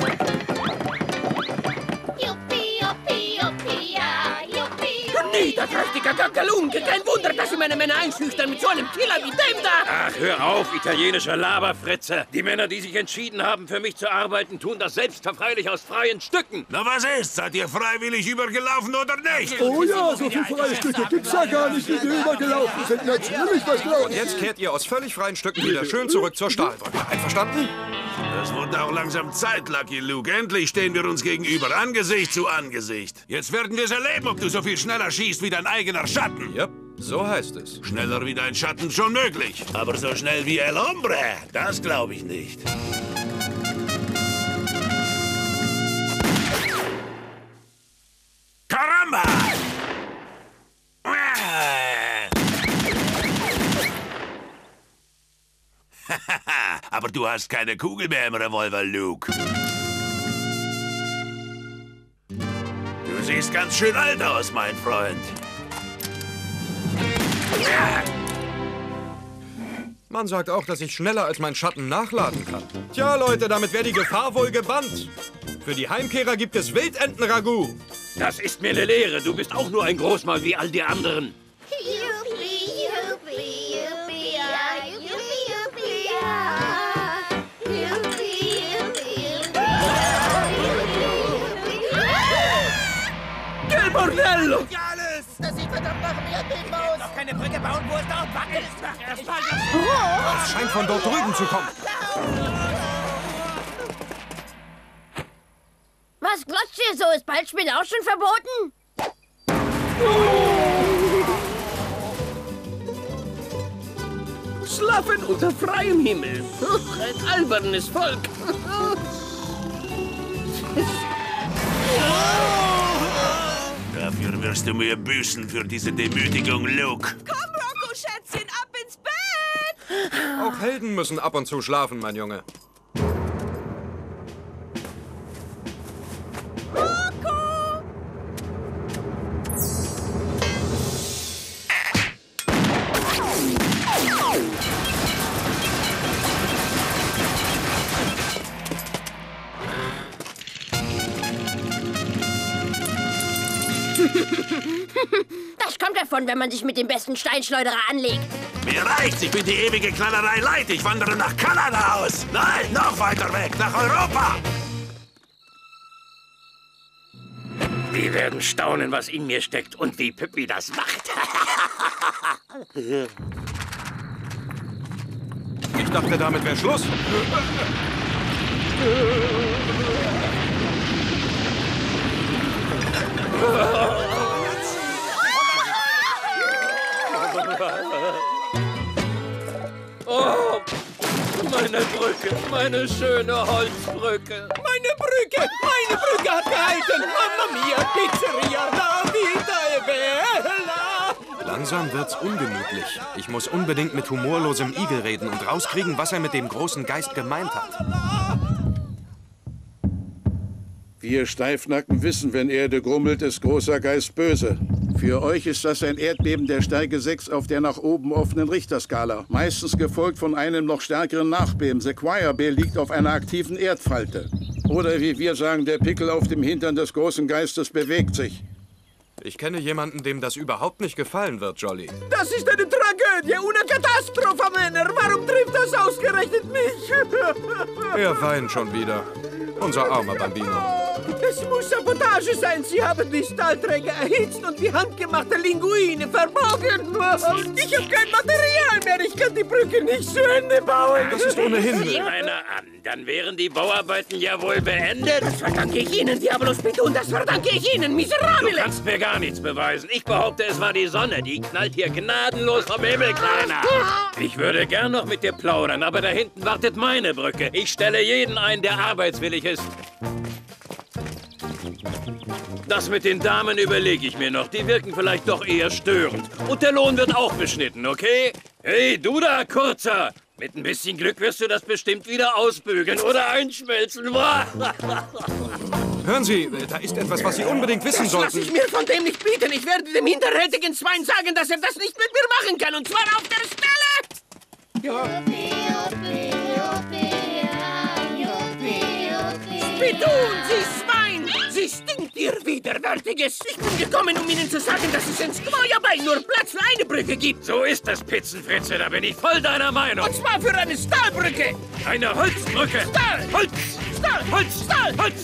Speaker 24: Juppie, juppie, juppie, ja. Juppie,
Speaker 13: Niederträchtiger Kakalunke! Kein Wunder, dass Sie meine Männer einschüchtern mit so einem Killer wie dem da!
Speaker 1: Ach, hör auf, italienischer Laberfritze. Die Männer, die sich entschieden haben, für mich zu arbeiten, tun das selbstverfreilich aus freien Stücken.
Speaker 12: Na, was ist? Seid ihr freiwillig übergelaufen oder nicht?
Speaker 14: Oh ja, so viele freie Stücke gibt's ja gar nicht, die wir übergelaufen sind. Natürlich, was glaubt.
Speaker 7: Und jetzt kehrt ihr aus völlig freien Stücken wieder schön zurück zur Stahlbrücke. Einverstanden?
Speaker 12: Es wurde auch langsam Zeit, Lucky Luke. Endlich stehen wir uns gegenüber, Angesicht zu Angesicht. Jetzt werden wir es erleben, ob du so viel schneller schießt wie dein eigener Schatten.
Speaker 7: Yep, so heißt es.
Speaker 12: Schneller wie dein Schatten schon möglich. Aber so schnell wie El Hombre, das glaube ich nicht. Caramba! Aber du hast keine Kugel mehr im Revolver, Luke. Du siehst ganz schön alt aus, mein Freund.
Speaker 7: Man sagt auch, dass ich schneller als mein Schatten nachladen kann. Tja, Leute, damit wäre die Gefahr wohl gebannt. Für die Heimkehrer gibt es Wildentenragout.
Speaker 1: Das ist mir eine Lehre. Du bist auch nur ein Großmaul wie all die anderen.
Speaker 24: juppie, juppie, juppie, ja. Juppie, juppie, ja. Juppie, juppie,
Speaker 13: Del Bordello!
Speaker 24: Das sieht verdammt nach mir
Speaker 8: Irrbild-Maus!
Speaker 13: Noch keine Brücke bauen, wo es dort wackelt!
Speaker 7: Es scheint von dort drüben zu kommen.
Speaker 24: Was glotzt ihr so? Ist Ballspiel auch schon verboten?
Speaker 1: Schlafen unter freiem Himmel. Ein albernes Volk.
Speaker 12: Dafür wirst du mir büßen für diese Demütigung, Luke.
Speaker 25: Komm, Rocco, Schätzchen, ab ins Bett!
Speaker 7: Auch Helden müssen ab und zu schlafen, mein Junge.
Speaker 24: Das kommt davon, wenn man sich mit dem besten Steinschleuderer anlegt.
Speaker 12: Mir reicht's, ich bin die ewige Knallerei leid. Ich wandere nach Kanada aus. Nein, noch weiter weg, nach Europa.
Speaker 1: Wir werden staunen, was in mir steckt und wie Pippi das macht.
Speaker 7: Ich dachte, damit wäre Schluss.
Speaker 1: Oh, meine Brücke, meine schöne Holzbrücke.
Speaker 13: Meine Brücke hat gehalten! Mamma mia, Pizzeria, la vita è bella!
Speaker 7: Langsam wird's ungemütlich. Ich muss unbedingt mit humorlosem Igel reden und rauskriegen, was er mit dem großen Geist gemeint hat.
Speaker 4: Wir Steifnacken wissen, wenn Erde grummelt, ist großer Geist böse. Für euch ist das ein Erdbeben der Stärke 6 auf der nach oben offenen Richterskala. Meistens gefolgt von einem noch stärkeren Nachbeben. Sequoia B liegt auf einer aktiven Erdfalte. Oder wie wir sagen, der Pickel auf dem Hintern des großen Geistes bewegt sich.
Speaker 7: Ich kenne jemanden, dem das überhaupt nicht gefallen wird, Jolly.
Speaker 13: Das ist eine Tragödie, una Katastrophe, Männer! Warum trifft das ausgerechnet mich?
Speaker 7: Er weint schon wieder. Unser armer Bambino.
Speaker 13: Es muss Sabotage sein. Sie haben die Stahlträger erhitzt und die handgemachte Linguine verbogen. Ich habe kein Material mehr. Ich kann die Brücke nicht zu Ende bauen.
Speaker 7: Das ist ohnehin...
Speaker 1: Sieh einer an, dann wären die Bauarbeiten ja wohl beendet.
Speaker 13: Das verdanke ich Ihnen, Diabolos Pitun. Das verdanke ich Ihnen, Miserabile.
Speaker 1: Du kannst mir gar nichts beweisen. Ich behaupte, es war die Sonne. Die knallt hier gnadenlos vom Himmel, Kleiner. Ich würde gern noch mit dir plaudern, aber da hinten wartet meine Brücke. Ich stelle jeden ein, der arbeitswillig ist. Das mit den Damen überlege ich mir noch. Die wirken vielleicht doch eher störend. Und der Lohn wird auch beschnitten, okay? Hey, du da, Kurzer! Mit ein bisschen Glück wirst du das bestimmt wieder ausbügeln oder einschmelzen.
Speaker 7: Hören Sie, da ist etwas, was Sie unbedingt wissen
Speaker 13: Das
Speaker 7: sollten.
Speaker 13: lasse ich mir von dem nicht bieten. Ich werde dem hinterhältigen Schwein sagen, dass er das nicht mit mir machen kann. Und zwar auf der Stelle. Pitun, Sie Schwein! Sie stinkt, ihr Widerwärtiges! Ich bin gekommen, um Ihnen zu sagen, dass es in Squoia Bay nur Platz für eine Brücke gibt.
Speaker 1: So ist es, Pizzenfritze, da bin ich voll deiner Meinung.
Speaker 13: Und zwar für eine Stahlbrücke!
Speaker 1: Eine Holzbrücke!
Speaker 13: Stahl!
Speaker 1: Holz!
Speaker 13: Stahl!
Speaker 1: Holz!
Speaker 13: Stahl!
Speaker 1: Holz!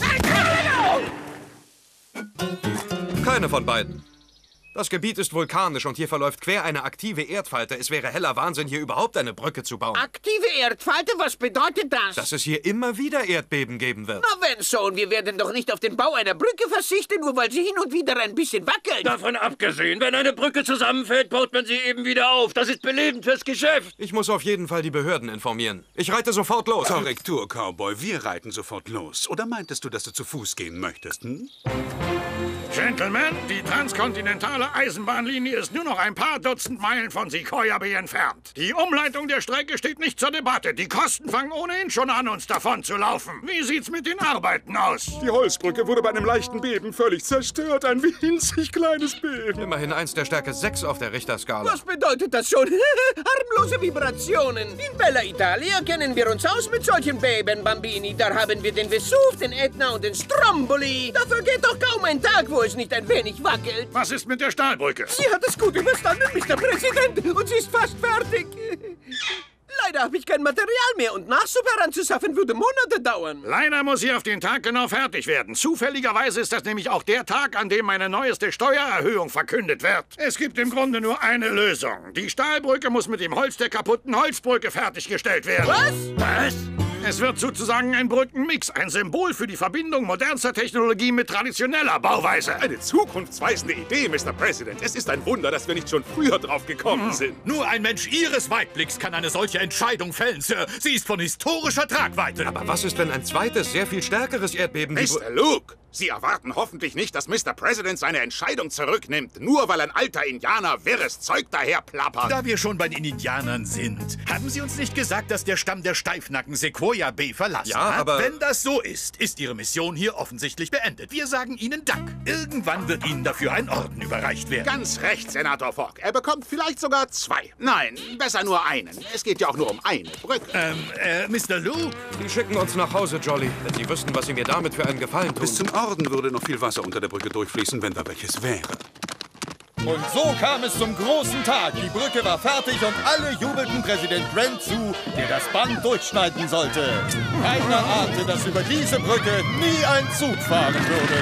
Speaker 7: Keine von beiden. Das Gebiet ist vulkanisch und hier verläuft quer eine aktive Erdfalte. Es wäre heller Wahnsinn, hier überhaupt eine Brücke zu bauen.
Speaker 13: Aktive Erdfalte, was bedeutet das?
Speaker 7: Dass es hier immer wieder Erdbeben geben wird.
Speaker 13: Na wenn schon, wir werden doch nicht auf den Bau einer Brücke verzichten, nur weil sie hin und wieder ein bisschen wackelt.
Speaker 1: Davon abgesehen, wenn eine Brücke zusammenfällt, baut man sie eben wieder auf. Das ist belebend fürs Geschäft.
Speaker 7: Ich muss auf jeden Fall die Behörden informieren. Ich reite sofort los.
Speaker 11: Korrektur, Cowboy. Wir reiten sofort los. Oder meintest du, dass du zu Fuß gehen möchtest, hm?
Speaker 19: Gentlemen, die transkontinentale Eisenbahnlinie ist nur noch ein paar Dutzend Meilen von Sequoia Bay entfernt. Die Umleitung der Strecke steht nicht zur Debatte. Die Kosten fangen ohnehin schon an, uns davon zu laufen. Wie sieht's mit den Arbeiten aus?
Speaker 5: Die Holzbrücke wurde bei einem leichten Beben völlig zerstört. Ein winzig kleines Beben.
Speaker 7: Immerhin eins der Stärke 6 auf der Richterskala.
Speaker 13: Was bedeutet das schon? Harmlose Vibrationen. In Bella Italia kennen wir uns aus mit solchen Beben, Bambini. Da haben wir den Vesuv, den Ätna und den Stromboli. Da vergeht doch kaum ein Tag, wo es nicht ein wenig wackelt.
Speaker 19: Was ist mit der Stahlbrücke?
Speaker 13: Sie hat es gut überstanden, Mr. Präsident, und sie ist fast fertig. Leider habe ich kein Material mehr und Nachsuppe ranzuschaffen würde Monate dauern.
Speaker 19: Leider muss sie auf den Tag genau fertig werden. Zufälligerweise ist das nämlich auch der Tag, an dem meine neueste Steuererhöhung verkündet wird. Es gibt im Grunde nur eine Lösung. Die Stahlbrücke muss mit dem Holz der kaputten Holzbrücke fertiggestellt werden.
Speaker 13: Was?
Speaker 19: Es wird sozusagen ein Brückenmix, ein Symbol für die Verbindung modernster Technologie mit traditioneller Bauweise.
Speaker 3: Eine zukunftsweisende Idee, Mr. President. Es ist ein Wunder, dass wir nicht schon früher drauf gekommen sind.
Speaker 9: Nur ein Mensch Ihres Weitblicks kann eine solche Entscheidung fällen, Sir. Sie ist von historischer Tragweite.
Speaker 7: Aber was ist, wenn ein zweites, sehr viel stärkeres Erdbeben...
Speaker 5: Mr. Luke, Sie erwarten hoffentlich nicht, dass Mr. President seine Entscheidung zurücknimmt, nur weil ein alter Indianer wirres Zeug daher plappert.
Speaker 9: Da wir schon bei den Indianern sind, haben Sie uns nicht gesagt, dass der Stamm der Steifnacken Sequoia B verlassen hat?
Speaker 7: aber...
Speaker 9: Wenn das so ist, ist Ihre Mission hier offensichtlich beendet. Wir sagen Ihnen Dank. Irgendwann wird Ihnen dafür ein Orden überreicht werden.
Speaker 5: Ganz recht, Senator Fogg. Er bekommt vielleicht sogar 2. Nein, besser nur einen. Es geht ja auch nur um eine Brücke.
Speaker 9: Mr. Luke?
Speaker 7: Sie schicken uns nach Hause, Jolly. Wenn Sie wüssten, was Sie mir damit für einen Gefallen tun.
Speaker 11: Bis zum Orden würde noch viel Wasser unter der Brücke durchfließen, wenn da welches wäre.
Speaker 18: Und so kam es zum großen Tag. Die Brücke war fertig und alle jubelten Präsident Grant zu, der das Band durchschneiden sollte. Keiner ahnte, dass über diese Brücke nie ein Zug fahren würde.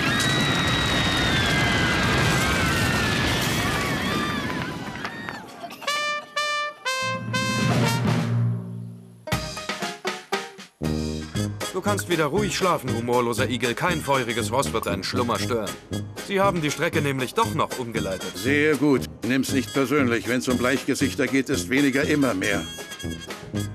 Speaker 7: Du kannst wieder ruhig schlafen, humorloser Igel. Kein feuriges Ross wird deinen Schlummer stören. Sie haben die Strecke nämlich doch noch umgeleitet.
Speaker 4: Sehr gut. Nimm's nicht persönlich. Wenn's um Bleichgesichter geht, ist weniger immer mehr.